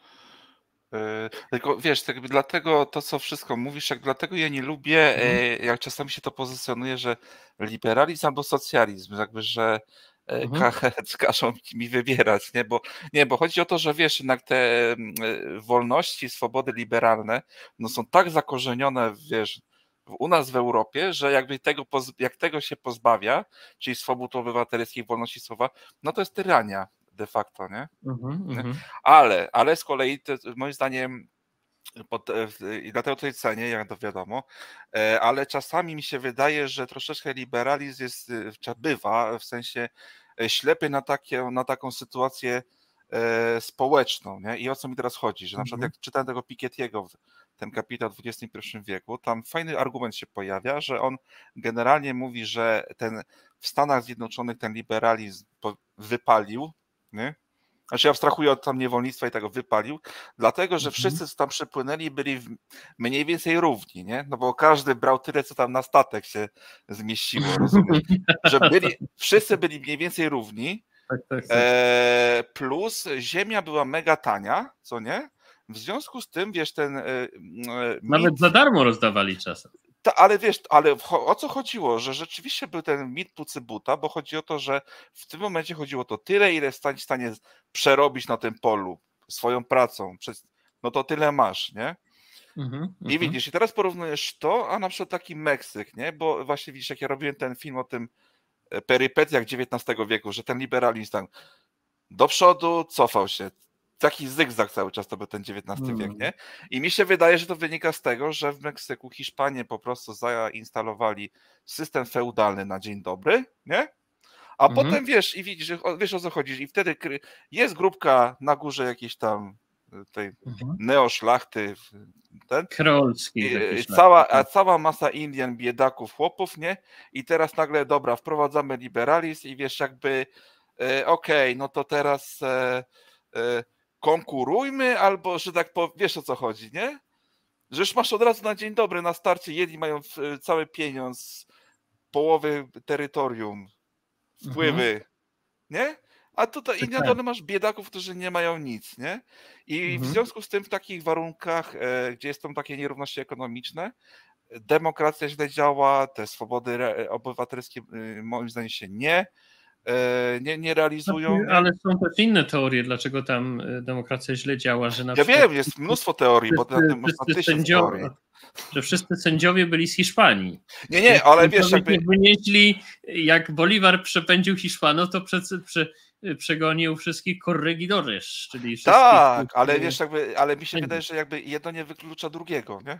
Yy, tylko wiesz, tak jakby dlatego to, co wszystko mówisz, jak dlatego ja nie lubię, mhm. jak czasami się to pozycjonuje, że liberalizm albo socjalizm, jakby, że mhm. ka- każą mi wybierać, nie? Bo, nie, bo chodzi o to, że wiesz, jednak te wolności, swobody liberalne, no są tak zakorzenione, wiesz, u nas w Europie, że jakby tego, jak tego się pozbawia, czyli swobód obywatelskich, wolności słowa, no to jest tyrania de facto, nie? Uh-huh, ale, ale z kolei to, moim zdaniem pod, i dlatego tutaj cenię, jak to wiadomo, ale czasami mi się wydaje, że troszeczkę liberalizm jest, bywa w sensie ślepy na, takie, na taką sytuację społeczną, nie? I o co mi teraz chodzi, że na przykład jak czytałem tego Piketty'ego, ten kapitał w dwudziestym pierwszym wieku, tam fajny argument się pojawia, że on generalnie mówi, że ten w Stanach Zjednoczonych ten liberalizm wypalił, nie? Znaczy abstrahuję od tam niewolnictwa i tego wypalił, dlatego, że wszyscy, co tam przypłynęli, byli mniej więcej równi, nie? No bo każdy brał tyle, co tam na statek się zmieściło, rozumiesz? Że byli, wszyscy byli mniej więcej równi, tak, tak, tak. E, plus ziemia była mega tania, co nie? W związku z tym, wiesz, ten... E, Nawet mit, za darmo rozdawali czasem. Ta, ale wiesz, ale o co chodziło? Że rzeczywiście był ten mit Pucybuta, bo chodzi o to, że w tym momencie chodziło o to tyle, ile jesteś w stanie przerobić na tym polu swoją pracą. No to tyle masz, nie? Mm-hmm, I widzisz, i teraz porównujesz to, a na przykład taki Meksyk, nie? Bo właśnie widzisz, jak ja robiłem ten film o tym perypetiach dziewiętnastego wieku, że ten liberalizm tam do przodu cofał się. Taki zygzak cały czas to był ten dziewiętnasty mm. wiek, nie? I mi się wydaje, że to wynika z tego, że w Meksyku Hiszpanie po prostu zainstalowali system feudalny na dzień dobry, nie? A mm. potem wiesz, i widzisz, wiesz o co chodzi, i wtedy jest grupka na górze jakiejś tam tej mm. neoszlachty, ten, Królski, cała, a cała masa Indian, biedaków, chłopów, nie? I teraz nagle, dobra, wprowadzamy liberalizm i wiesz, jakby e, okej, okay, no to teraz e, e, konkurujmy, albo, że tak powiem, wiesz o co chodzi, nie? Że już masz od razu na dzień dobry, na starcie jedni mają cały pieniądz, połowy terytorium, wpływy, mhm. nie? A tutaj i na dole masz biedaków, którzy nie mają nic, nie? I mhm. w związku z tym w takich warunkach, e, gdzie są takie nierówności ekonomiczne, demokracja źle działa, te swobody obywatelskie moim zdaniem się nie nie, nie realizują. Nie? Ale są też inne teorie, dlaczego tam demokracja źle działa, że na Ja przykład... wiem, jest mnóstwo teorii, bo na tym można tysiąc teorii. Że wszyscy sędziowie byli z Hiszpanii. Nie, nie, ale wiesz, jakby... wynieśli, jak Bolivar przepędził Hiszpanów, to prze, prze, przegonił wszystkich corregidores, czyli wszystkich... Tak, ale wiesz, jakby, ale mi się wydaje, że jakby jedno nie wyklucza drugiego, nie?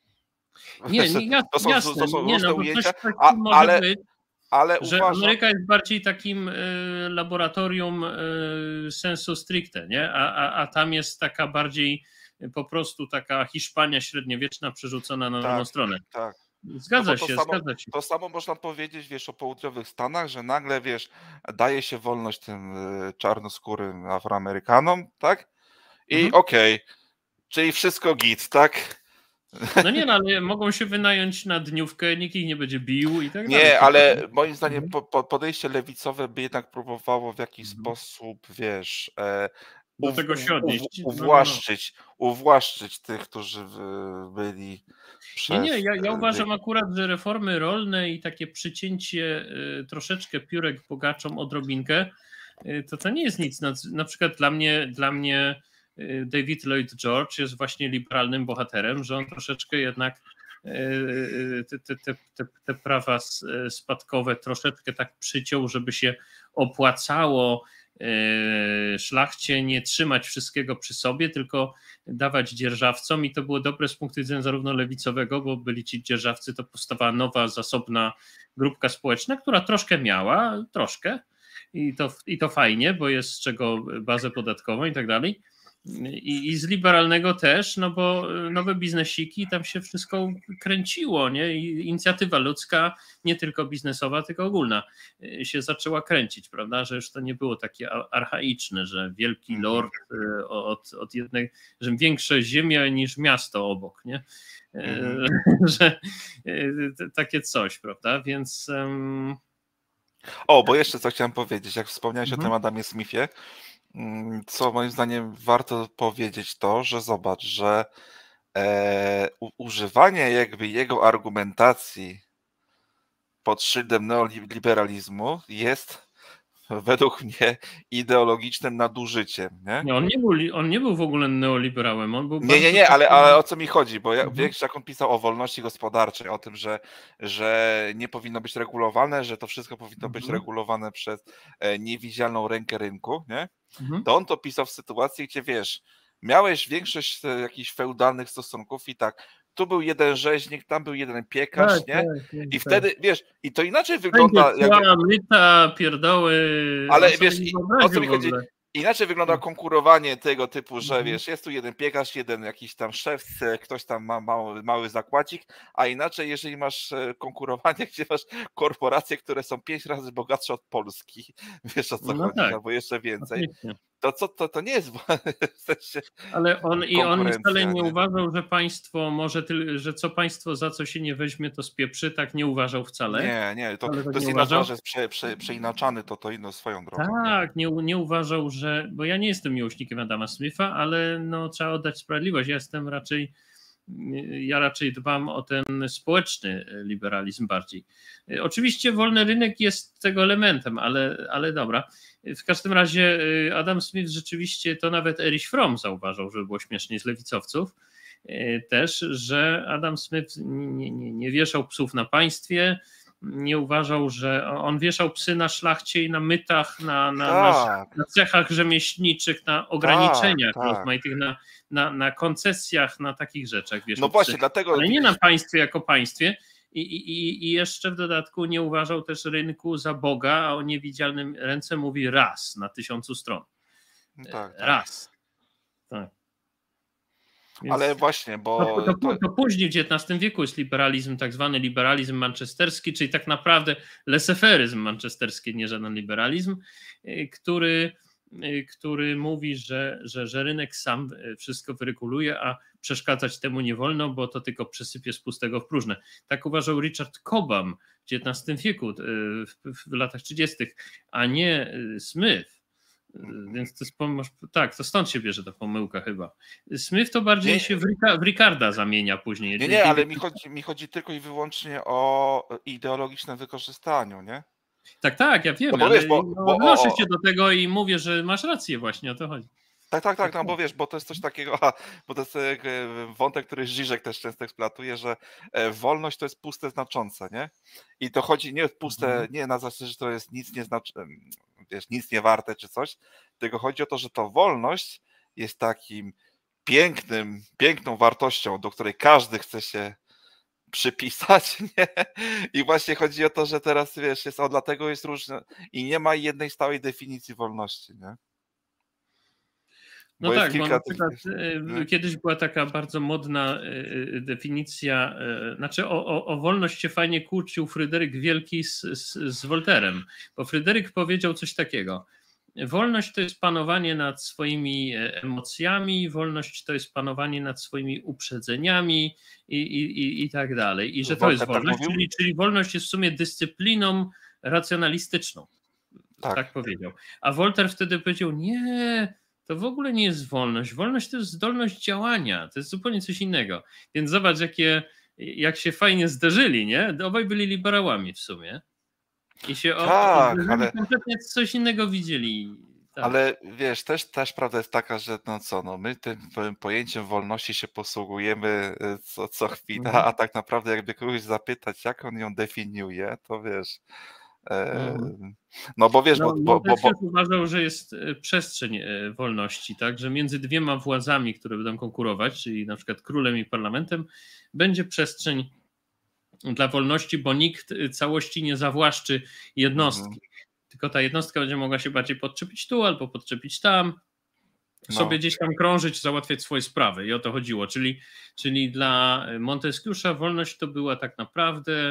Nie, nie jasne, to są, jasne. To są nie, różne no, ujęcia, a, ale, być, ale że uważam... Ameryka jest bardziej takim y, laboratorium y, sensu stricte, nie? A, a, a tam jest taka bardziej y, po prostu taka Hiszpania średniowieczna przerzucona na tak, drugą stronę. Tak. Zgadza no się, samo, zgadza się. To samo można powiedzieć, wiesz, o południowych Stanach, że nagle, wiesz, daje się wolność tym czarnoskórym Afroamerykanom, tak? I mhm. okej, okay, czyli wszystko git, tak? No nie, no, ale mogą się wynająć na dniówkę, nikt ich nie będzie bił i tak nie, dalej. Nie, ale moim zdaniem mhm. po, podejście lewicowe by jednak próbowało w jakiś mhm. sposób, wiesz, e, do tego się odnieść. Uwłaszczyć, no, no. uwłaszczyć tych, którzy byli przez... Nie, nie, ja, ja uważam akurat, że reformy rolne i takie przycięcie y, troszeczkę piórek bogaczom odrobinkę, y, to to nie jest nic. Na, na przykład dla mnie, dla mnie y, David Lloyd George jest właśnie liberalnym bohaterem, że on troszeczkę jednak y, te, te, te, te, te prawa spadkowe troszeczkę tak przyciął, żeby się opłacało szlachcie nie trzymać wszystkiego przy sobie, tylko dawać dzierżawcom i to było dobre z punktu widzenia zarówno lewicowego, bo byli ci dzierżawcy, to powstawała nowa, zasobna grupka społeczna, która troszkę miała, troszkę i to, i to fajnie, bo jest z czego bazę podatkową i tak dalej. I, I z liberalnego też, no bo nowe biznesiki, tam się wszystko kręciło, nie? I inicjatywa ludzka, nie tylko biznesowa, tylko ogólna, się zaczęła kręcić, prawda? Że już to nie było takie archaiczne, że wielki lord od, od jednej, że większa ziemia niż miasto obok, nie? Mhm. Że takie coś, prawda? Więc... Um... O, bo jeszcze co chciałem powiedzieć, jak wspomniałeś mhm. o tym Adamie Smithie, co moim zdaniem warto powiedzieć to, że zobacz, że e, u, używanie jakby jego argumentacji pod szyldem neoliberalizmu jest według mnie ideologicznym nadużyciem. Nie? Nie, on, nie był, on nie był w ogóle neoliberałem. On był nie, nie, nie, ale, ale o co mi chodzi, bo ja, mhm. wiesz, jak on pisał o wolności gospodarczej, o tym, że, że nie powinno być regulowane, że to wszystko powinno mhm. być regulowane przez niewidzialną rękę rynku, nie? Mhm. To on to pisał w sytuacji, gdzie wiesz, miałeś większość jakichś feudalnych stosunków i tak, tu był jeden rzeźnik, tam był jeden piekarz, tak, nie? Tak, tak, I wtedy, tak. wiesz, i to inaczej wygląda... Jakby... myta, pierdoły... Ale wiesz, i, o co mi chodzi? Inaczej wygląda konkurowanie tego typu, że wiesz, jest tu jeden piekarz, jeden jakiś tam szef, ktoś tam ma mały, mały zakładzik, a inaczej, jeżeli masz konkurowanie, gdzie masz korporacje, które są pięć razy bogatsze od Polski, wiesz o co no chodzi, tak. albo jeszcze więcej, Oczywiście. to co to, to nie jest w sensie Ale on i on wcale nie, nie uważał, że państwo może, tyl, że co państwo za co się nie weźmie, to spieprzy, tak nie uważał wcale. Nie, nie, to, to, to jest inaczej, że jest prze, prze, przeinaczany, to to inną swoją drogą. Tak, nie, nie uważał, że, bo ja nie jestem miłośnikiem Adama Smitha, ale no trzeba oddać sprawiedliwość, ja jestem raczej ja raczej dbam o ten społeczny liberalizm bardziej. Oczywiście wolny rynek jest tego elementem, ale, ale dobra. W każdym razie Adam Smith rzeczywiście, to nawet Erich Fromm zauważył, żeby było śmiesznie z lewicowców też, że Adam Smith nie, nie, nie wieszał psów na państwie, nie uważał, że on wieszał psy na szlachcie i na mytach, na, na, tak. na, na cechach rzemieślniczych, na ograniczeniach tak, rozmaitych, tak. na, na, na koncesjach, na takich rzeczach. Wieszał no właśnie, psy. dlatego... Ale nie na państwie jako państwie. I, i, I jeszcze w dodatku nie uważał też rynku za Boga, a o niewidzialnym ręce mówi raz na tysiącu stron. Tak, tak. Raz. Tak. Więc ale właśnie, bo... To, to, to, to później w dziewiętnastym wieku jest liberalizm, tak zwany liberalizm manchesterski, czyli tak naprawdę laissez-faire'yzm manchesterski, nie żaden liberalizm, który, który mówi, że, że, że rynek sam wszystko wyreguluje, a przeszkadzać temu nie wolno, bo to tylko przesypie z pustego w próżne. Tak uważał Richard Cobham w dziewiętnastym wieku, w, w latach trzydziestych, a nie Smith. Więc to jest, tak, to stąd się bierze ta pomyłka chyba. Smith to bardziej nie, się w, Rica, w Ricarda zamienia później. Nie, nie, ale mi chodzi, mi chodzi tylko i wyłącznie o ideologiczne wykorzystaniu, nie? Tak, tak, ja wiem, No bo ale wiesz, bo, no, bo o, odnoszę o, się do tego i mówię, że masz rację właśnie, o to chodzi. tak, tak, tak, no bo wiesz, bo to jest coś takiego, aha, bo to jest e, wątek, który Żyżek też często eksploatuje, że e, wolność to jest puste znaczące, nie? I to chodzi nie puste, Mhm. nie na zasadzie, że to jest nic nie znaczy, wiesz, nic nie warte czy coś, tylko chodzi o to, że to wolność jest takim pięknym, piękną wartością, do której każdy chce się przypisać, nie? I właśnie chodzi o to, że teraz, wiesz, jest, o dlatego jest różne i nie ma jednej stałej definicji wolności, nie? No Bo jest tak, bo kilka na tych, przykład nie? y, kiedyś była taka bardzo modna y, y, definicja, y, znaczy o, o, o wolność się fajnie kłócił Fryderyk Wielki z, z, z Wolterem, bo Fryderyk powiedział coś takiego: wolność to jest panowanie nad swoimi emocjami, wolność to jest panowanie nad swoimi uprzedzeniami i, i, i, i tak dalej. I że to jest Wolter tak wolność, mówił? czyli, czyli wolność jest w sumie dyscypliną racjonalistyczną. Tak Tak. powiedział. A Wolter wtedy powiedział: nie, to w ogóle nie jest wolność. Wolność to jest zdolność działania, to jest zupełnie coś innego. Więc zobacz, jakie, jak się fajnie zderzyli, nie? Obaj byli liberałami w sumie. I się o, o, Tak, zderzyli, ale, kompletnie coś innego widzieli. Tak. ale wiesz, też, też prawda jest taka, że no co, no my tym tym pojęciem wolności się posługujemy y, co, co chwila, Mhm. a tak naprawdę jakby kogoś zapytać, jak on ją definiuje, to wiesz, e, Mhm. no bo wiesz, No, bo, bo, bo, Montesquieu bo uważał, że jest e, przestrzeń e, wolności, tak, że między dwiema władzami, które będą konkurować, czyli na przykład królem i parlamentem, będzie przestrzeń dla wolności, bo nikt całości nie zawłaszczy jednostki. mhm, Tylko ta jednostka będzie mogła się bardziej podczepić tu albo podczepić tam, sobie no, gdzieś tam krążyć, załatwiać swoje sprawy i o to chodziło. Czyli, czyli dla Montesquieu'a wolność to była tak naprawdę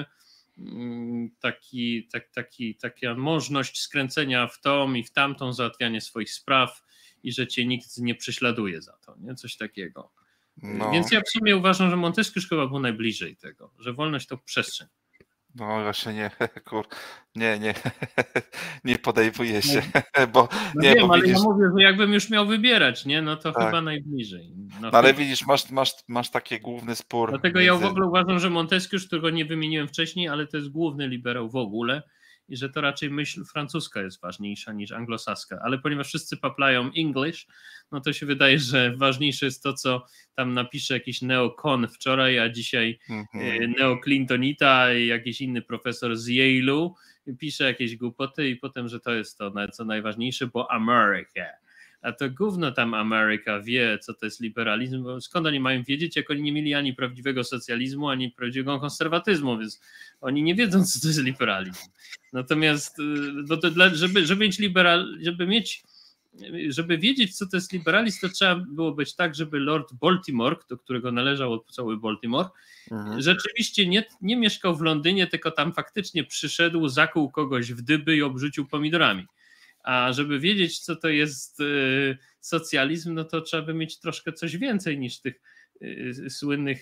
mm, taki, tak, taki, taka możliwość skręcenia w tą i w tamtą, załatwianie swoich spraw i że cię nikt nie prześladuje za to, nie? Coś takiego. Więc no, ja w sumie uważam, że Montesquieu chyba był najbliżej tego, że wolność to przestrzeń. no właśnie nie, kur, nie, nie, nie podejmuję No, się, bo, no nie, bo wiem, ale ja widzisz, mówię, że jakbym już miał wybierać, nie, no to tak, chyba najbliżej. No no ale chyba. widzisz, masz, masz, masz taki główny spór Dlatego ja w między, ogóle uważam, że Montesquieu, którego nie wymieniłem wcześniej, ale to jest główny liberał w ogóle i że to raczej myśl francuska jest ważniejsza niż anglosaska, ale ponieważ wszyscy paplają English, no to się wydaje, że ważniejsze jest to, co tam napisze jakiś neokon wczoraj, a dzisiaj mhm, neoclintonita i jakiś inny profesor z Yale'u pisze jakieś głupoty i potem, że to jest to, co najważniejsze, bo America. A to gówno tam Ameryka wie, co to jest liberalizm, bo skąd oni mają wiedzieć, jak oni nie mieli ani prawdziwego socjalizmu, ani prawdziwego konserwatyzmu, więc oni nie wiedzą, co to jest liberalizm. Natomiast, bo to dla, żeby, żeby mieć liberal, żeby mieć, żeby wiedzieć, co to jest liberalizm, to trzeba było być tak, żeby Lord Baltimore, do którego należał cały Baltimore, mhm. rzeczywiście nie, nie mieszkał w Londynie, tylko tam faktycznie przyszedł, zakuł kogoś w dyby i obrzucił pomidorami. A żeby wiedzieć, co to jest socjalizm, no to trzeba by mieć troszkę coś więcej niż tych słynnych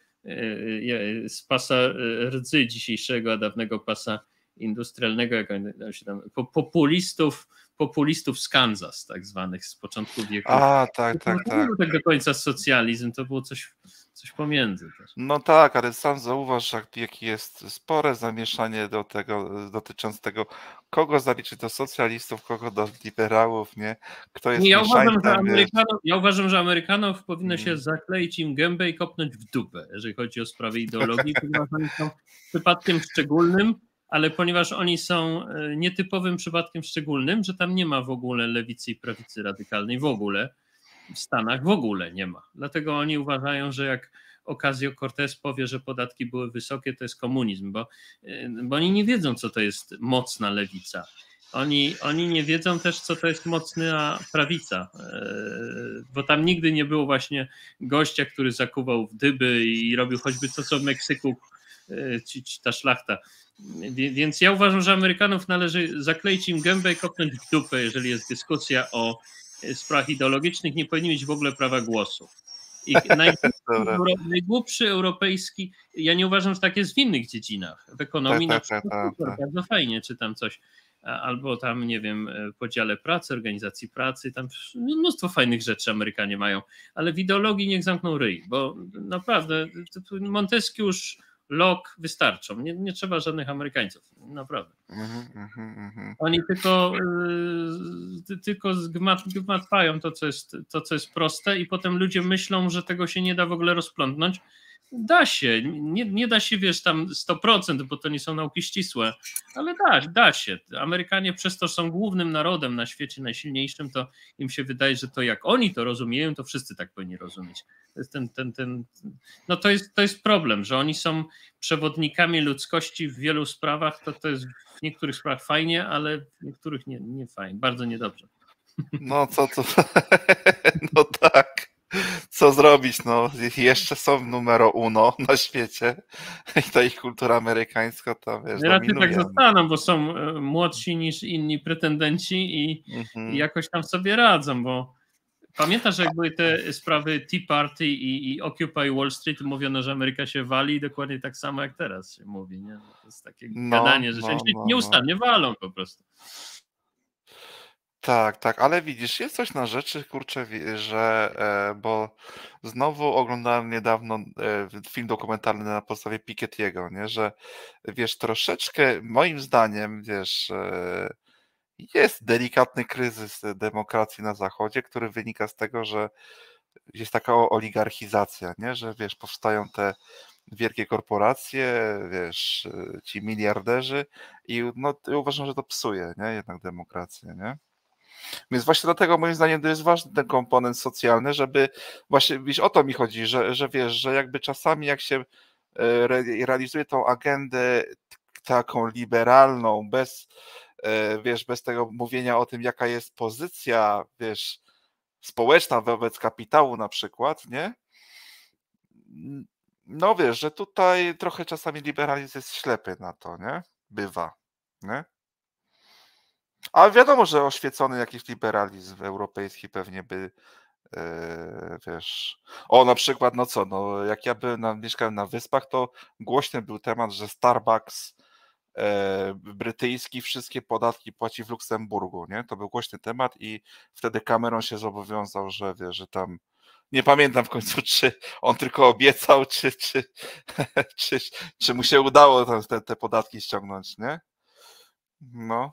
z pasa rdzy dzisiejszego, a dawnego pasa industrialnego, jak się tam, populistów, populistów z Kansas, tak zwanych z początku wieku. A, tak, To tak, nie tak. był tak do końca socjalizm, to było coś, coś pomiędzy też. No tak, ale sam zauważ, jak, jakie jest spore zamieszanie do tego, dotyczące tego, kogo zaliczyć do socjalistów, kogo do liberałów, nie? Kto jest Nie, ja uważam, że mieszańcem, wiesz. Amerykanów, ja uważam, że Amerykanów powinno się Mm. zakleić im gębę i kopnąć w dupę, jeżeli chodzi o sprawy ideologii, ponieważ oni są przypadkiem szczególnym, ale ponieważ oni są nietypowym przypadkiem szczególnym, że tam nie ma w ogóle lewicy i prawicy radykalnej, w ogóle w Stanach w ogóle nie ma. Dlatego oni uważają, że jak Ocasio-Cortez powie, że podatki były wysokie, to jest komunizm, bo, bo oni nie wiedzą, co to jest mocna lewica. Oni, oni nie wiedzą też, co to jest mocna prawica, bo tam nigdy nie było właśnie gościa, który zakuwał w dyby i robił choćby to, co w Meksyku ci, ci, ta szlachta. Więc ja uważam, że Amerykanów należy zakleić im gębę i kopnąć w dupę, jeżeli jest dyskusja o sprawach ideologicznych, nie powinni mieć w ogóle prawa głosu. I najgłupszy, najgłupszy europejski, ja nie uważam, że tak jest w innych dziedzinach. W ekonomii tak, na przykład tak, tak, super, tak. bardzo fajnie czytam coś, albo tam, nie wiem, podziale pracy, organizacji pracy, tam mnóstwo fajnych rzeczy Amerykanie mają, ale w ideologii niech zamkną ryj, bo naprawdę Montesquieu już lok wystarczą. Nie, nie trzeba żadnych Amerykańców, naprawdę. Mhm, mhm, mhm. Oni tylko, y, tylko zgmat, gmatwają to co, jest, to, co jest proste i potem ludzie myślą, że tego się nie da w ogóle rozplątnąć. Da się, nie, nie da się, wiesz, tam sto procent, bo to nie są nauki ścisłe, ale da, da się. Amerykanie przez to, że są głównym narodem na świecie, najsilniejszym, to im się wydaje, że to jak oni to rozumieją, to wszyscy tak powinni rozumieć. To jest ten, ten, ten, no to jest, to jest problem, że oni są przewodnikami ludzkości w wielu sprawach, to, to jest w niektórych sprawach fajnie, ale w niektórych nie, nie fajnie, bardzo niedobrze. No co, co, no tak. Co zrobić? No, jeszcze są numero uno na świecie i ta ich kultura amerykańska to wiesz, Raczej dominuje. tak zostaną, bo są młodsi niż inni pretendenci i, Mhm. i jakoś tam sobie radzą, bo pamiętasz, jak były te sprawy Tea Party i, i Occupy Wall Street, mówiono, że Ameryka się wali i dokładnie tak samo jak teraz się mówi, nie? To jest takie No, gadanie, że no, się no, nieustannie walą po prostu. Tak, tak, ale widzisz, jest coś na rzeczy, kurczę, wi- że, e, bo znowu oglądałem niedawno e, film dokumentalny na podstawie Piketty'ego, nie, że wiesz, troszeczkę moim zdaniem, wiesz, e, jest delikatny kryzys demokracji na Zachodzie, który wynika z tego, że jest taka o- oligarchizacja, nie, że wiesz, powstają te wielkie korporacje, wiesz, e, ci miliarderzy i no, uważam, że to psuje, nie, jednak demokrację, nie? Więc właśnie dlatego moim zdaniem to jest ważny ten komponent socjalny, żeby właśnie, wiesz, o to mi chodzi, że, że wiesz, że jakby czasami jak się e, re- realizuje tą agendę t- taką liberalną, bez, e, wiesz, bez tego mówienia o tym, jaka jest pozycja, wiesz, społeczna wobec kapitału na przykład, nie? No wiesz, że tutaj trochę czasami liberalizm jest ślepy na to, nie? Bywa, nie? Ale wiadomo, że oświecony jakiś liberalizm europejski pewnie by, e, wiesz... O, na przykład, no co, no jak ja byłem na, mieszkałem na Wyspach, to głośny był temat, że Starbucks e, brytyjski wszystkie podatki płaci w Luksemburgu, nie? To był głośny temat i wtedy Cameron się zobowiązał, że wie, że tam... Nie pamiętam w końcu, czy on tylko obiecał, czy, czy, czy, czy mu się udało tam te, te podatki ściągnąć, nie? No,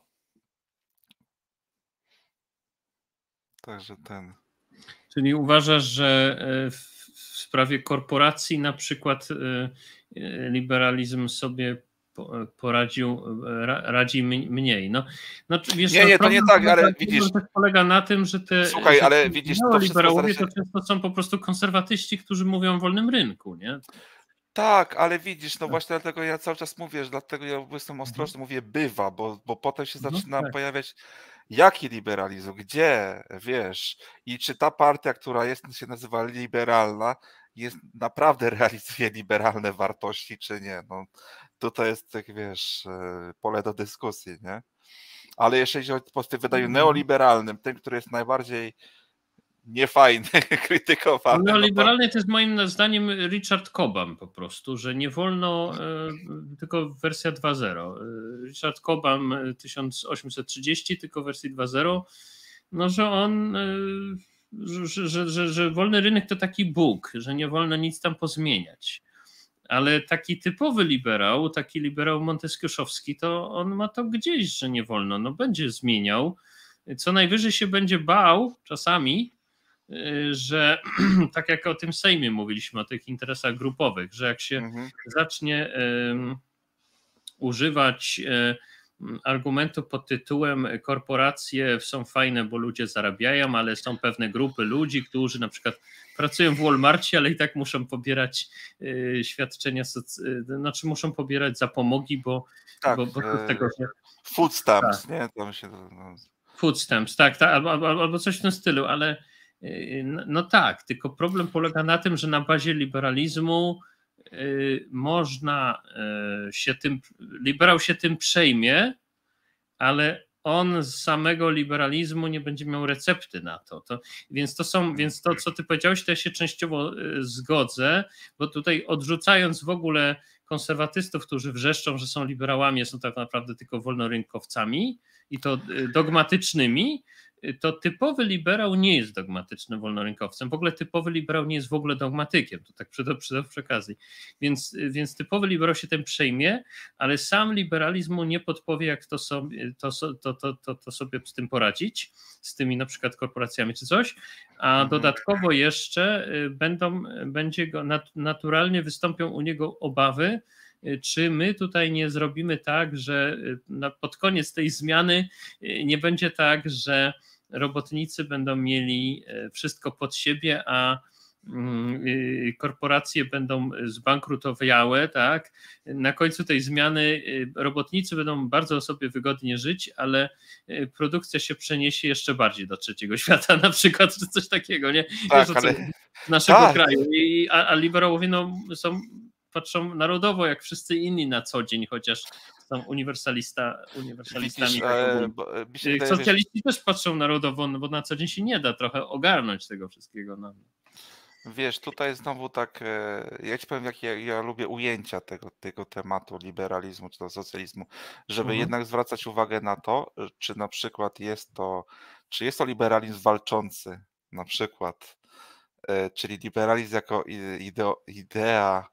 także ten... Czyli uważasz, że e, w w sprawie korporacji na przykład e, e, liberalizm sobie po- poradził, e, ra- radzi m- mniej. No, no czy wiesz, Nie, no, nie, to nie problem, tak, polega, ale widzisz, problem też polega na tym, że te słuchaj, że ale ci widzisz, to wszystko neoliberałowie zależy. to często są po prostu konserwatyści, którzy mówią o wolnym rynku, nie? Tak, ale widzisz, no Tak. właśnie dlatego ja cały czas mówię, że dlatego ja jestem Mhm. ostrożny, mówię bywa, bo, bo potem się No, zaczyna tak. pojawiać jaki liberalizm, gdzie, wiesz, i czy ta partia, która jest, się nazywa liberalna, jest naprawdę realizuje liberalne wartości, czy nie. No, tutaj jest, tak wiesz, e, pole do dyskusji, nie? Ale jeśli chodzi o w tym wydaniu Mhm. neoliberalnym, tym, który jest najbardziej niefajny, No, krytykowany, no to neoliberalny to jest moim zdaniem Richard Cobham po prostu, że nie wolno, e, tylko wersja dwa zero. E, Richard Cobham e, tysiąc osiemset trzydzieści, tylko w wersji dwa zero, no że on, e, że, że, że, że wolny rynek to taki Bóg, że nie wolno nic tam pozmieniać. Ale taki typowy liberał, taki liberał monteskiuszowski, to on ma to gdzieś, że nie wolno. No będzie zmieniał. Co najwyżej się będzie bał czasami, że tak jak o tym Sejmie mówiliśmy, o tych interesach grupowych, że jak się mhm. zacznie um, używać um, argumentu pod tytułem korporacje są fajne, bo ludzie zarabiają, ale są pewne grupy ludzi, którzy na przykład pracują w Walmarcie, ale i tak muszą pobierać y, świadczenia, soc- znaczy muszą pobierać zapomogi, bo, Tak, bo, bo to z e, tego, że food tak, stamps, nie? Tam się to, no. food stamps, tak, tak albo, albo, albo coś w tym stylu, ale no, no tak, tylko problem polega na tym, że na bazie liberalizmu y, można y, się tym, liberał się tym przejmie, ale on z samego liberalizmu nie będzie miał recepty na to. to więc to są, więc to, co ty powiedziałeś, to ja się częściowo y, zgodzę, bo tutaj odrzucając w ogóle konserwatystów, którzy wrzeszczą, że są liberałami, są tak naprawdę tylko wolnorynkowcami i to y, dogmatycznymi, to typowy liberał nie jest dogmatycznym wolnorynkowcem. W ogóle typowy liberał nie jest w ogóle dogmatykiem, to tak przy, przy, przy okazji. Więc, więc typowy liberał się tym przejmie, ale sam liberalizm mu nie podpowie, jak to sobie, to, to, to, to, to sobie z tym poradzić, z tymi na przykład korporacjami czy coś, a dodatkowo jeszcze będą, będzie go naturalnie wystąpią u niego obawy, czy my tutaj nie zrobimy tak, że pod koniec tej zmiany nie będzie tak, że robotnicy będą mieli wszystko pod siebie, a korporacje będą zbankrutowiałe, tak? Na końcu tej zmiany robotnicy będą bardzo sobie wygodnie żyć, ale produkcja się przeniesie jeszcze bardziej do trzeciego świata, na przykład, czy coś takiego, nie? Tak, Wiesz, ale... z naszego tak. kraju. I, a, a liberałowie no, są, patrzą narodowo, jak wszyscy inni na co dzień, chociaż są uniwersalista, uniwersalistami. Widzisz, tak e, bo, mi się wydaje, Socjaliści wiesz... też patrzą narodowo, no bo na co dzień się nie da trochę ogarnąć tego wszystkiego. No. Wiesz, tutaj znowu tak, ja ci powiem, jakie ja, ja lubię ujęcia tego, tego tematu liberalizmu czy to socjalizmu, żeby Mhm. jednak zwracać uwagę na to, czy na przykład jest to, czy jest to liberalizm walczący, na przykład, czyli liberalizm jako ideo, idea,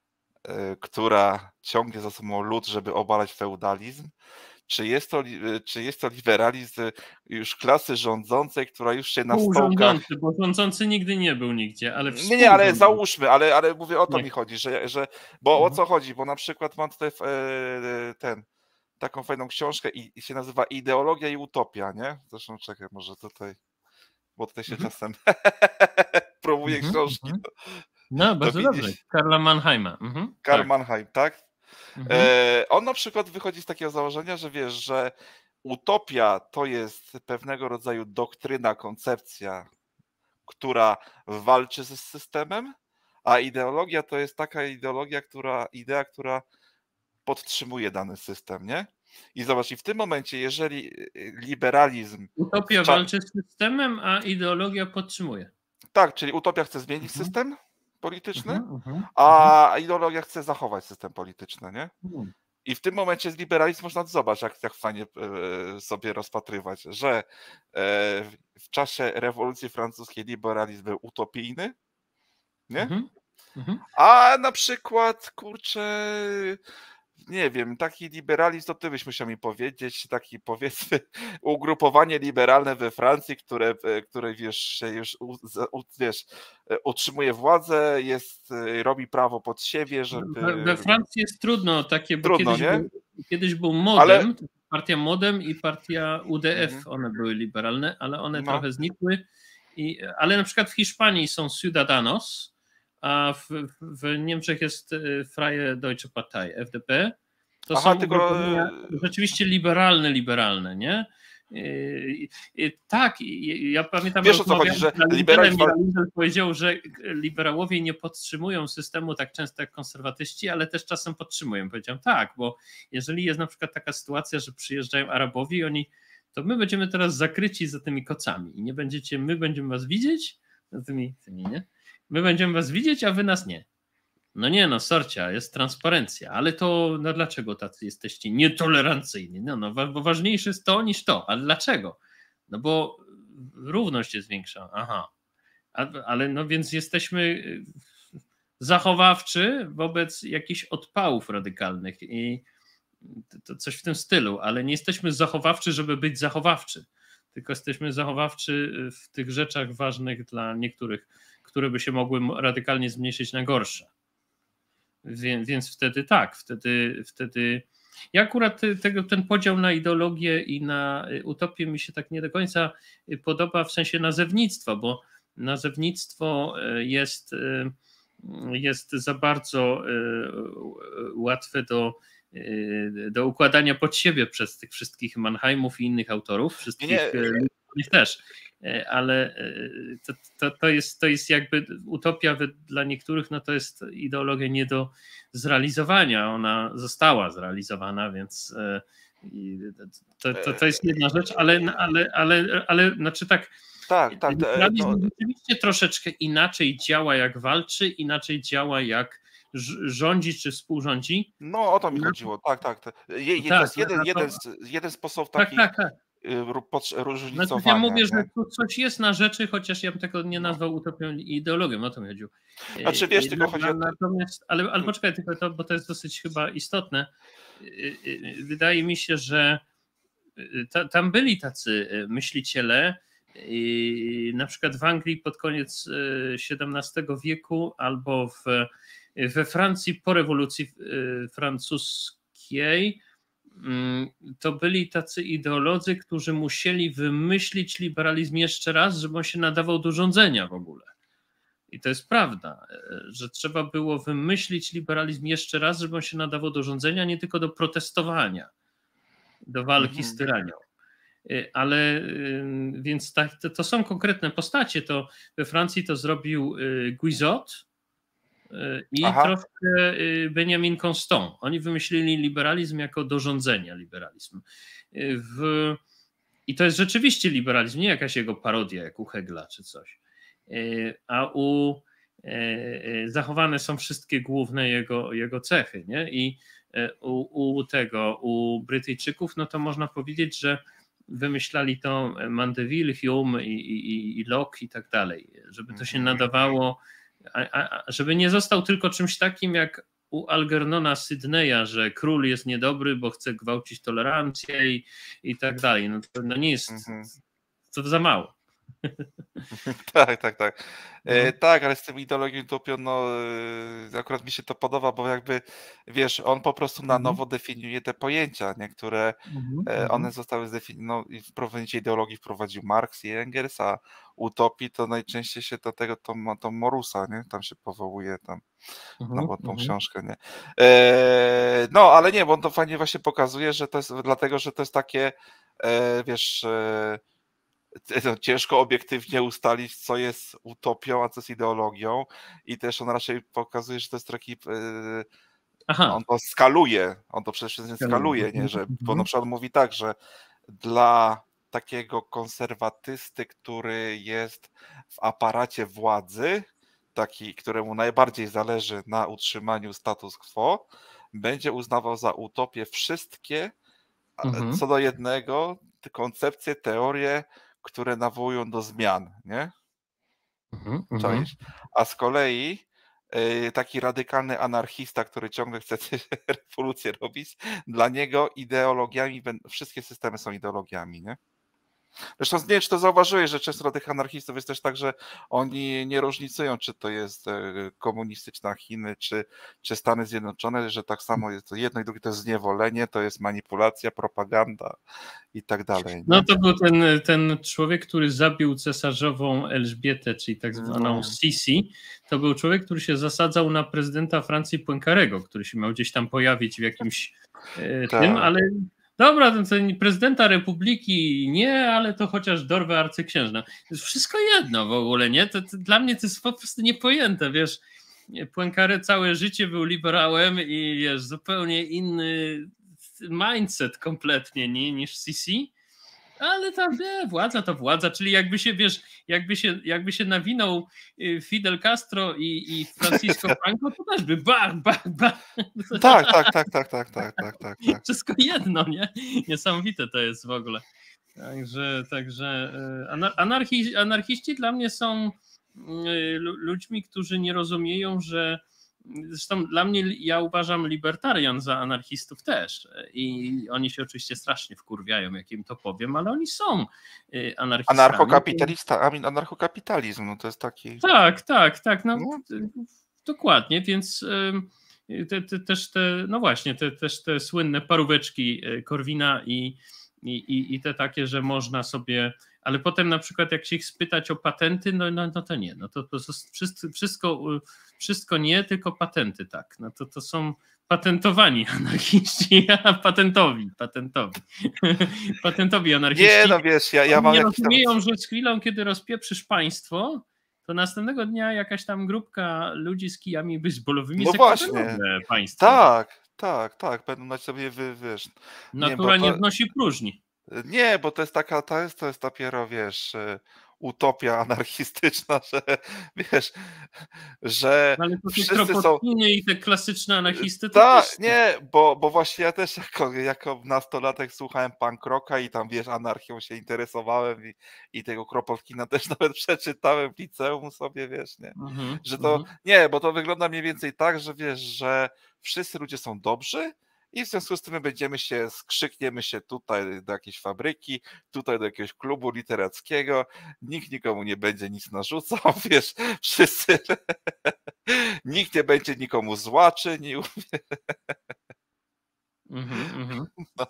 która ciągnie za sobą lud, żeby obalać feudalizm, czy jest to, czy jest to liberalizm już klasy rządzącej, która już się na stołkach... Bo rządzący nigdy nie był nigdzie, ale Nie, nie, ale załóżmy, ale, ale mówię, o to nie. mi chodzi, że, że bo mhm. o co chodzi, bo na przykład mam tutaj ten, taką fajną książkę i, i się nazywa Ideologia i Utopia, nie? Zresztą czekaj, może tutaj, bo tutaj się mhm. czasem promuje mhm. książki. Mhm. No, bardzo dobrze. Karla Mannheima. Mhm. Karl tak. Mannheim, tak? Mhm. E, on na przykład wychodzi z takiego założenia, że wiesz, że utopia to jest pewnego rodzaju doktryna, koncepcja, która walczy ze systemem, a ideologia to jest taka ideologia, która, idea, która podtrzymuje dany system, nie? I zobacz, i w tym momencie, jeżeli liberalizm... Utopia cza... walczy z systemem, a ideologia podtrzymuje. Tak, czyli utopia chce zmienić uh-huh. system polityczny, uh-huh, uh-huh, a ideologia chce zachować system polityczny, nie? Uh-huh. I w tym momencie z liberalizm można zobaczyć, jak, jak fajnie e, sobie rozpatrywać, że e, w czasie rewolucji francuskiej liberalizm był utopijny, nie? Uh-huh. Uh-huh. A na przykład, kurczę, nie wiem, taki liberalizm, to ty byś musiał mi powiedzieć, taki powiedzmy ugrupowanie liberalne we Francji, które, które wiesz, się już wiesz, utrzymuje władzę, jest, robi prawo pod siebie, żeby... We, we Francji jest trudno takie, bo trudno, kiedyś, nie? był, kiedyś był Modem, ale... partia Modem i partia U D F, mhm. one były liberalne, ale one no. trochę znikły, i, ale na przykład w Hiszpanii są Ciudadanos, a w, w Niemczech jest Freie Deutsche Partei, F D P. To Aha, są tylko... rzeczywiście liberalne, liberalne, nie? I, i, tak, i, ja pamiętam, Wiesz, o co chodzi, że liberalizm... powiedział, że liberałowie nie podtrzymują systemu tak często jak konserwatyści, ale też czasem podtrzymują. Powiedziałem tak, bo jeżeli jest na przykład taka sytuacja, że przyjeżdżają Arabowie i oni, to my będziemy teraz zakryci za tymi kocami i nie będziecie, my będziemy was widzieć, za tymi, tymi, nie? My będziemy was widzieć, a wy nas nie. No nie, no sorcia, jest transparencja, ale to no dlaczego tacy jesteście nietolerancyjni? No, no bo ważniejsze jest to niż to, ale dlaczego? No bo równość jest większa, aha, ale no więc jesteśmy zachowawczy wobec jakichś odpałów radykalnych i to coś w tym stylu, ale nie jesteśmy zachowawczy, żeby być zachowawczy, tylko jesteśmy zachowawczy w tych rzeczach ważnych dla niektórych, które by się mogły radykalnie zmniejszyć na gorsze. Więc, więc wtedy tak, wtedy, wtedy ja akurat tego, ten podział na ideologię i na utopię mi się tak nie do końca podoba w sensie nazewnictwa, bo nazewnictwo jest, jest za bardzo łatwe do, do układania pod siebie przez tych wszystkich Mannheimów i innych autorów, wszystkich nie. też. Ale to, to, to, jest, to jest jakby utopia dla niektórych, no to jest ideologia nie do zrealizowania, ona została zrealizowana, więc to, to, to jest jedna rzecz, ale, ale, ale, ale znaczy tak, tak, tak no. rzeczywiście troszeczkę inaczej działa jak walczy, inaczej działa jak rządzi czy współrządzi. No o to mi chodziło, tak, tak. Je, je, tak to jest jeden, to, jeden, jeden sposób taki... Tak, tak, tak. różnicowania. Znaczy ja mówię, że tu coś jest na rzeczy, chociaż ja bym tego nie nazwał utopią i ideologią, o to mi chodziło. Znaczy wiesz, tylko chodzi o... Natomiast, ale, ale poczekaj, tylko to, bo to jest dosyć chyba istotne. Wydaje mi się, że ta, tam byli tacy myśliciele, na przykład w Anglii pod koniec siedemnastego wieku albo w, we Francji po rewolucji francuskiej, to byli tacy ideolodzy, którzy musieli wymyślić liberalizm jeszcze raz, żeby on się nadawał do rządzenia w ogóle. I to jest prawda, że trzeba było wymyślić liberalizm jeszcze raz, żeby on się nadawał do rządzenia, nie tylko do protestowania, do walki mhm. z tyranią. Ale więc tak, to, to są konkretne postacie. To we Francji to zrobił Guizot i Aha. troszkę Benjamin Constant. Oni wymyślili liberalizm jako do rządzenia liberalizm. W... I to jest rzeczywiście liberalizm, nie jakaś jego parodia, jak u Hegla czy coś. A u zachowane są wszystkie główne jego, jego cechy. Nie? I u, u tego, u Brytyjczyków, no to można powiedzieć, że wymyślali to Mandeville, Hume i, i, i Locke i tak dalej, żeby to się nadawało, a, a, żeby nie został tylko czymś takim jak u Algernona Sydneya, że król jest niedobry, bo chce gwałcić tolerancję i, i tak dalej. No to no nie jest, mhm. to za mało. Tak, tak, tak. E, no. Tak, ale z tym ideologią utopią, no e, akurat mi się to podoba, bo jakby, wiesz, on po prostu na nowo definiuje te pojęcia, niektóre e, one zostały zdefiniowane, no, i w prowadzącej ideologii wprowadził Marx i Engels, a utopii to najczęściej się do tego, to, to Morusa, nie? Tam się powołuje tam, no bo tą książkę, nie? E, no, ale nie, bo on to fajnie właśnie pokazuje, że to jest, dlatego, że to jest takie, e, wiesz, e, ciężko obiektywnie ustalić, co jest utopią, a co jest ideologią, i też on raczej pokazuje, że to jest taki Aha. on to skaluje, on to przede wszystkim skaluje, nie, że, bo na przykład mówi tak, że dla takiego konserwatysty, który jest w aparacie władzy, taki, któremu najbardziej zależy na utrzymaniu status quo, będzie uznawał za utopię wszystkie, mhm. co do jednego, koncepcje, teorie, które nawołują do zmian, nie? Mhm, Czaisz? A z kolei y, taki radykalny anarchista, który ciągle chce rewolucję robić, dla niego ideologiami, wszystkie systemy są ideologiami, nie? Zresztą nie wiem, czy to zauważyłeś, że często dla tych anarchistów jest też tak, że oni nie różnicują, czy to jest komunistyczna Chiny, czy, czy Stany Zjednoczone, że tak samo jest to jedno i drugie, to jest zniewolenie, to jest manipulacja, propaganda i tak dalej. Nie? No to był ten, ten człowiek, który zabił cesarzową Elżbietę, czyli tak zwaną no. Sisi. To był człowiek, który się zasadzał na prezydenta Francji Poincarego, który się miał gdzieś tam pojawić w jakimś e, tak. tym, ale dobra, to, to prezydenta republiki nie, ale to chociaż dorwę arcyksiężna. To jest wszystko jedno w ogóle, nie? To, to dla mnie to jest po prostu niepojęte, wiesz. Poincaré całe życie był liberałem i wiesz, zupełnie inny mindset kompletnie nie, niż Sisi, ale tam nie, władza to władza, czyli jakby się, wiesz, jakby się, jakby się nawinął Fidel Castro i, i Francisco Franco, to też by bach, bach, bach. Tak, tak, tak, tak, tak, tak, tak, tak, tak. Wszystko jedno, nie? Niesamowite to jest w ogóle. Także, także anarchi, anarchiści dla mnie są ludźmi, którzy nie rozumieją, że zresztą dla mnie, ja uważam libertarian za anarchistów też i oni się oczywiście strasznie wkurwiają, jak im to powiem, ale oni są anarchistami. Anarchokapitalista, anarchokapitalizm, no to jest taki... Tak, tak, tak, no, no. Dokładnie, więc te, te, też te, no właśnie, te, też te słynne paróweczki Korwina i, i, i te takie, że można sobie... Ale potem na przykład jak się ich spytać o patenty, no, no, no to nie, no to, to wszystko, wszystko, wszystko nie, tylko patenty tak, no to, to są patentowani anarchiści, patentowi, patentowi, patentowi anarchiści. Nie, no wiesz, ja, ja mam... Nie rozumieją, że z chwilą, kiedy rozpieprzysz państwo, to następnego dnia jakaś tam grupka ludzi z kijami baseballowymi no właśnie, państwo. Tak, tak, tak, będą na sobie, wy, wiesz... Natura nie, to... nie wnosi próżni. Nie, bo to jest taka, to jest, to jest dopiero, wiesz, utopia anarchistyczna, że wiesz, że Ale to wszyscy są... Kropotkin i te klasyczne anarchisty to Tak, też... nie, bo, bo właśnie ja też jako, jako nastolatek słuchałem punk rocka i tam, wiesz, anarchią się interesowałem i, i tego Kropotkina też nawet przeczytałem w liceum sobie, wiesz, nie, Mhm, że to, mhm. nie, bo to wygląda mniej więcej tak, że wiesz, że wszyscy ludzie są dobrzy i w związku z tym my będziemy się, skrzykniemy się tutaj do jakiejś fabryki, tutaj do jakiegoś klubu literackiego, nikt nikomu nie będzie nic narzucał, wiesz, wszyscy, nikt nie będzie nikomu zła czynił. Mhm, mhm. No.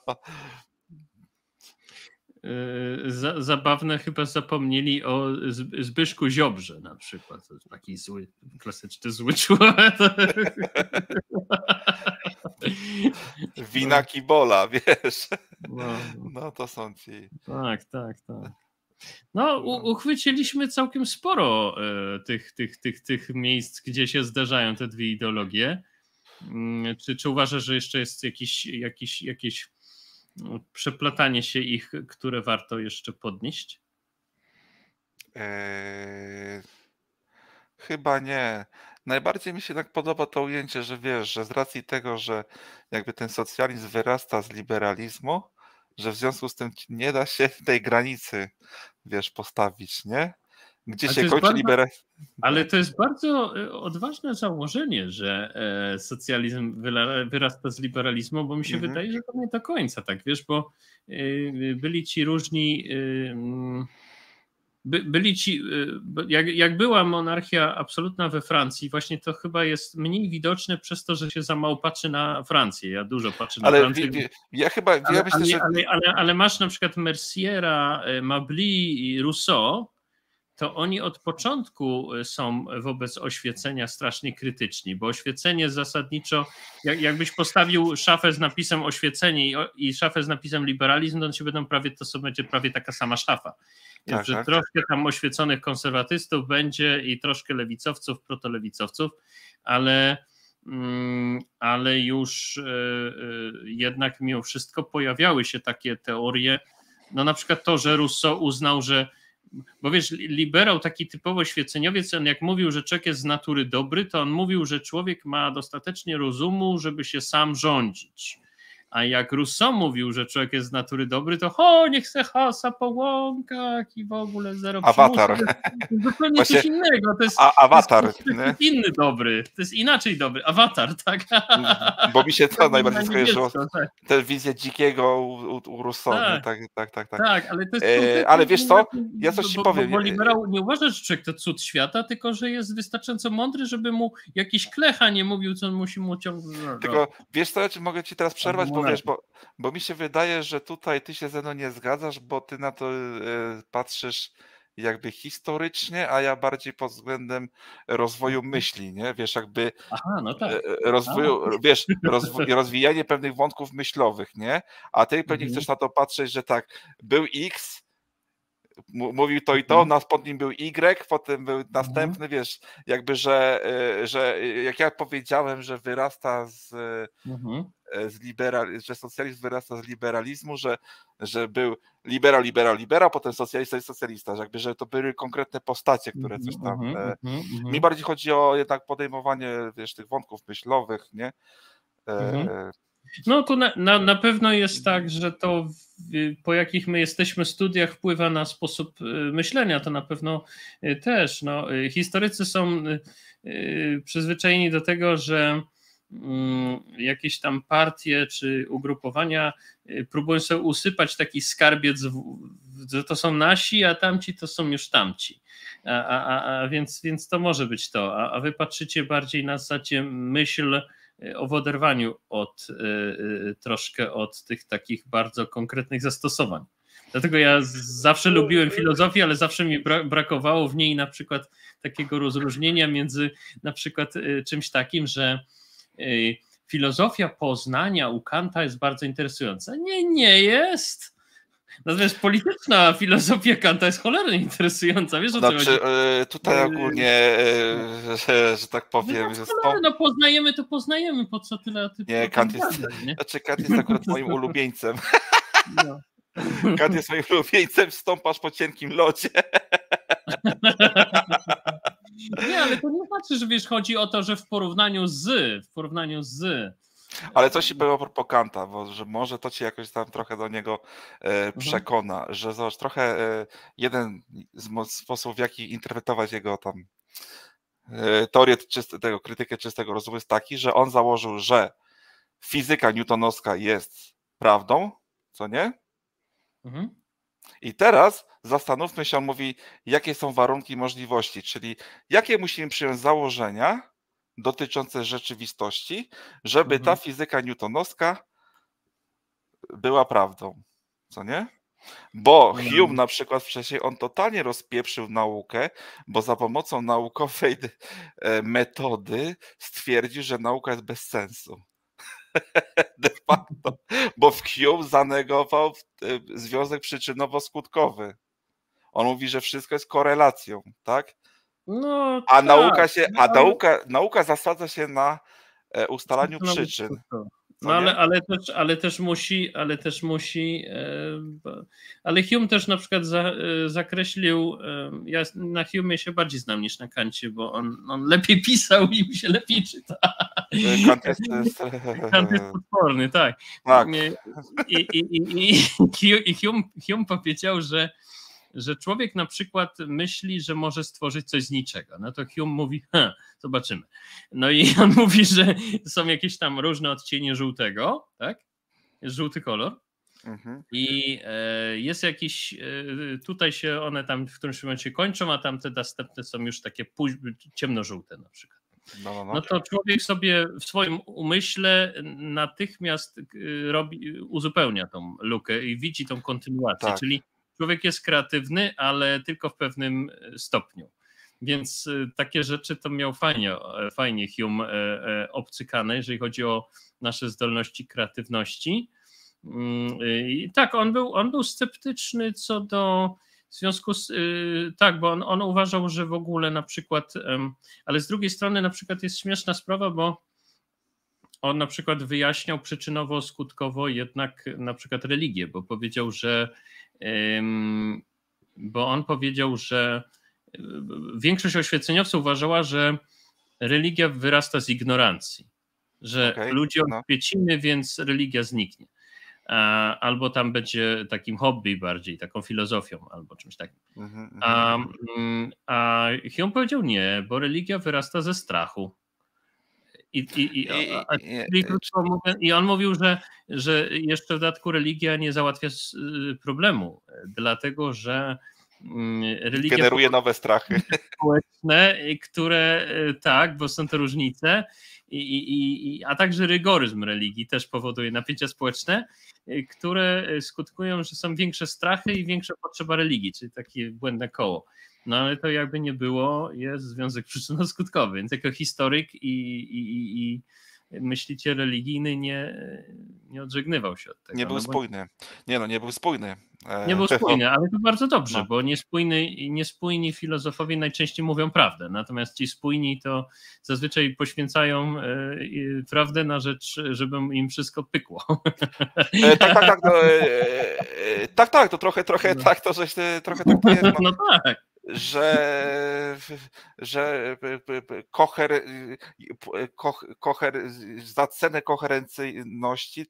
Yy, za, zabawne, chyba zapomnieli o Zb- Zbyszku Ziobrze na przykład. To jest taki zły, klasyczny zły człowiek. Wina Kibola, wiesz. No, No to są ci. tak, tak, tak. No, u, uchwyciliśmy całkiem sporo e, tych, tych, tych, tych miejsc, gdzie się zdarzają te dwie ideologie. Mm, Czy, czy uważasz, że jeszcze jest jakiś, jakiś, jakieś no, przeplatanie się ich, które warto jeszcze podnieść? Eee, chyba nie. Najbardziej mi się tak podoba to ujęcie, że wiesz, że z racji tego, że jakby ten socjalizm wyrasta z liberalizmu, że w związku z tym nie da się tej granicy, wiesz, postawić, nie? Gdzie Ale się to jest kończy bardzo, liberalizm. ale to jest bardzo e, odważne założenie, że e, socjalizm wyla- wyrasta z liberalizmu, bo mi się Mhm. wydaje, że to nie do końca tak, wiesz, bo e, byli ci różni e, mm, By, byli ci, y, bo jak, jak była monarchia absolutna we Francji, właśnie to chyba jest mniej widoczne przez to, że się za mało patrzy na Francję. Ja dużo patrzę na Ale Francję. wi, wi, ja chyba, ja Ale, myślę, ale, że ale, ale, ale masz na przykład Merciera, y, Mably i Rousseau, to oni od początku y, są wobec oświecenia strasznie krytyczni, bo oświecenie zasadniczo, jak, jakbyś postawił szafę z napisem oświecenie i, o- i szafę z napisem liberalizm, to się będą prawie, to sobie będzie prawie taka sama szafa. Jest, tak, że tak. troszkę tam oświeconych konserwatystów będzie i troszkę lewicowców, protolewicowców, ale, mm, ale już y, y, jednak mimo wszystko pojawiały się takie teorie, no na przykład to, że Rousseau uznał, że bo wiesz, liberał taki typowo świeceniowiec, on jak mówił, że człowiek jest z natury dobry, to on mówił, że człowiek ma dostatecznie rozumu, żeby się sam rządzić. A jak Rousseau mówił, że człowiek jest z natury dobry, to ho, niech se hasa po łąkach i w ogóle zero przymusu. Awatar. To jest zupełnie Właśnie, coś innego. To jest, a, awatar, to jest, to nie? jest inny dobry. To jest inaczej dobry. Awatar, tak? Bo mi się to najbardziej skojarzyło, tak. tę wizję dzikiego u, u, u Rousseau, nie? Tak. Tak, tak, tak, tak. Tak, ale to jest E, kompletnie ale wiesz co, inaczej, ja coś ci bo, powiem. Bo, bo liberał nie uważa, że człowiek to cud świata, tylko że jest wystarczająco mądry, żeby mu jakiś klecha nie mówił, co on musi mu ciągle. Tylko wiesz co, ja ci mogę ci teraz przerwać, Albo bo wiesz, monarchii. bo, bo mi się wydaje, że tutaj ty się ze mną nie zgadzasz, bo ty na to e, patrzysz jakby historycznie, a ja bardziej pod względem rozwoju myśli, nie? Wiesz, jakby Aha, no tak. e, rozwoju, wiesz, rozwo- rozwijanie pewnych wątków myślowych, nie? A ty pewnie Mhm. chcesz na to patrzeć, że tak, był X, m- mówił to i to, Mhm. nas pod nim był Y, potem był następny, wiesz, jakby, że, e, że e, jak ja powiedziałem, że wyrasta z, Mhm. e, z liberal, że socjalizm wyrasta z liberalizmu, że, że był liberał, liberał, liberał, potem socjalista i socjalista, że jakby, że to były konkretne postacie, które coś tam... Mhm, E, mhm, mhm, mi bardziej chodzi o jednak podejmowanie, wiesz, tych wątków myślowych, nie? mhm. E, No to na, na, na pewno jest tak, że to w, po jakich my jesteśmy studiach wpływa na sposób y, myślenia, to na pewno y, też. No, y, historycy są y, y, przyzwyczajeni do tego, że mm, jakieś tam partie czy ugrupowania y, próbują sobie usypać taki skarbiec, w, w, że to są nasi, a tamci to są już tamci. A, a, a, a więc, więc to może być to. A, a wy patrzycie bardziej na zasadzie myśl o oderwaniu od y, y, troszkę od tych takich bardzo konkretnych zastosowań. Dlatego ja z- zawsze lubiłem filozofię, ale zawsze mi bra- brakowało w niej na przykład takiego rozróżnienia między na przykład y, czymś takim, że y, filozofia poznania u Kanta jest bardzo interesująca. Nie, nie jest. Natomiast polityczna filozofia Kanta jest cholernie interesująca. Wiesz o co chodzi? znaczy, e, tutaj Yy, ogólnie, e, że, że tak No, powiem, no, że cholery, no poznajemy, to poznajemy, po co tyle ty nie, o tym Kant jest, gadasz, nie? znaczy Kant jest akurat moim ulubieńcem. No. Kant jest moim ulubieńcem, stąpasz po cienkim lodzie. Nie, ale to nie znaczy, że wiesz, chodzi o to, że w porównaniu z, w porównaniu z... Ale coś ci powiem a propos Kanta, bo że może to cię jakoś tam trochę do niego e, przekona, mhm. że zobacz, trochę e, jeden z sposobów, w jaki interpretować jego tam e, teorię czyste, tego, krytykę czystego rozumu jest taki, że on założył, że fizyka newtonowska jest prawdą, co nie? Mhm. I teraz zastanówmy się, on mówi, jakie są warunki możliwości, czyli jakie musimy przyjąć założenia dotyczące rzeczywistości, żeby mhm. ta fizyka newtonowska była prawdą, co nie? Bo Hume na przykład wcześniej, on totalnie rozpieprzył naukę, bo za pomocą naukowej metody stwierdził, że nauka jest bez sensu. De facto, bo w Hume zanegował związek przyczynowo-skutkowy. On mówi, że wszystko jest korelacją, tak? No, a tak, nauka się, a ale... nauka, nauka zasadza się na ustalaniu przyczyn. No ale, ale, też, ale też musi, ale też musi, ale Hume też na przykład za, zakreślił, ja na Hume się bardziej znam niż na Kancie, bo on, on lepiej pisał i mi się lepiej czyta. Kant jest, Kant jest potworny, tak. tak. I, i, i, i, i Hume, Hume powiedział, że że człowiek na przykład myśli, że może stworzyć coś z niczego. No to Hume mówi, ha, zobaczymy. No i on mówi, że są jakieś tam różne odcienie żółtego, tak? Jest żółty kolor. Mhm. I e, jest jakiś, e, tutaj się one tam w którymś momencie kończą, a tam te następne są już takie ciemnożółte na przykład. No, no, no. no to człowiek sobie w swoim umyśle natychmiast robi, uzupełnia tą lukę i widzi tą kontynuację, tak. Czyli człowiek jest kreatywny, ale tylko w pewnym stopniu. Więc takie rzeczy to miał fajnie, fajnie Hume obcykane, jeżeli chodzi o nasze zdolności kreatywności. I tak, on był, on był sceptyczny co do w związku z, tak, bo on, on uważał, że w ogóle na przykład, ale z drugiej strony na przykład jest śmieszna sprawa, bo on na przykład wyjaśniał przyczynowo-skutkowo jednak na przykład religię, bo powiedział, że bo on powiedział, że większość oświeceniowców uważała, że religia wyrasta z ignorancji, że okay, ludzie odkwiecimy, no. Więc religia zniknie. Albo tam będzie takim hobby bardziej, taką filozofią albo czymś takim. Mm-hmm, a, a Hume powiedział nie, bo religia wyrasta ze strachu. I, i, i, a, a, i, I on mówił, że, że jeszcze w dodatku religia nie załatwia problemu, dlatego że religia generuje nowe strachy społeczne, które tak, bo są to różnice, i, i, i, a także rygoryzm religii też powoduje napięcia społeczne, które skutkują, że są większe strachy i większa potrzeba religii, czyli takie błędne koło. No ale to jakby nie było, jest związek przyczynowo-skutkowy, więc jako historyk i, i, i myśliciel religijny nie, nie odżegnywał się od tego. Nie był no bo... spójny. Nie no, nie był spójny. Nie był spójny, ale to bardzo dobrze, no. Bo niespójny, niespójni filozofowie najczęściej mówią prawdę, natomiast ci spójni to zazwyczaj poświęcają e, prawdę na rzecz, żeby im wszystko pykło. E, tak, tak, tak, no, e, tak, tak, to trochę, trochę no. tak, to żeś trochę tak to jest. No, no tak. Że, że koher, koher, za cenę koherencyjności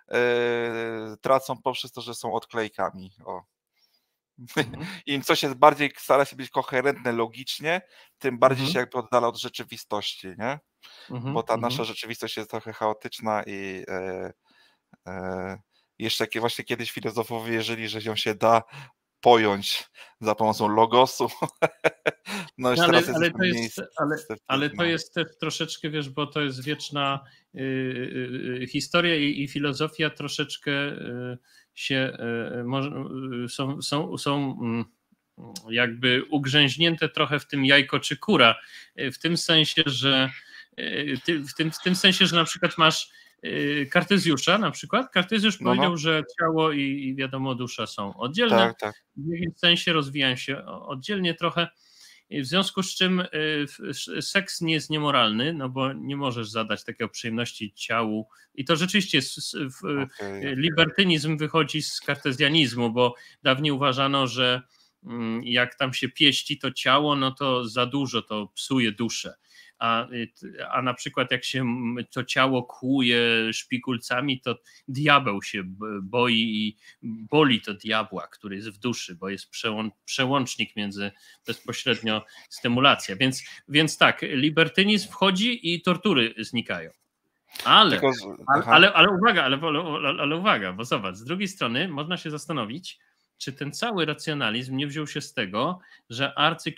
e, tracą poprzez to, że są odklejkami. O. Mhm. Im coś jest bardziej, stara się być koherentne logicznie, tym bardziej mhm. się jakby oddala od rzeczywistości, nie? Mhm. Bo ta mhm. nasza rzeczywistość jest trochę chaotyczna i e, e, jeszcze właśnie kiedyś filozofowie wierzyli, że ją się da pojąć za pomocą logosu. No, no ale, ale, to jest, ale, ale to jest też troszeczkę, wiesz, bo to jest wieczna y, y, historia i, i filozofia troszeczkę y, się y, może, y, są, są, są y, jakby ugrzęźnięte trochę w tym jajko czy kura, y, w tym sensie, że y, ty, w, tym, w tym sensie, że na przykład masz Kartezjusza na przykład. Kartezjusz no, powiedział, no. że ciało i, i wiadomo dusza są oddzielne. Tak, tak. W jakimś sensie rozwijają się oddzielnie trochę. W związku z czym seks nie jest niemoralny, no bo nie możesz zadać takiej przyjemności ciału. I to rzeczywiście jest, okay. libertynizm wychodzi z kartezjanizmu, bo dawniej uważano, że jak tam się pieści to ciało, no to za dużo to psuje duszę. A, a na przykład jak się to ciało kłuje szpikulcami, to diabeł się boi i boli to diabła, który jest w duszy, bo jest przełącznik między bezpośrednio stymulacja. Więc, więc tak, libertynizm wchodzi i tortury znikają. Ale, Tylko, ale, ale, ale uwaga, ale, ale, ale uwaga, bo zobacz, z drugiej strony można się zastanowić, czy ten cały racjonalizm nie wziął się z tego, że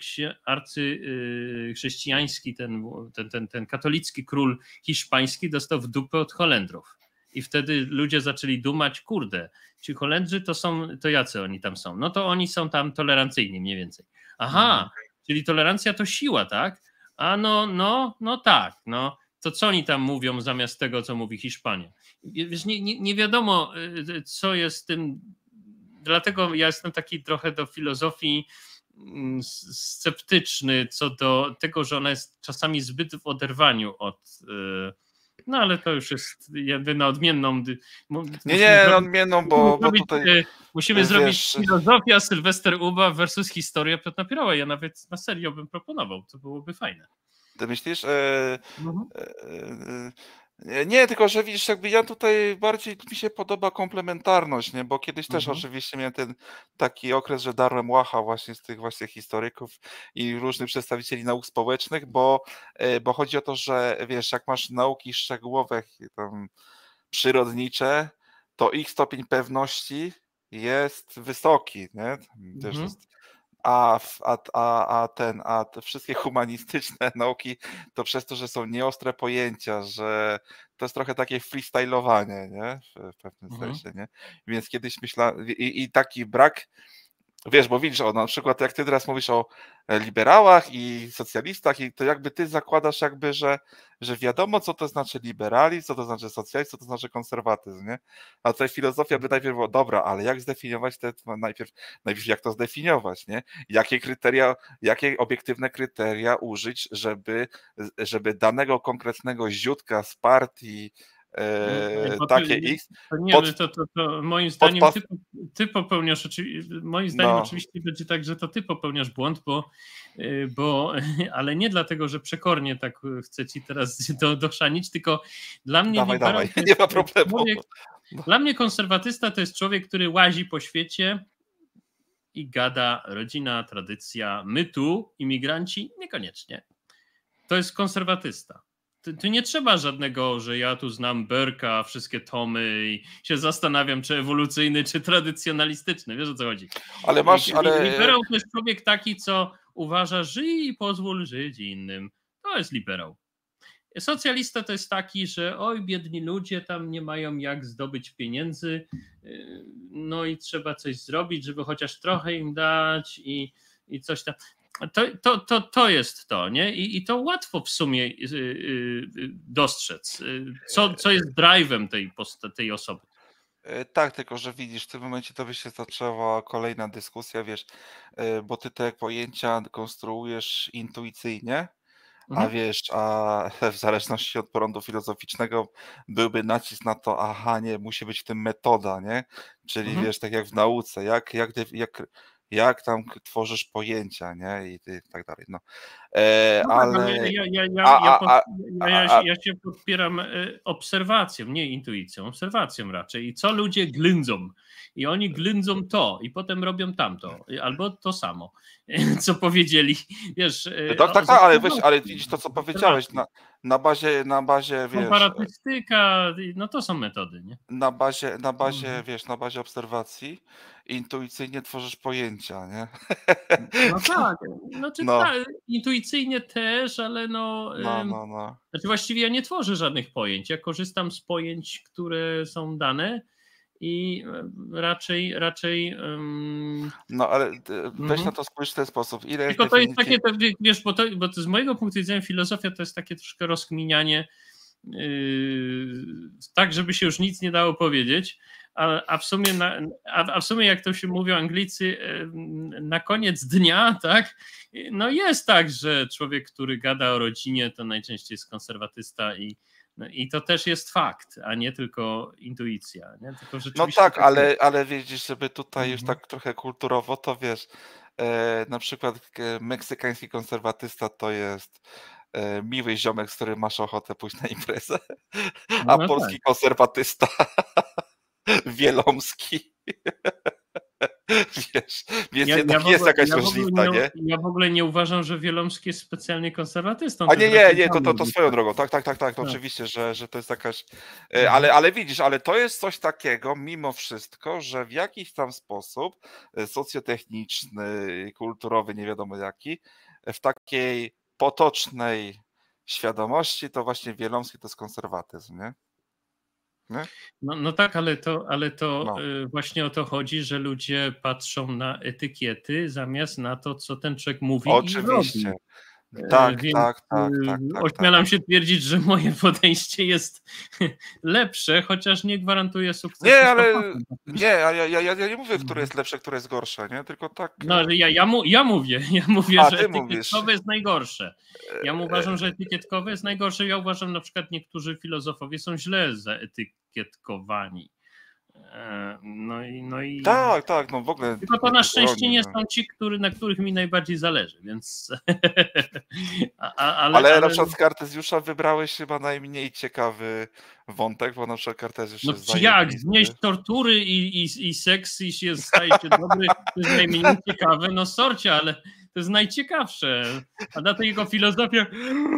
arcychrześcijański, arcy, ten, ten, ten, ten katolicki król hiszpański dostał w dupę od Holendrów. I wtedy ludzie zaczęli dumać, kurde, ci Holendrzy to są, to jacy oni tam są? No to oni są tam tolerancyjni mniej więcej. Aha, mhm. Czyli tolerancja to siła, tak? A no, no, no tak, no. To co oni tam mówią zamiast tego, co mówi Hiszpania? Wiesz, nie, nie, nie wiadomo, co jest tym. Dlatego ja jestem taki trochę do filozofii sceptyczny co do tego, że ona jest czasami zbyt w oderwaniu od. No ale to już jest na odmienną. Nie, nie, na odmienną, bo, bo tutaj. Musimy wiesz, zrobić filozofia Sylwester Uba versus historia Piotra Napieroła. Ja nawet na serio bym proponował, to byłoby fajne. Ty myślisz? E, mhm. e, nie, tylko że widzisz, jakby ja tutaj bardziej mi się podoba komplementarność, nie? Bo kiedyś też mhm. oczywiście miałem ten taki okres, że darłem łacha właśnie z tych właśnie historyków i różnych przedstawicieli nauk społecznych, bo, bo chodzi o to, że wiesz, jak masz nauki szczegółowe, tam przyrodnicze, to ich stopień pewności jest wysoki, nie? Też mhm. jest. A, a, a, a ten, a te wszystkie humanistyczne nauki, to przez to, że są nieostre pojęcia, że to jest trochę takie freestylowanie, nie? W pewnym mhm. sensie, nie? Więc kiedyś myślałem, i, i taki brak, wiesz, bo widzisz, o, na przykład jak ty teraz mówisz o liberałach i socjalistach, i to jakby ty zakładasz jakby, że, że wiadomo, co to znaczy liberalizm, co to znaczy socjalizm, co to znaczy konserwatyzm, nie? A tutaj filozofia by najpierw była, dobra, ale jak zdefiniować te, najpierw, najpierw jak to zdefiniować, nie? Jakie kryteria, jakie obiektywne kryteria użyć, żeby, żeby danego konkretnego ziutka z partii Eee, no, takie X. To nie, pod, to, to, to moim zdaniem podpas... ty, ty popełniasz, moim zdaniem no. oczywiście będzie tak, że to ty popełniasz błąd, bo, bo ale nie dlatego, że przekornie tak chcę ci teraz do, dochrzanić, tylko dla mnie dawaj, dawaj. Nie ma problemu. Człowiek, no. Dla mnie konserwatysta to jest człowiek, który łazi po świecie i gada rodzina, tradycja, my tu, imigranci, niekoniecznie. To jest konserwatysta. Tu nie trzeba żadnego, że ja tu znam Burke'a, wszystkie tomy i się zastanawiam, czy ewolucyjny, czy tradycjonalistyczny. Wiesz, o co chodzi? Ale masz, ale... Liberał to jest człowiek taki, co uważa, żyj i pozwól żyć innym. To jest liberał. Socjalista to jest taki, że oj, biedni ludzie tam nie mają jak zdobyć pieniędzy, no i trzeba coś zrobić, żeby chociaż trochę im dać i, i coś tam. To, to, to, to jest to, nie? I, i to łatwo w sumie dostrzec, co, co jest drive'em tej, tej osoby. Tak, tylko że widzisz, w tym momencie to by się zaczęła kolejna dyskusja, wiesz, bo ty te pojęcia konstruujesz intuicyjnie, a wiesz, a w zależności od prądu filozoficznego byłby nacisk na to, aha, nie, musi być w tym metoda, nie? Czyli mhm. wiesz, tak jak w nauce, jak, jak, jak, jak tam tworzysz pojęcia, nie? I, i tak dalej. No. E, no ale... Tak, ja, ja, ja, a, ja, pod, ja, ja, ja się podpieram obserwacją, nie intuicją, obserwacją raczej. I co ludzie ględzą. I oni ględzą to i potem robią tamto. Albo to samo, co powiedzieli. Wiesz, tak, tak, tak, ale, weź, ale widzisz to, co powiedziałeś. Na, na bazie, na bazie, wiesz... Komparatystyka, no to są metody, nie? Na bazie, na bazie, mhm. wiesz, na bazie obserwacji intuicyjnie tworzysz pojęcia, nie? No tak, znaczy no. tak, intuicyjnie też, ale no, no, no, no. Znaczy właściwie ja nie tworzę żadnych pojęć, ja korzystam z pojęć, które są dane i raczej, raczej um... no ale weź mhm. na to spójrz w ten sposób. Ile Tylko to jest takie, to, wiesz, bo to, bo to z mojego punktu widzenia filozofia to jest takie troszkę rozkminianie, yy, tak żeby się już nic nie dało powiedzieć, a, a, w sumie na, a, a w sumie jak to się mówią Anglicy, na koniec dnia, tak, no jest tak, że człowiek, który gada o rodzinie, to najczęściej jest konserwatysta i no i to też jest fakt, a nie tylko intuicja. Nie? Tylko no tak, ale, ale widzisz, żeby tutaj już tak trochę kulturowo, to wiesz, e, na przykład e, meksykański konserwatysta to jest e, miły ziomek, z którym masz ochotę pójść na imprezę, No, a no tak. polski konserwatysta wielomski. Wiesz, więc Ja, ja, jednak w jest ogóle, jakaś ja, w ogóle różnica, nie, nie? ja w ogóle nie uważam, że Wielomski jest specjalnie konserwatystą. A To nie, jest nie, raczej nie, to, to, to swoją zamówica. drogą, tak, tak, tak, tak, to Tak. oczywiście, że, że to jest jakaś, e, Mhm. ale, ale widzisz, ale to jest coś takiego mimo wszystko, że w jakiś tam sposób e, socjotechniczny, kulturowy, nie wiadomo jaki, e, w takiej potocznej świadomości to właśnie Wielomski to jest konserwatyzm, nie? Nie? No, no tak, ale to, ale to No, y, właśnie o to chodzi, że ludzie patrzą na etykiety zamiast na to, co ten człowiek mówi i oczywiście. robi. E, Tak, Więc tak, tak, tak, y, tak, tak. ośmielam się twierdzić, że moje podejście jest lepsze, chociaż nie gwarantuje sukcesu Nie, ale sto procent. nie, a ja, ja, ja ja nie mówię, które Mhm. jest lepsze, które jest gorsze, nie? Tylko tak. No, e, ale ja, ja, mu, ja mówię, ja mówię, A, że ty mówisz. etykietkowe jest najgorsze. Ja e, uważam, że etykietkowe jest najgorsze. Ja uważam, na przykład niektórzy filozofowie są źle zaetykietkowani. E, No i, no i Tak, tak, no w ogóle tylko to nie na tylko szczęście oni, nie no. są ci, który, na których mi najbardziej zależy, więc a, a, ale, Ale na ale przykład z Kartezjusza wybrałeś chyba najmniej ciekawy wątek, bo na przykład Kartezjusz no jest jak znieść zajebisty. tortury i, i, i seks i się staje się dobry, to jest najmniej ciekawe, no sorcie, ale to jest najciekawsze. A na to jego filozofia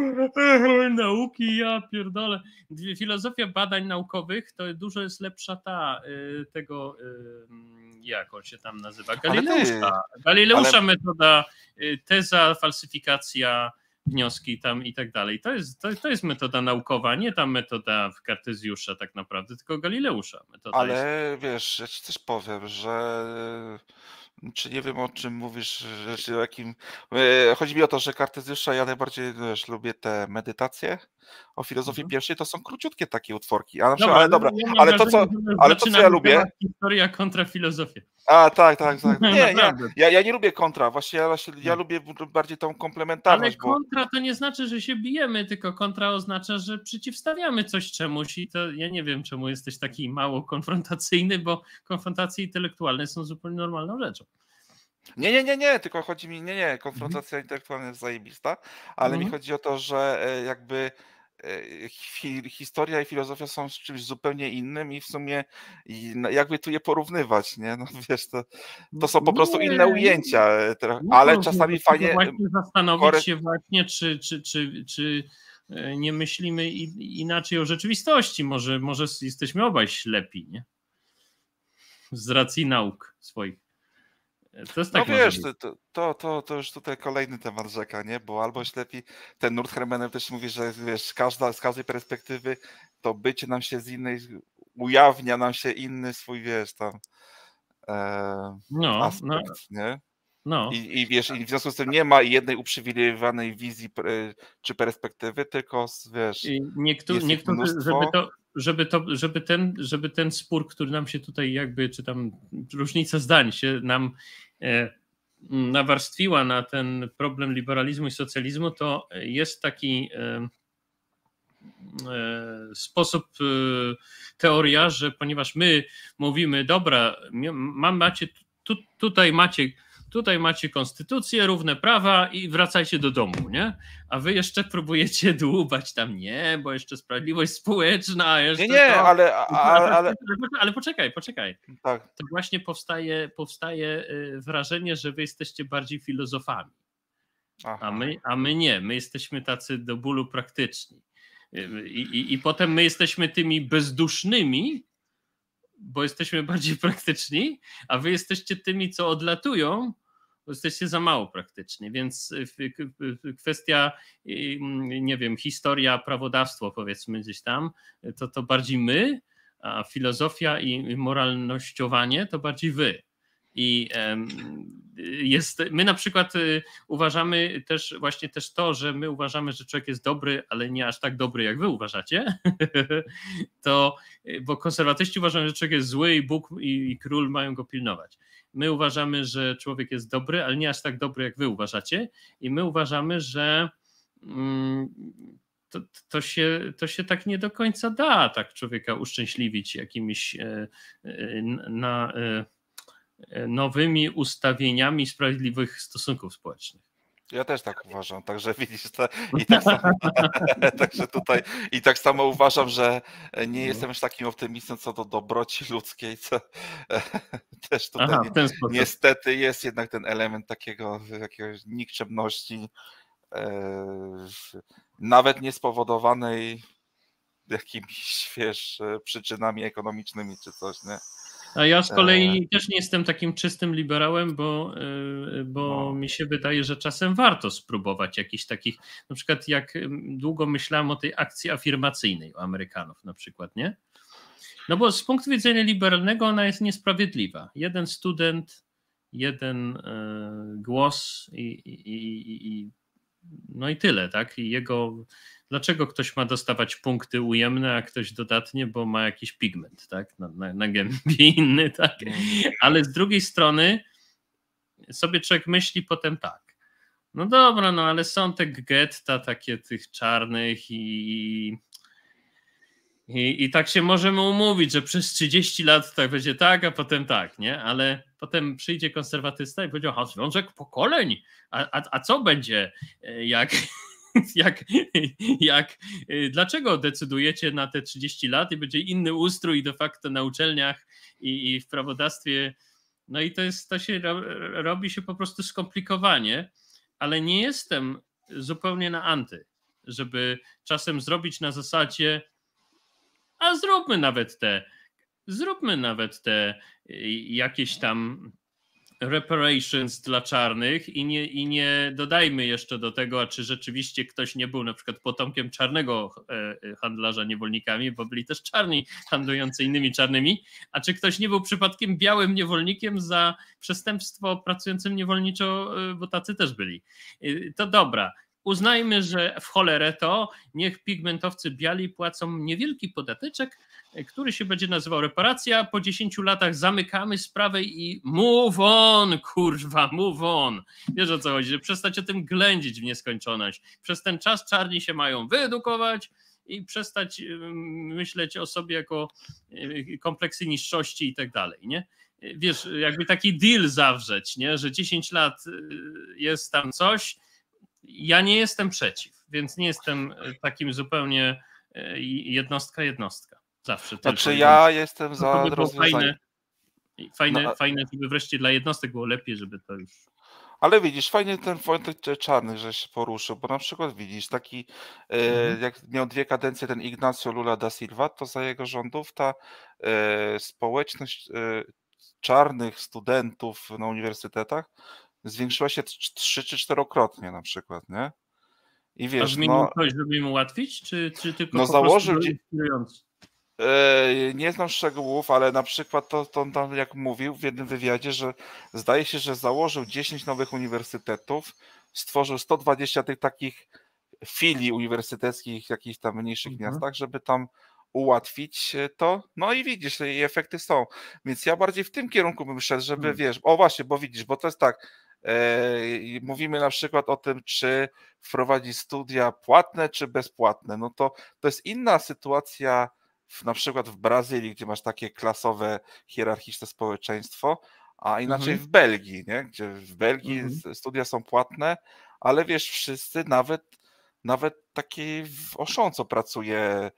nauki, ja pierdolę. Filozofia badań naukowych to dużo jest lepsza ta y, tego, y, jak on się tam nazywa, Ale ty, Galileusza. Galileusza ale metoda, y, teza, falsyfikacja, wnioski tam i tak dalej. To jest, to, to jest metoda naukowa, nie ta metoda w Kartezjusza tak naprawdę, tylko Galileusza metoda jest. Ale wiesz, ja ci też powiem, że czy nie wiem o czym mówisz, że, czy o jakim. e, Chodzi mi o to, że Kartezjusza ja najbardziej wiesz, lubię te medytacje o filozofii Mhm. pierwszej, to są króciutkie takie utworki. A na przykład, Dobra, ale dobra, ja mam ale to wrażenie, co, że ale to co ja zaczynamy lubię. temat historia kontra filozofia. A tak, tak, tak. Nie, nie, Naprawdę. ja, ja nie lubię kontra, właśnie ja, właśnie, ja No. lubię bardziej tą Ale komplementarność, bo kontra to nie znaczy, że się bijemy, tylko kontra oznacza, że przeciwstawiamy coś czemuś i to ja nie wiem, czemu jesteś taki mało konfrontacyjny, bo konfrontacje intelektualne są zupełnie normalną rzeczą. nie, nie, nie, nie, tylko chodzi mi, nie, nie, Mhm. konfrontacja intelektualna jest zajebista, ale mi Mhm. chodzi o to, że e, jakby e, hi, historia i filozofia są czymś zupełnie innym i w sumie i, no, jakby tu je porównywać, nie? No wiesz, to, to są po prostu Nie, inne ujęcia, e, trochę, nie ale porównywać, czasami tylko fajnie. właśnie zastanowić Kore... się właśnie, czy, czy, czy, czy e, nie myślimy i- inaczej o rzeczywistości. Może, może jesteśmy obaj ślepi, nie? Z racji nauk swoich. To jest No tak może wiesz, być. to, to, to, to już tutaj kolejny temat rzeka, nie? Bo albo ślepi, ten Nurt Hermenem też mówi, że wiesz, każda, z każdej perspektywy to bycie nam się z innej, ujawnia nam się inny swój, wiesz, tam e, No, no, aspekt, nie? no. I, I wiesz, i w związku z tym nie ma jednej uprzywilejowanej wizji e, czy perspektywy, tylko wiesz, I Niektó- jest ich niektórzy, żeby mnóstwo. to, żeby to, żeby ten, żeby ten spór, który nam się tutaj jakby, czy tam różnica zdań się nam e, nawarstwiła na ten problem liberalizmu i socjalizmu, to jest taki e, e, sposób, e, teoria, że ponieważ my mówimy, dobra, mam, macie, tu, tutaj macie tutaj macie konstytucję, równe prawa i wracajcie do domu, nie? A wy jeszcze próbujecie dłubać tam, nie, bo jeszcze sprawiedliwość społeczna, jeszcze Nie, nie, to. ale, ale, ale Ale poczekaj, poczekaj. tak, To właśnie powstaje, powstaje wrażenie, że wy jesteście bardziej filozofami, a aha. my, a my nie, my jesteśmy tacy do bólu praktyczni. I, i, I potem my jesteśmy tymi bezdusznymi, bo jesteśmy bardziej praktyczni, a wy jesteście tymi, co odlatują, bo jesteście za mało praktyczni, więc kwestia, nie wiem, historia, prawodawstwo powiedzmy gdzieś tam, to, to bardziej my, a filozofia i moralnościowanie to bardziej wy. I jest, my na przykład uważamy też właśnie też to, że my uważamy, że człowiek jest dobry, ale nie aż tak dobry, jak wy uważacie, to, bo konserwatyści uważają, że człowiek jest zły i Bóg i, i król mają go pilnować. My uważamy, że człowiek jest dobry, ale nie aż tak dobry, jak wy uważacie, i my uważamy, że mm, to, to, się, to się tak nie do końca da tak człowieka uszczęśliwić jakimiś e, e, na... E, nowymi ustawieniami sprawiedliwych stosunków społecznych. Ja też tak uważam, także widzisz, to, i tak samo, także tutaj i tak samo uważam, że nie jestem już takim optymistą co do dobroci ludzkiej, co też tutaj Aha, w ten sposób. niestety jest jednak ten element takiego jakiegoś nikczemności, nawet niespowodowanej jakimiś, wiesz, przyczynami ekonomicznymi czy coś, nie? A ja z kolei e... też nie jestem takim czystym liberałem, bo, bo no. mi się wydaje, że czasem warto spróbować jakichś takich, na przykład jak długo myślałem o tej akcji afirmacyjnej u Amerykanów na przykład, nie? No bo z punktu widzenia liberalnego ona jest niesprawiedliwa. Jeden student, jeden e, głos i, i, i no i tyle, tak? I jego, dlaczego ktoś ma dostawać punkty ujemne, a ktoś dodatnie, bo ma jakiś pigment, tak? Na, na, na gębie inny, tak? Ale z drugiej strony sobie człowiek myśli potem tak, no dobra, no ale są te getta takie tych czarnych i, i, i tak się możemy umówić, że przez trzydzieści lat tak będzie tak, a potem tak, nie? Ale potem przyjdzie konserwatysta i będzie, a związek pokoleń, a, a, a co będzie, jak, jak, jak, dlaczego decydujecie na te trzydzieści lat i będzie inny ustrój de facto na uczelniach i, i w prawodawstwie, no i to jest, to się robi się po prostu skomplikowanie, ale nie jestem zupełnie na anty, żeby czasem zrobić na zasadzie, a zróbmy nawet te, zróbmy nawet te jakieś tam reparations dla czarnych i nie, i nie dodajmy jeszcze do tego, a czy rzeczywiście ktoś nie był na przykład potomkiem czarnego handlarza niewolnikami, bo byli też czarni handlujący innymi czarnymi, a czy ktoś nie był przypadkiem białym niewolnikiem za przestępstwo pracującym niewolniczo, bo tacy też byli. To dobra. Uznajmy, że w cholerę to niech pigmentowcy biali płacą niewielki podateczek, który się będzie nazywał reparacja. Po dziesięciu latach zamykamy sprawę i move on, kurwa, move on. Wiesz, o co chodzi, że przestać o tym ględzić w nieskończoność. Przez ten czas czarni się mają wyedukować i przestać myśleć o sobie jako kompleksy niższości i tak dalej, nie? Wiesz, jakby taki deal zawrzeć, nie? Że dziesięć lat jest tam coś. Ja nie jestem przeciw, więc nie jestem takim zupełnie jednostka, jednostka. Zawsze. Znaczy ja do... jestem za to by rozwiązaniem. Fajne, fajne, no. fajne, żeby wreszcie dla jednostek było lepiej, żeby to już... Ale widzisz, fajnie ten wątek czarny, że się poruszył, bo na przykład widzisz, taki mhm. jak miał dwie kadencje ten Ignacio Lula da Silva, to za jego rządów ta e, społeczność e, czarnych studentów na uniwersytetach zwiększyła się trzy czy czterokrotnie na przykład, nie? I wiesz, A zmienił no, coś, żeby im ułatwić, czy, czy tylko no po założył, prostu inspirujący? Yy, nie znam szczegółów, ale na przykład to, to tam jak mówił w jednym wywiadzie, że zdaje się, że założył dziesięć nowych uniwersytetów, stworzył sto dwadzieścia tych takich filii uniwersyteckich w jakichś tam mniejszych mhm. miastach, żeby tam ułatwić to, no i widzisz, i efekty są. Więc ja bardziej w tym kierunku bym szedł, żeby hmm. wiesz, o właśnie, bo widzisz, bo to jest tak, e, mówimy na przykład o tym, czy wprowadzić studia płatne, czy bezpłatne, no to to jest inna sytuacja w, na przykład w Brazylii, gdzie masz takie klasowe, hierarchiczne społeczeństwo, a inaczej mhm. w Belgii, nie? Gdzie w Belgii mhm. studia są płatne, ale wiesz, wszyscy, nawet, nawet taki oszon, co pracuje,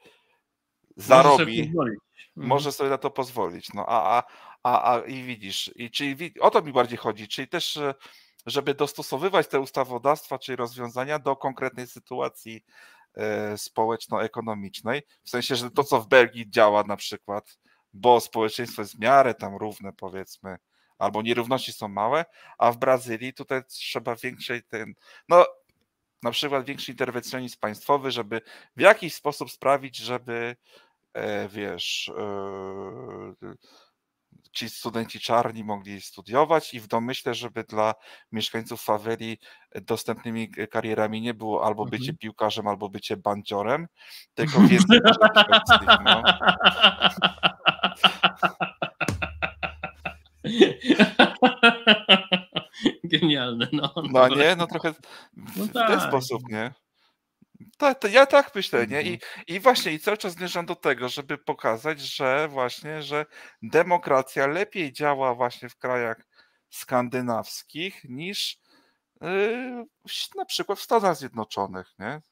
zarobi, może sobie, może sobie na to pozwolić. No, a, a, a, a i widzisz, i czyli o to mi bardziej chodzi, czyli też, żeby dostosowywać te ustawodawstwa, czyli rozwiązania do konkretnej sytuacji e, społeczno-ekonomicznej, w sensie, że to, co w Belgii działa na przykład, bo społeczeństwo jest w miarę tam równe, powiedzmy, albo nierówności są małe, a w Brazylii tutaj trzeba większej ten, no na przykład większy interwencjonizm państwowy, żeby w jakiś sposób sprawić, żeby e, wiesz, e, ci studenci czarni mogli studiować i w domyśle, żeby dla mieszkańców faweli dostępnymi karierami nie było albo mhm. bycie piłkarzem, albo bycie bandziorem, tylko więcej no. Genialne, no. No nie, no trochę w, no w tak. ten sposób, nie? To, to ja tak myślę, nie? Mhm. I, I właśnie i cały czas zmierzam do tego, żeby pokazać, że właśnie, że demokracja lepiej działa właśnie w krajach skandynawskich niż yy, na przykład w Stanach Zjednoczonych, nie?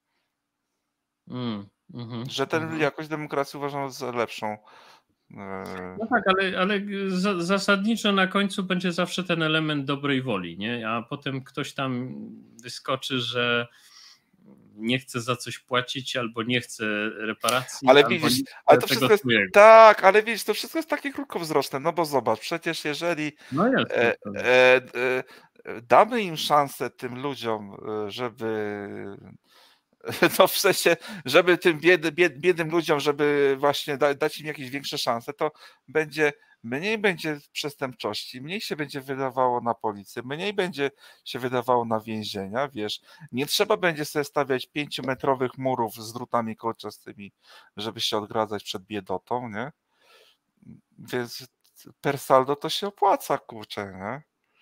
Mm, mhm, Że tę mhm. jakość demokracji uważam za lepszą. Yy, No tak, ale, ale za, zasadniczo na końcu będzie zawsze ten element dobrej woli, nie? A potem ktoś tam wyskoczy, że nie chce za coś płacić, albo nie chce reparacji, Ale albo widzisz, nie ale chce to tego wszystko jest, swojego. tak, ale widzisz, to wszystko jest takie krótkowzroczne, no bo zobacz, przecież jeżeli No jest e, krótko. e, e, damy im szansę tym ludziom, e, żeby no w sensie, żeby tym biedy, bied, biednym ludziom, żeby właśnie da, dać im jakieś większe szanse, to będzie mniej będzie przestępczości, mniej się będzie wydawało na policję, mniej będzie się wydawało na więzienia, wiesz, nie trzeba będzie sobie stawiać pięciometrowych murów z drutami kolczastymi, żeby się odgradzać przed biedotą, nie? Więc per saldo to się opłaca, kurczę, nie?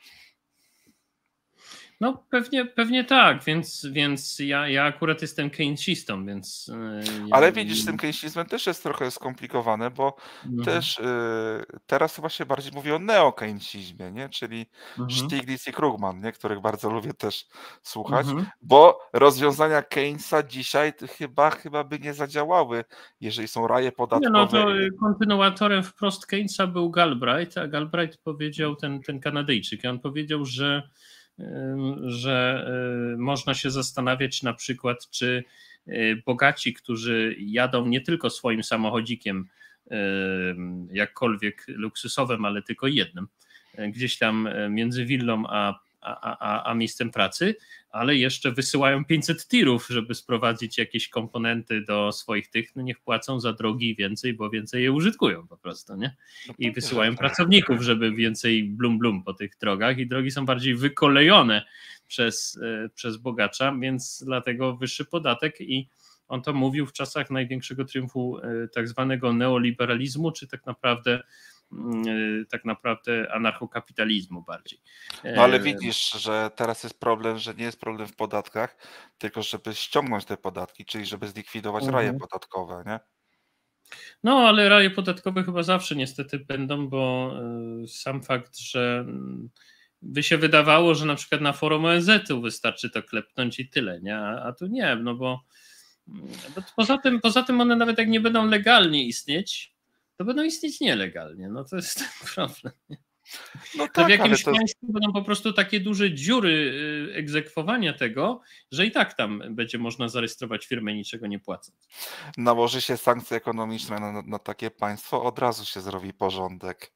No pewnie, pewnie tak, więc, więc ja, ja akurat jestem keynesistą, więc yy, ja, Ale widzisz, z tym keynesizmem też jest trochę skomplikowane, bo mhm, też y, teraz chyba się bardziej mówi o neokeynesizmie, nie? Czyli mhm, Stiglitz i Krugman, nie? Których bardzo lubię też słuchać, mhm. bo rozwiązania Keynesa dzisiaj to chyba, chyba by nie zadziałały, jeżeli są raje Nie, no podatkowe. to y, kontynuatorem wprost Keynesa był Galbraith, a Galbraith powiedział, ten, ten Kanadyjczyk, i on powiedział, że, ym, że y, można się zastanawiać na przykład, czy y, bogaci, którzy jadą nie tylko swoim samochodzikiem, ym, jakkolwiek luksusowym, ale tylko jednym, y, gdzieś tam y, między willą a, a, a, a miejscem pracy, ale jeszcze wysyłają pięćset tirów, żeby sprowadzić jakieś komponenty do swoich tych, no niech płacą za drogi więcej, bo więcej je użytkują po prostu, nie? No I pewnie, że wysyłają tak. pracowników, żeby więcej blum blum po tych drogach, i drogi są bardziej wykolejone przez, przez bogacza, więc dlatego wyższy podatek. I on to mówił w czasach największego triumfu tak zwanego neoliberalizmu, czy tak naprawdę tak naprawdę anarchokapitalizmu bardziej. No ale widzisz, że teraz jest problem, że nie jest problem w podatkach, tylko żeby ściągnąć te podatki, czyli żeby zlikwidować raje Mhm. podatkowe, nie? No, ale raje podatkowe chyba zawsze niestety będą, bo y, sam fakt, że mm, by się wydawało, że na przykład na forum O N Z-u wystarczy to klepnąć i tyle, nie? A, a tu nie, no bo, mm, bo poza tym, poza tym one nawet jak nie będą legalnie istnieć, to będą istnieć nielegalnie. No to jest ten problem. No To w tak, ale jakimś to państwie będą po prostu takie duże dziury y, egzekwowania tego, że i tak tam będzie można zarejestrować firmę niczego nie płacąc. nałoży się sankcje ekonomiczne na, na, na takie państwo, od razu się zrobi porządek.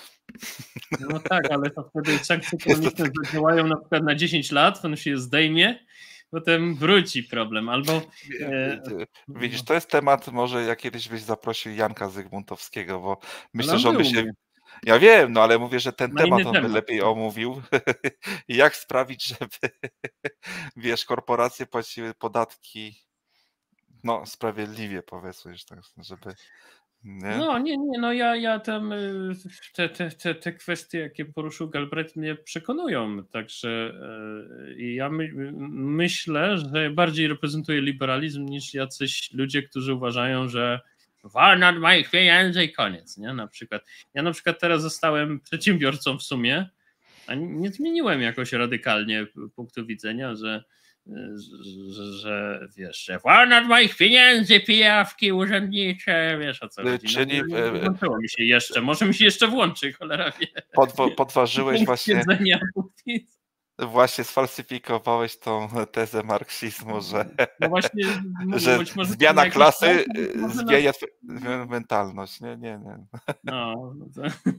No tak, ale to wtedy sankcje Jest to ekonomiczne tak, zadziałają na przykład na dziesięć lat, potem się je zdejmie, potem wróci problem, albo e, widzisz, no, to jest temat, może jak kiedyś byś zaprosił Janka Zygmuntowskiego, bo ale myślę, on że on by był u się, mnie ja wiem, no ale mówię, że ten na temat inny on by temat. lepiej omówił. Jak sprawić, żeby, wiesz, korporacje płaciły podatki, no, sprawiedliwie, powiedzmy, że tak, żeby, nie? No nie, nie, no ja, ja tam y, te, te, te, te kwestie, jakie poruszył Galbraith, mnie przekonują, także y, ja my, myślę, że bardziej reprezentuje liberalizm niż jacyś ludzie, którzy uważają, że wolno od moich pieniędzy i koniec, nie? Na przykład. Ja na przykład teraz zostałem przedsiębiorcą w sumie, a nie zmieniłem jakoś radykalnie punktu widzenia, że że, że wiesz, że wolno od moich pieniędzy, pijawki urzędnicze, wiesz o co Y, chodzi. No nie, Czyli nie e, włączyło mi się jeszcze, może mi się jeszcze włączy, cholera wie. podwo- podważyłeś Punkt właśnie, jedzenia, punkt widzenia. właśnie sfalsyfikowałeś tą tezę marksizmu, że, No właśnie mówię, że być może to zmiana na jakiś czas, klasy być y, może na... zmienia twoją mentalność. Nie, nie, nie. No, no to...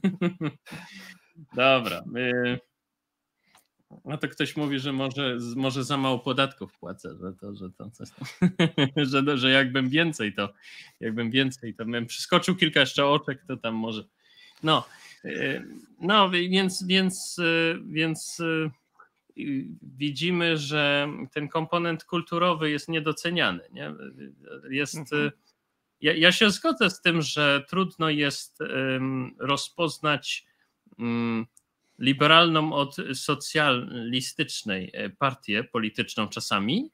Dobra. y, No to ktoś mówi, że może, może za mało podatków płacę, że to, że to coś tam, że, że jakbym więcej to, jakbym więcej to bym przyskoczył kilka jeszcze oczek, to tam może. No, y, no więc, więc, y, więc y, widzimy, że ten komponent kulturowy jest niedoceniany. Nie? Jest, Mhm. ja, ja się zgodzę z tym, że trudno jest um, rozpoznać um, liberalną od socjalistycznej partię polityczną czasami,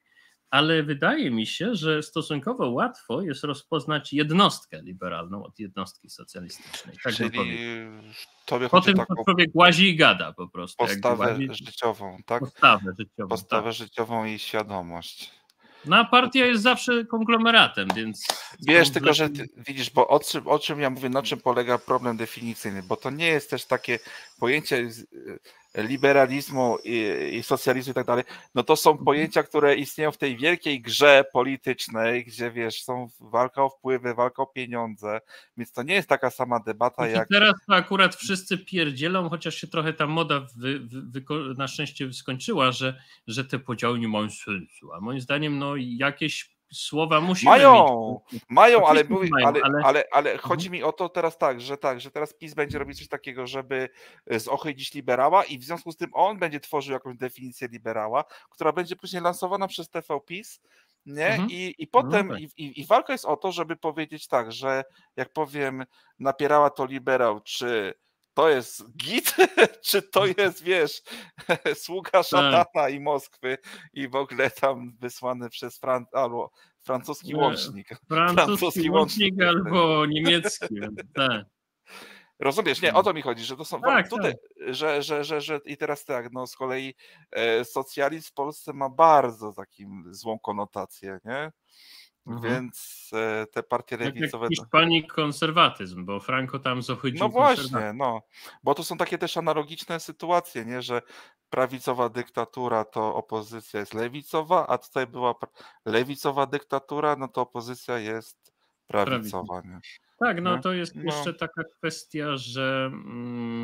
ale wydaje mi się, że stosunkowo łatwo jest rozpoznać jednostkę liberalną od jednostki socjalistycznej. Tak bym Czyli powiedział. tobie Po chodzi o tym, co taką człowiek łazi i gada po prostu. Jak postawę łazi, życiową, tak? postawę życiową. Postawę tak. życiową i świadomość. No a partia jest zawsze konglomeratem, więc... Wiesz, tylko że ty, widzisz, bo o czym, o czym ja mówię, na czym polega problem definicyjny, bo to nie jest też takie pojęcie liberalizmu i, i socjalizmu i tak dalej, no to są pojęcia, które istnieją w tej wielkiej grze politycznej, gdzie wiesz, są walka o wpływy, walka o pieniądze, więc to nie jest taka sama debata jak... Teraz to akurat wszyscy pierdzielą, chociaż się trochę ta moda wy, wy, wy, na szczęście skończyła, że, że te podziały nie mają sensu, a moim zdaniem no jakieś słowa musimy mają, mieć. Mają, ale, mówi, mają, ale, ale... ale, ale chodzi mi o to teraz tak, że tak, że teraz PiS będzie robić coś takiego, żeby zohydzić liberała i w związku z tym on będzie tworzył jakąś definicję liberała, która będzie później lansowana przez T V PiS, nie? Mhm. I, i potem no tak. i, i walka jest o to, żeby powiedzieć tak, że jak powiem napierała to liberał, czy to jest git, czy to jest, wiesz, sługa szatana tak. i Moskwy i w ogóle tam wysłany przez Fran albo francuski łącznik. Francuski, francuski łącznik, łącznik albo niemiecki. Tak. Rozumiesz? Nie, o to mi chodzi, że to są tak, tutaj, tak. Że, że, że, że i teraz tak, no z kolei e, socjalizm w Polsce ma bardzo taką złą konotację, nie? Mhm. Więc e, te partie lewicowe... Tak jak w Hiszpanii konserwatyzm, bo Franco tam zohydził No właśnie, no, bo to są takie też analogiczne sytuacje, nie, że prawicowa dyktatura to opozycja jest lewicowa, a tutaj była lewicowa dyktatura, no to opozycja jest prawicowa. Nie? Tak, no to jest no. jeszcze taka kwestia, że mm,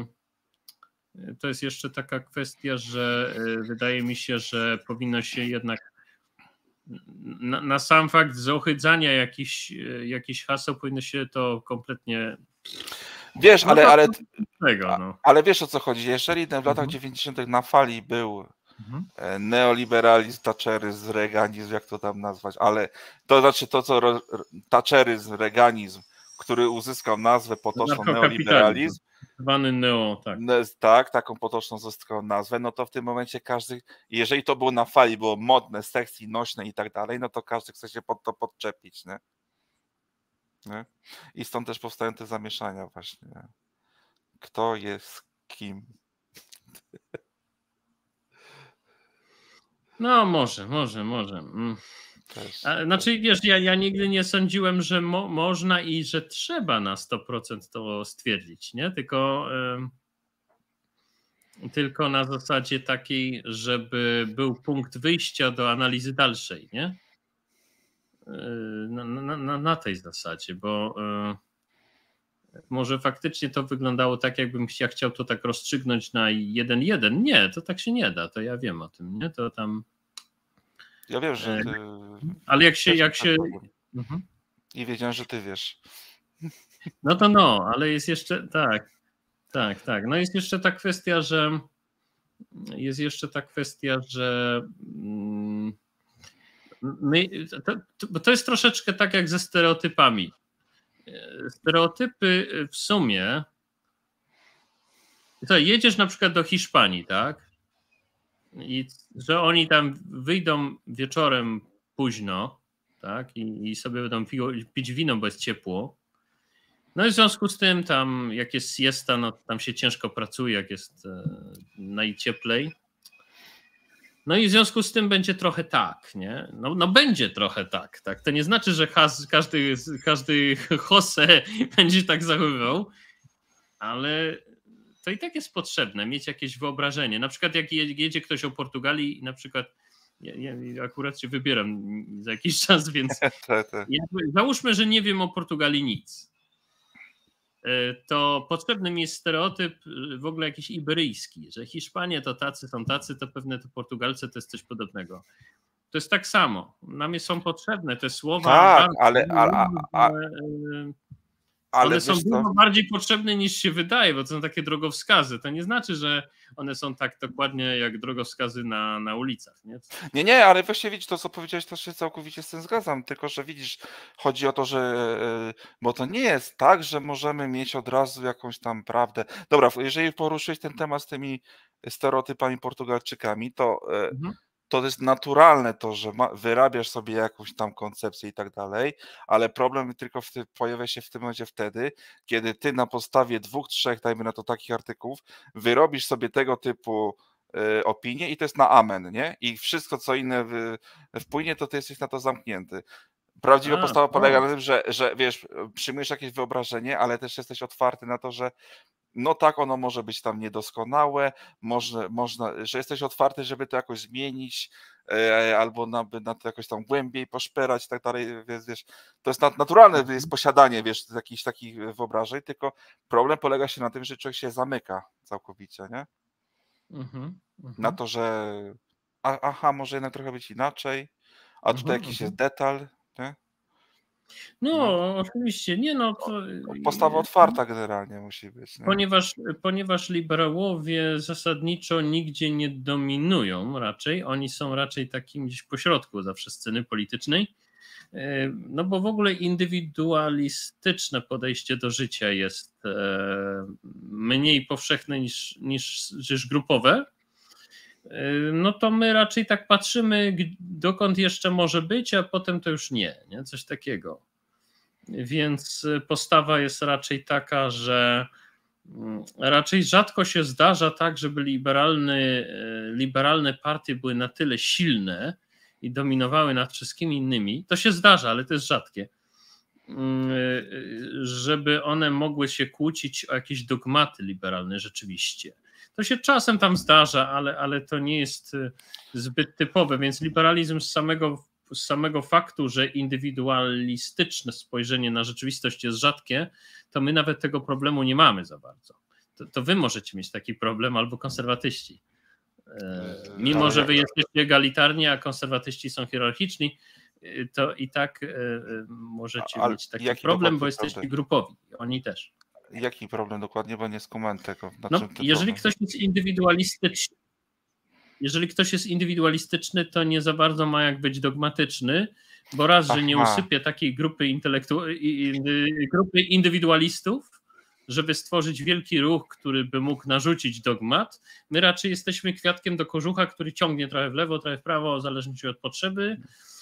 to jest jeszcze taka kwestia, że y, wydaje mi się, że powinno się jednak Na, na sam fakt zohydzania jakichś, jakichś haseł powinno się to kompletnie... Wiesz, no ale, ale, tego, no. ale wiesz o co chodzi. Jeżeli w latach mhm. dziewięćdziesiątych na fali był mhm. neoliberalizm, thatcheryzm, reaganizm, jak to tam nazwać, ale to znaczy to, co thatcheryzm, reaganizm, który uzyskał nazwę potoczną neoliberalizm, zwany neo, tak. Tak, taką potoczną zyskał nazwę, no to w tym momencie każdy, jeżeli to było na fali, było modne, sexy, nośne i tak dalej, no to każdy chce się pod to podczepić, nie? nie? I stąd też powstają te zamieszania właśnie. Nie? Kto jest kim? No może, może, może. Też, A, znaczy wiesz, ja, ja nigdy nie sądziłem, że mo, można i że trzeba na sto procent to stwierdzić, nie? Tylko, y, tylko na zasadzie takiej, żeby był punkt wyjścia do analizy dalszej, nie? Y, na, na, na, na tej zasadzie, bo y, może faktycznie to wyglądało tak, jakbym ja chciał to tak rozstrzygnąć na jeden jeden. Nie, to tak się nie da, to ja wiem o tym, nie? To tam... Ja wiem, że ty... Ale jak się... Jak się... Mhm. I wiedziałem, że ty wiesz. No to no, ale jest jeszcze... Tak, tak, tak. No jest jeszcze ta kwestia, że... Jest jeszcze ta kwestia, że... My... To, to jest troszeczkę tak jak ze stereotypami. Stereotypy w sumie... To jedziesz na przykład do Hiszpanii, tak? I że oni tam wyjdą wieczorem późno, tak, i, i sobie będą piło, pić wino, bo jest ciepło. No i w związku z tym tam, jak jest siesta, no tam się ciężko pracuje, jak jest e, najcieplej. No i w związku z tym będzie trochę tak, nie? No, no będzie trochę tak, tak. To nie znaczy, że has, każdy, każdy Jose będzie tak zachowywał, ale to i tak jest potrzebne, mieć jakieś wyobrażenie. Na przykład jak jedzie ktoś o Portugalii, na przykład ja, ja akurat się wybieram za jakiś czas, więc ja, załóżmy, że nie wiem o Portugalii nic. To potrzebny mi jest stereotyp w ogóle jakiś iberyjski, że Hiszpanie to tacy są tacy, to pewne to Portugalcy to jest coś podobnego. To jest tak samo. Nam są potrzebne te słowa. Tak, ale... ale, ale, ale... Ale one są dużo bardziej potrzebne niż się wydaje, bo to są takie drogowskazy. To nie znaczy, że one są tak dokładnie jak drogowskazy na, na ulicach. Nie? nie, nie, ale właśnie widzisz, to co powiedziałeś, to się całkowicie z tym zgadzam, tylko że widzisz, chodzi o to, że bo to nie jest tak, że możemy mieć od razu jakąś tam prawdę. Dobra, jeżeli poruszyłeś ten temat z tymi stereotypami Portugalczykami, to mhm. to jest naturalne to, że ma, wyrabiasz sobie jakąś tam koncepcję i tak dalej, ale problem tylko w ty, pojawia się w tym momencie wtedy, kiedy ty na podstawie dwóch, trzech, dajmy na to takich artykułów, wyrobisz sobie tego typu y, opinie i to jest na amen, nie? I wszystko, co inne w, wpłynie, to ty jesteś na to zamknięty. Prawdziwa A, postawa polega o. na tym, że, że wiesz, przyjmujesz jakieś wyobrażenie, ale też jesteś otwarty na to, że no tak, ono może być tam niedoskonałe, może, można, że jesteś otwarty, żeby to jakoś zmienić, e, albo na, na to jakoś tam głębiej poszperać i tak dalej, wiesz, wiesz, to jest naturalne, Mhm. jest posiadanie, wiesz, jakichś takich wyobrażeń, tylko problem polega się na tym, że człowiek się zamyka całkowicie, nie? Mhm. Na Mhm. to, że a, aha, może jednak trochę być inaczej, a tutaj Mhm. jakiś jest Mhm. detal, nie? No, No, oczywiście, nie no, to, postawa otwarta generalnie musi być, nie? ponieważ, ponieważ liberałowie zasadniczo nigdzie nie dominują raczej, oni są raczej takim gdzieś pośrodku zawsze sceny politycznej, no bo w ogóle indywidualistyczne podejście do życia jest mniej powszechne niż, niż, niż grupowe, no to my raczej tak patrzymy, dokąd jeszcze może być, a potem to już nie, nie? Coś takiego. Więc postawa jest raczej taka, że raczej rzadko się zdarza tak, żeby liberalne, liberalne partie były na tyle silne i dominowały nad wszystkimi innymi. To się zdarza, ale to jest rzadkie. Żeby one mogły się kłócić o jakieś dogmaty liberalne rzeczywiście. To się czasem tam zdarza, ale, ale to nie jest zbyt typowe, więc liberalizm z samego, z samego faktu, że indywidualistyczne spojrzenie na rzeczywistość jest rzadkie, to my nawet tego problemu nie mamy za bardzo. To, to wy możecie mieć taki problem albo konserwatyści. Mimo, że wy jesteście egalitarni, a konserwatyści są hierarchiczni, to i tak możecie Ale mieć taki jaki problem, bo dokładnie jesteście problem? grupowi. Oni też. Jaki problem dokładnie, bo nie skumałem tego. Na No, czym ten jeżeli problem? ktoś jest indywidualistyczny, jeżeli ktoś jest indywidualistyczny, to nie za bardzo ma jak być dogmatyczny, bo raz, że nie Aha. usypie takiej grupy, intelektu... grupy indywidualistów, żeby stworzyć wielki ruch, który by mógł narzucić dogmat. My raczej jesteśmy kwiatkiem do kożucha, który ciągnie trochę w lewo, trochę w prawo, zależnie od potrzeby,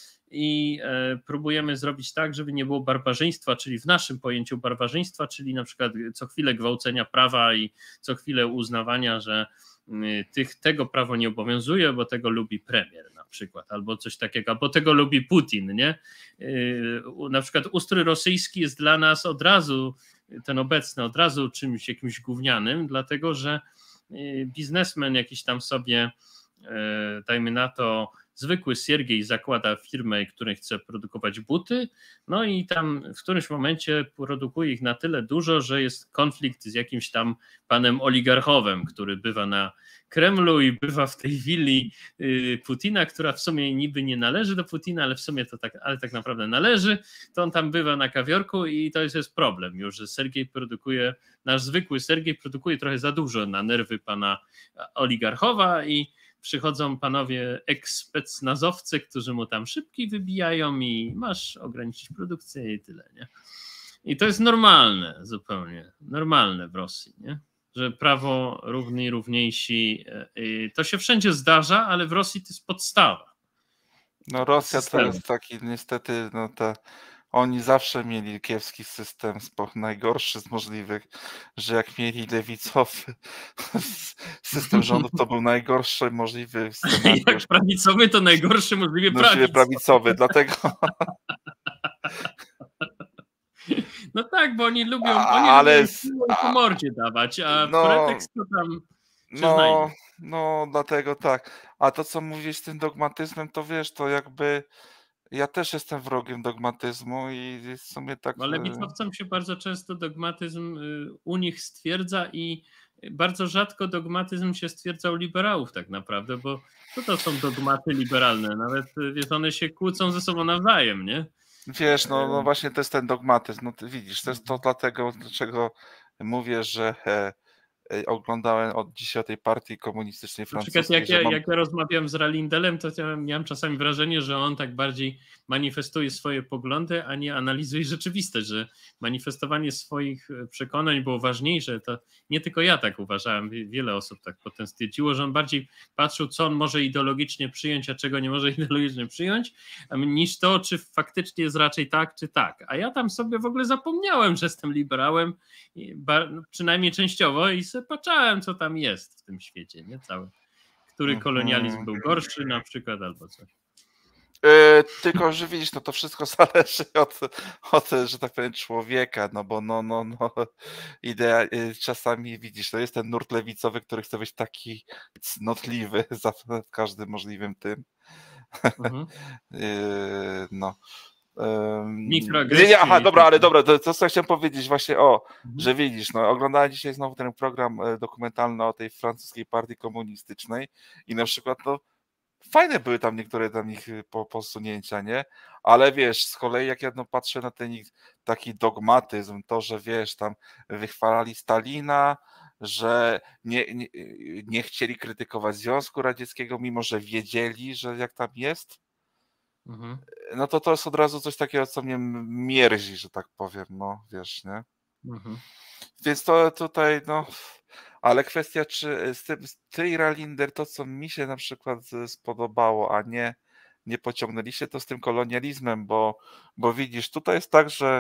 i próbujemy zrobić tak, żeby nie było barbarzyństwa, czyli w naszym pojęciu barbarzyństwa, czyli na przykład co chwilę gwałcenia prawa i co chwilę uznawania, że tych, tego prawo nie obowiązuje, bo tego lubi premier na przykład, albo coś takiego, albo tego lubi Putin, nie? Na przykład ustrój rosyjski jest dla nas od razu, ten obecny od razu czymś jakimś gównianym, dlatego że biznesmen jakiś tam sobie, dajmy na to, zwykły Siergiej zakłada firmę, której chce produkować buty, no i tam w którymś momencie produkuje ich na tyle dużo, że jest konflikt z jakimś tam panem oligarchowym, który bywa na Kremlu i bywa w tej willi Putina, która w sumie niby nie należy do Putina, ale w sumie to tak, ale tak naprawdę należy, to on tam bywa na kawiorku i to jest, jest problem już, że Sergiej produkuje, nasz zwykły Sergiej produkuje trochę za dużo na nerwy pana oligarchowa i przychodzą panowie ekspecnazowcy, którzy mu tam szybki wybijają i masz ograniczyć produkcję i tyle, nie? I to jest normalne zupełnie, normalne w Rosji, nie? Że prawo równi, równiejsi, to się wszędzie zdarza, ale w Rosji to jest podstawa. No Rosja systemu. to jest taki niestety, no to oni zawsze mieli kiepski system, najgorszy z możliwych, że jak mieli lewicowy system rządów, to był najgorszy możliwy scenariusz. Jak prawicowy, to najgorszy możliwy prawicowy. prawicowy, dlatego... No tak, bo oni lubią, A, oni ale lubią siłą po mordzie dawać, a no, pretekst to tam się no, znajdzie. No, dlatego tak. A to, co mówisz z tym dogmatyzmem, to wiesz, to jakby ja też jestem wrogiem dogmatyzmu i w sumie tak... Ale lewicowcom się bardzo często dogmatyzm u nich stwierdza i bardzo rzadko dogmatyzm się stwierdza u liberałów tak naprawdę, bo co to są dogmaty liberalne? Nawet wiesz, one się kłócą ze sobą nawzajem, nie? Wiesz, no, no właśnie to jest ten dogmatyzm, no ty widzisz, to jest to dlatego, dlaczego mówię, że oglądałem od dzisiaj o tej partii komunistycznej Na przykład francuskiej. jak ja, mam... jak ja rozmawiam z Ralindelem, to ja miałem czasami wrażenie, że on tak bardziej manifestuje swoje poglądy, a nie analizuje rzeczywistość, że manifestowanie swoich przekonań było ważniejsze. To nie tylko ja tak uważałem, wiele osób tak potem stwierdziło, że on bardziej patrzył, co on może ideologicznie przyjąć, a czego nie może ideologicznie przyjąć, niż to, czy faktycznie jest raczej tak, czy tak. A ja tam sobie w ogóle zapomniałem, że jestem liberałem, przynajmniej częściowo, i sobie patrzałem, co tam jest w tym świecie, nie cały. Który kolonializm był gorszy na przykład, albo coś. Yy, tylko, że widzisz, no to wszystko zależy od, od, że tak powiem, człowieka, no bo no, no, no, idea, yy, czasami widzisz, to jest ten nurt lewicowy, który chce być taki cnotliwy za każdym możliwym tym. Mhm. yy, no. Mikroagresji. Nie, aha, dobra, ale dobra, to, to co chciałem powiedzieć właśnie, o, mhm. że widzisz, no oglądałem dzisiaj znowu ten program dokumentalny o tej francuskiej partii komunistycznej i na przykład, no, fajne były tam niektóre tam ich posunięcia, nie? Ale wiesz, z kolei jak ja no, patrzę na ten ich taki dogmatyzm, to, że wiesz, tam wychwalali Stalina, że nie, nie, nie chcieli krytykować Związku Radzieckiego, mimo że wiedzieli, że jak tam jest, mhm. no to to jest od razu coś takiego, co mnie mierzi, że tak powiem, no wiesz, nie? Mhm. Więc to tutaj, no... Ale kwestia, czy z tym, z tej Ralinder, to co mi się na przykład spodobało, a nie, nie pociągnęliście, to z tym kolonializmem, bo, bo widzisz, tutaj jest tak, że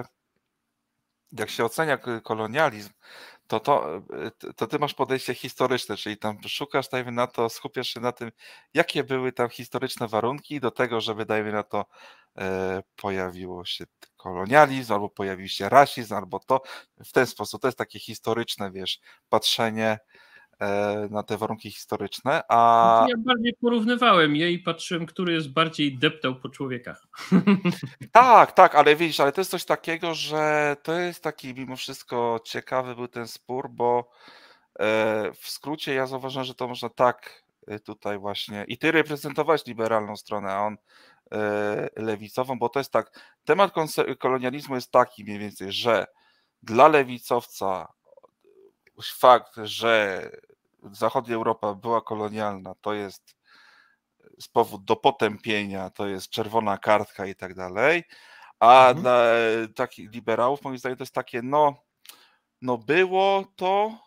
jak się ocenia kolonializm, to, to, to ty masz podejście historyczne, czyli tam szukasz, dajmy na to, skupiasz się na tym, jakie były tam historyczne warunki do tego, żeby, dajmy na to, e, pojawiło się kolonializm, albo pojawił się rasizm, albo to, w ten sposób, to jest takie historyczne, wiesz, patrzenie e, na te warunki historyczne, a... Ja bardziej porównywałem je i patrzyłem, który jest bardziej deptał po człowiekach. Tak, tak, ale widzisz, ale to jest coś takiego, że to jest taki mimo wszystko ciekawy był ten spór, bo e, w skrócie ja zauważam, że to można tak tutaj właśnie i ty reprezentować liberalną stronę, a on e, lewicową, bo to jest tak, temat kolonializmu jest taki mniej więcej, że dla lewicowca fakt, że zachodnia Europa była kolonialna, to jest z powodu do potępienia, to jest czerwona kartka i tak dalej, a mhm. dla takich liberałów moim zdaniem to jest takie, no, no było to,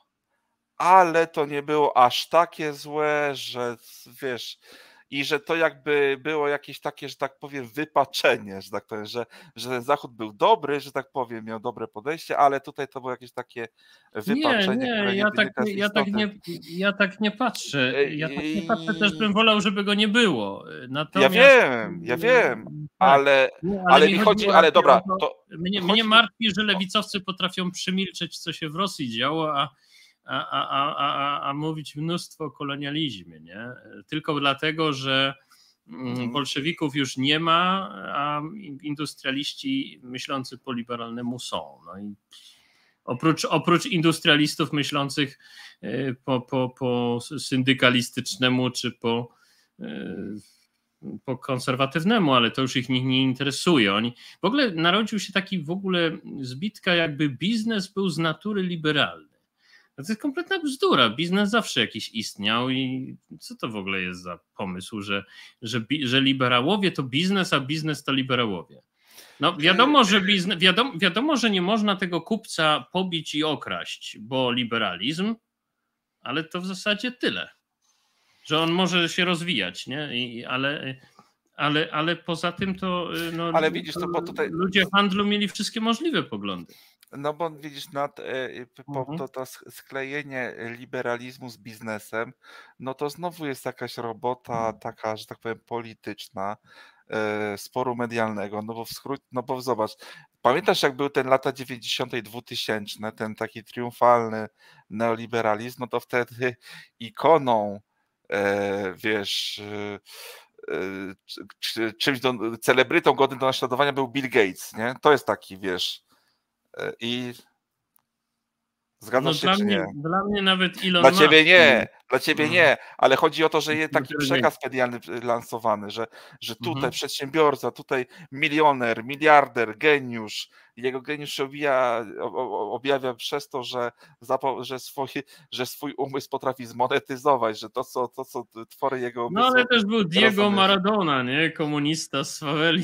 ale to nie było aż takie złe, że wiesz, i że to jakby było jakieś takie, że tak powiem, wypaczenie, że tak powiem, że, że ten Zachód był dobry, że tak powiem, miał dobre podejście, ale tutaj to było jakieś takie wypaczenie, nie, nie, które nie ja tak, wynika z ja tak nie, ja tak nie patrzę. Ja tak nie patrzę, też bym wolał, żeby go nie było. Natomiast, ja wiem, ja wiem, tak, ale, nie, ale, ale mi chodzi, chodzi ale dobra. To, to mnie, chodzi... mnie martwi, że lewicowcy potrafią przemilczeć, co się w Rosji działo, a A, a, a, a, a mówić mnóstwo o kolonializmie, nie? Tylko dlatego, że bolszewików już nie ma, a industrialiści myślący po liberalnemu są. No i oprócz, oprócz industrialistów myślących po, po, po syndykalistycznemu czy po, po konserwatywnemu, ale to już ich nikt nie interesuje. Oni, w ogóle narodził się taki w ogóle zbitka, jakby biznes był z natury liberalny. To jest kompletna bzdura. Biznes zawsze jakiś istniał i co to w ogóle jest za pomysł, że, że, że liberałowie to biznes, a biznes to liberałowie. No wiadomo, że biznes, wiadomo, wiadomo, że nie można tego kupca pobić i okraść, bo liberalizm, ale to w zasadzie tyle. Że on może się rozwijać, nie? I, ale, ale, ale poza tym to, no, ale widzisz, to, bo tutaj... ludzie w handlu mieli wszystkie możliwe poglądy. No bo widzisz, na to, to sklejenie liberalizmu z biznesem, no to znowu jest jakaś robota taka, że tak powiem, polityczna, sporu medialnego, no bo w skrócie, no bo zobacz, pamiętasz jak był ten lata dziewięćdziesiąte, dwutysięczne, ten taki triumfalny neoliberalizm, no to wtedy ikoną, wiesz, czymś, do, celebrytą godnym do naśladowania był Bill Gates, nie? To jest taki, wiesz, i zgadzasz no się, dla czy mnie, nie? Dla mnie nawet Elon Dla ciebie Musk. nie, Dla ciebie Mhm. nie, ale chodzi o to, że jest taki Dla ciebie nie. przekaz medialny y, lansowany, że, że tutaj Mhm. przedsiębiorca, tutaj milioner, miliarder, geniusz. Jego geniusz się obija, o- o- objawia przez to, że, zapo- że, swój, że swój umysł potrafi zmonetyzować, że to, co, to, co twory jego No ale umysłu, też był teraz Diego mamy. Maradona, nie? Komunista z faweli.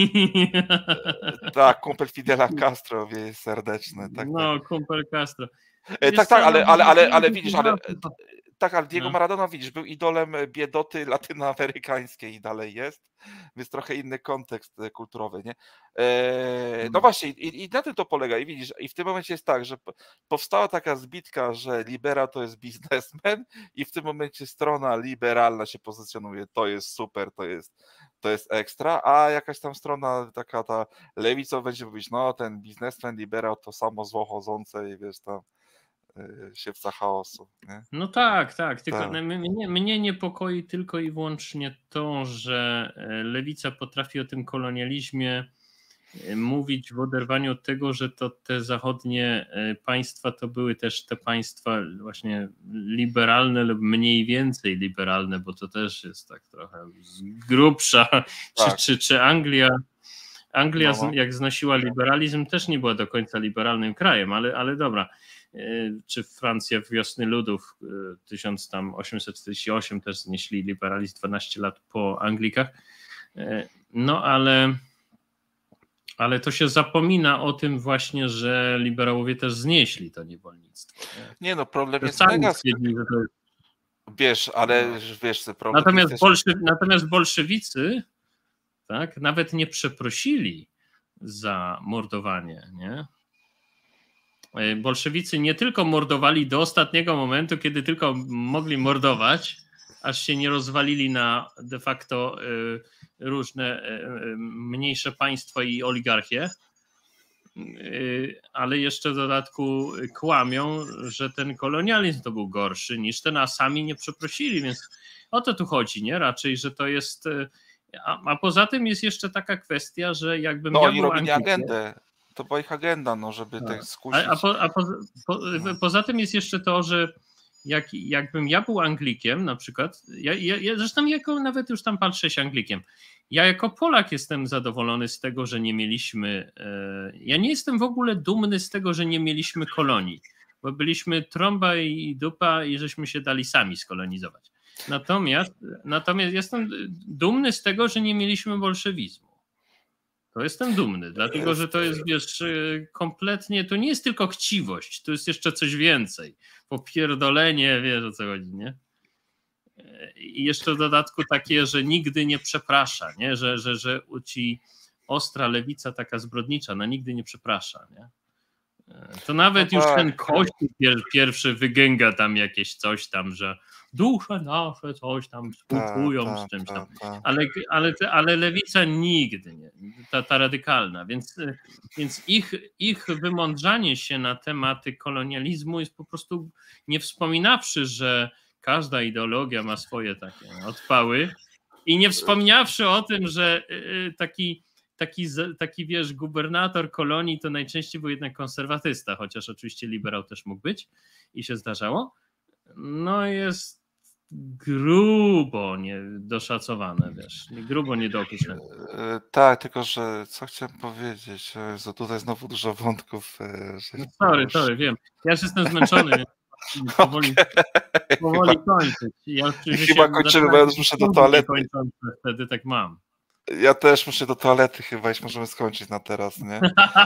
Tak, kumpel Fidela Castro, wie, serdeczny, tak, tak. No, kumpel Castro. E, Wiesz Tak, tak, co, no, ale, ale, ale, ale ludzie widzisz, się ale bawią, to- tak, ale Diego no. Maradona, widzisz, był idolem biedoty latynoamerykańskiej i dalej jest, więc trochę inny kontekst e, kulturowy, nie? E, no właśnie, i, i na tym to polega. I widzisz, i w tym momencie jest tak, że p- powstała taka zbitka, że liberał to jest biznesmen i w tym momencie strona liberalna się pozycjonuje, to jest super, to jest, to jest ekstra, a jakaś tam strona taka ta lewicowa będzie mówić, no ten biznesmen, liberał to samo zło chodzące i wiesz tam y, siewca chaosu, nie? No tak, tak. Tylko Tak. no, mnie, mnie niepokoi tylko i wyłącznie to, że e, lewica potrafi o tym kolonializmie e, mówić w oderwaniu od tego, że to te zachodnie e, państwa to były też te państwa właśnie liberalne lub mniej więcej liberalne, bo to też jest tak trochę z grubsza. Czy, Tak. czy, czy Anglia, Anglia No, no. z- jak znosiła liberalizm, też nie była do końca liberalnym krajem, ale, ale dobra. Y, Czy Francja w Wiosny Ludów y, tysiąc osiemset czterdzieści osiem też znieśli liberalizm dwanaście lat po Anglikach. Y, No ale, ale to się zapomina o tym właśnie, że liberałowie też znieśli to niewolnictwo. nie? Nie no, problem To jest sami mega, stwierdzili, że to jest. wiesz, ale No. wiesz, ten problem Natomiast, jest też... bolszy, natomiast bolszewicy tak, nawet nie przeprosili za mordowanie, nie? Bolszewicy nie tylko mordowali do ostatniego momentu, kiedy tylko mogli mordować, aż się nie rozwalili na de facto y, różne y, y, mniejsze państwa i oligarchie, y, ale jeszcze w dodatku kłamią, że ten kolonializm to był gorszy niż ten, a sami nie przeprosili, więc o to tu chodzi, nie? Raczej, że to jest... y, A, a poza tym jest jeszcze taka kwestia, że jakbym No ja oni był robili Anglikiem, agendę, to była ich agenda, no żeby tak a, a skusić. po, a po, po, No. poza tym jest jeszcze to, że jak, jakbym ja był Anglikiem na przykład, ja, ja, ja zresztą jako nawet już tam patrzę się Anglikiem, ja jako Polak jestem zadowolony z tego, że nie mieliśmy, e, ja nie jestem w ogóle dumny z tego, że nie mieliśmy kolonii, bo byliśmy trąba i dupa i żeśmy się dali sami skolonizować. Natomiast, natomiast jestem dumny z tego, że nie mieliśmy bolszewizmu. To jestem dumny, dlatego że to jest, wiesz, kompletnie, to nie jest tylko chciwość, to jest jeszcze coś więcej. Popierdolenie, wiesz o co chodzi, nie? I jeszcze w dodatku takie, że nigdy nie przeprasza, nie? Że, że, że ci ostra lewica taka zbrodnicza, no nigdy nie przeprasza, nie? To nawet No już tak. ten kościół pier, pierwszy wygęga tam jakieś coś tam, że dusze nasze coś tam współczują Ta, ta, z czymś tam. ta, ta. Ale, ale, ale lewica nigdy nie, ta, ta radykalna, więc, więc ich, ich wymądrzanie się na tematy kolonializmu jest po prostu, nie wspominawszy, że każda ideologia ma swoje takie odpały i nie wspomniawszy o tym, że taki Taki, taki, wiesz, gubernator kolonii to najczęściej był jednak konserwatysta, chociaż oczywiście liberał też mógł być i się zdarzało. No jest grubo niedoszacowane, wiesz, grubo niedookreślone. Tak, tylko że co chciałem powiedzieć, że tutaj znowu dużo wątków. Że No sorry, już... sorry, wiem. Ja już jestem zmęczony, więc powoli, okay. powoli chyba, kończyć. Ja chyba kończymy, bo ja już muszę do toalety. Kończące, wtedy tak mam. Ja też muszę do toalety chyba i możemy skończyć na teraz, nie?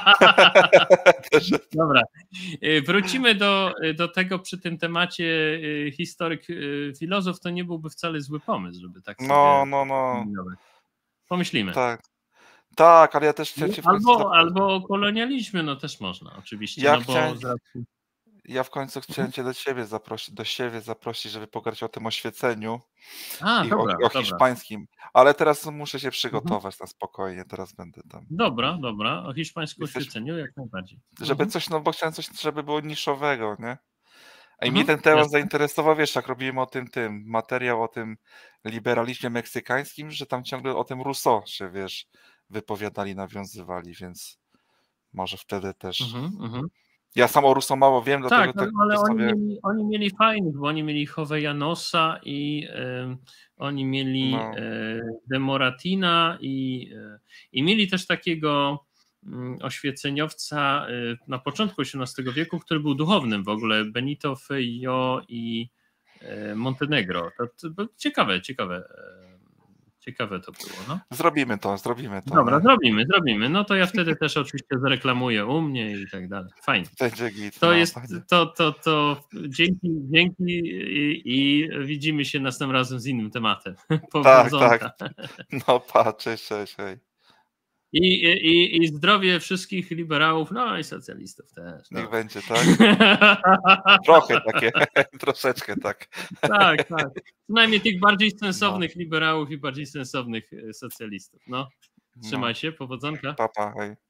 Dobra. Wrócimy do, do tego przy tym temacie historyk, filozof, to nie byłby wcale zły pomysł, żeby tak sobie... No, no, no. Pomyślimy. Tak. Tak, ale ja też chciałem cię w końcu... Albo, albo o kolonializmie, no też można oczywiście. Ja no chciałem... bo... Ja w końcu chciałem cię do siebie zaprosić, do siebie zaprosić, żeby pogadać o tym oświeceniu A, i dobra, o, o dobra. hiszpańskim, ale teraz muszę się przygotować mhm. na spokojnie, teraz będę tam. Dobra, dobra, o hiszpańskim Jesteś... oświeceniu jak najbardziej. Żeby mhm. coś, no bo chciałem coś, żeby było niszowego, nie? A i mhm. mnie ten temat Jasne. zainteresował, wiesz, jak robiłem o tym, tym, materiał o tym liberalizmie meksykańskim, że tam ciągle o tym Rousseau się, wiesz, wypowiadali, nawiązywali, więc może wtedy też... Mhm, mhm. Ja sam o Russo mało wiem, dlatego Tak, ale, tak ale oni, sobie... mieli, oni mieli fajnych, bo oni mieli Hoveyanosa i y, oni mieli No. y, De Moratina i, y, i mieli też takiego y, oświeceniowca y, na początku osiemnastego wieku, który był duchownym w ogóle, Benito Feijó i y, Montenegro. To, to, to ciekawe, ciekawe. y, Ciekawe to było, no. Zrobimy to, zrobimy to. Dobra, nie? zrobimy, zrobimy. No to ja wtedy też oczywiście zareklamuję u mnie i tak dalej. Fajnie. Będzie git, To no, jest, fajnie. to, to, to dzięki, dzięki i, i widzimy się następnym razem z innym tematem. Tak, Powodzonka. tak. No patrz, cześć, cześć, hej. I, i, I zdrowie wszystkich liberałów, no i socjalistów też. Niech No. będzie, tak? Trochę takie, troszeczkę tak. Tak, tak. Przynajmniej tych bardziej sensownych no. liberałów i bardziej sensownych socjalistów. No. Trzymaj no. się, powodzonka. Pa, pa, hej.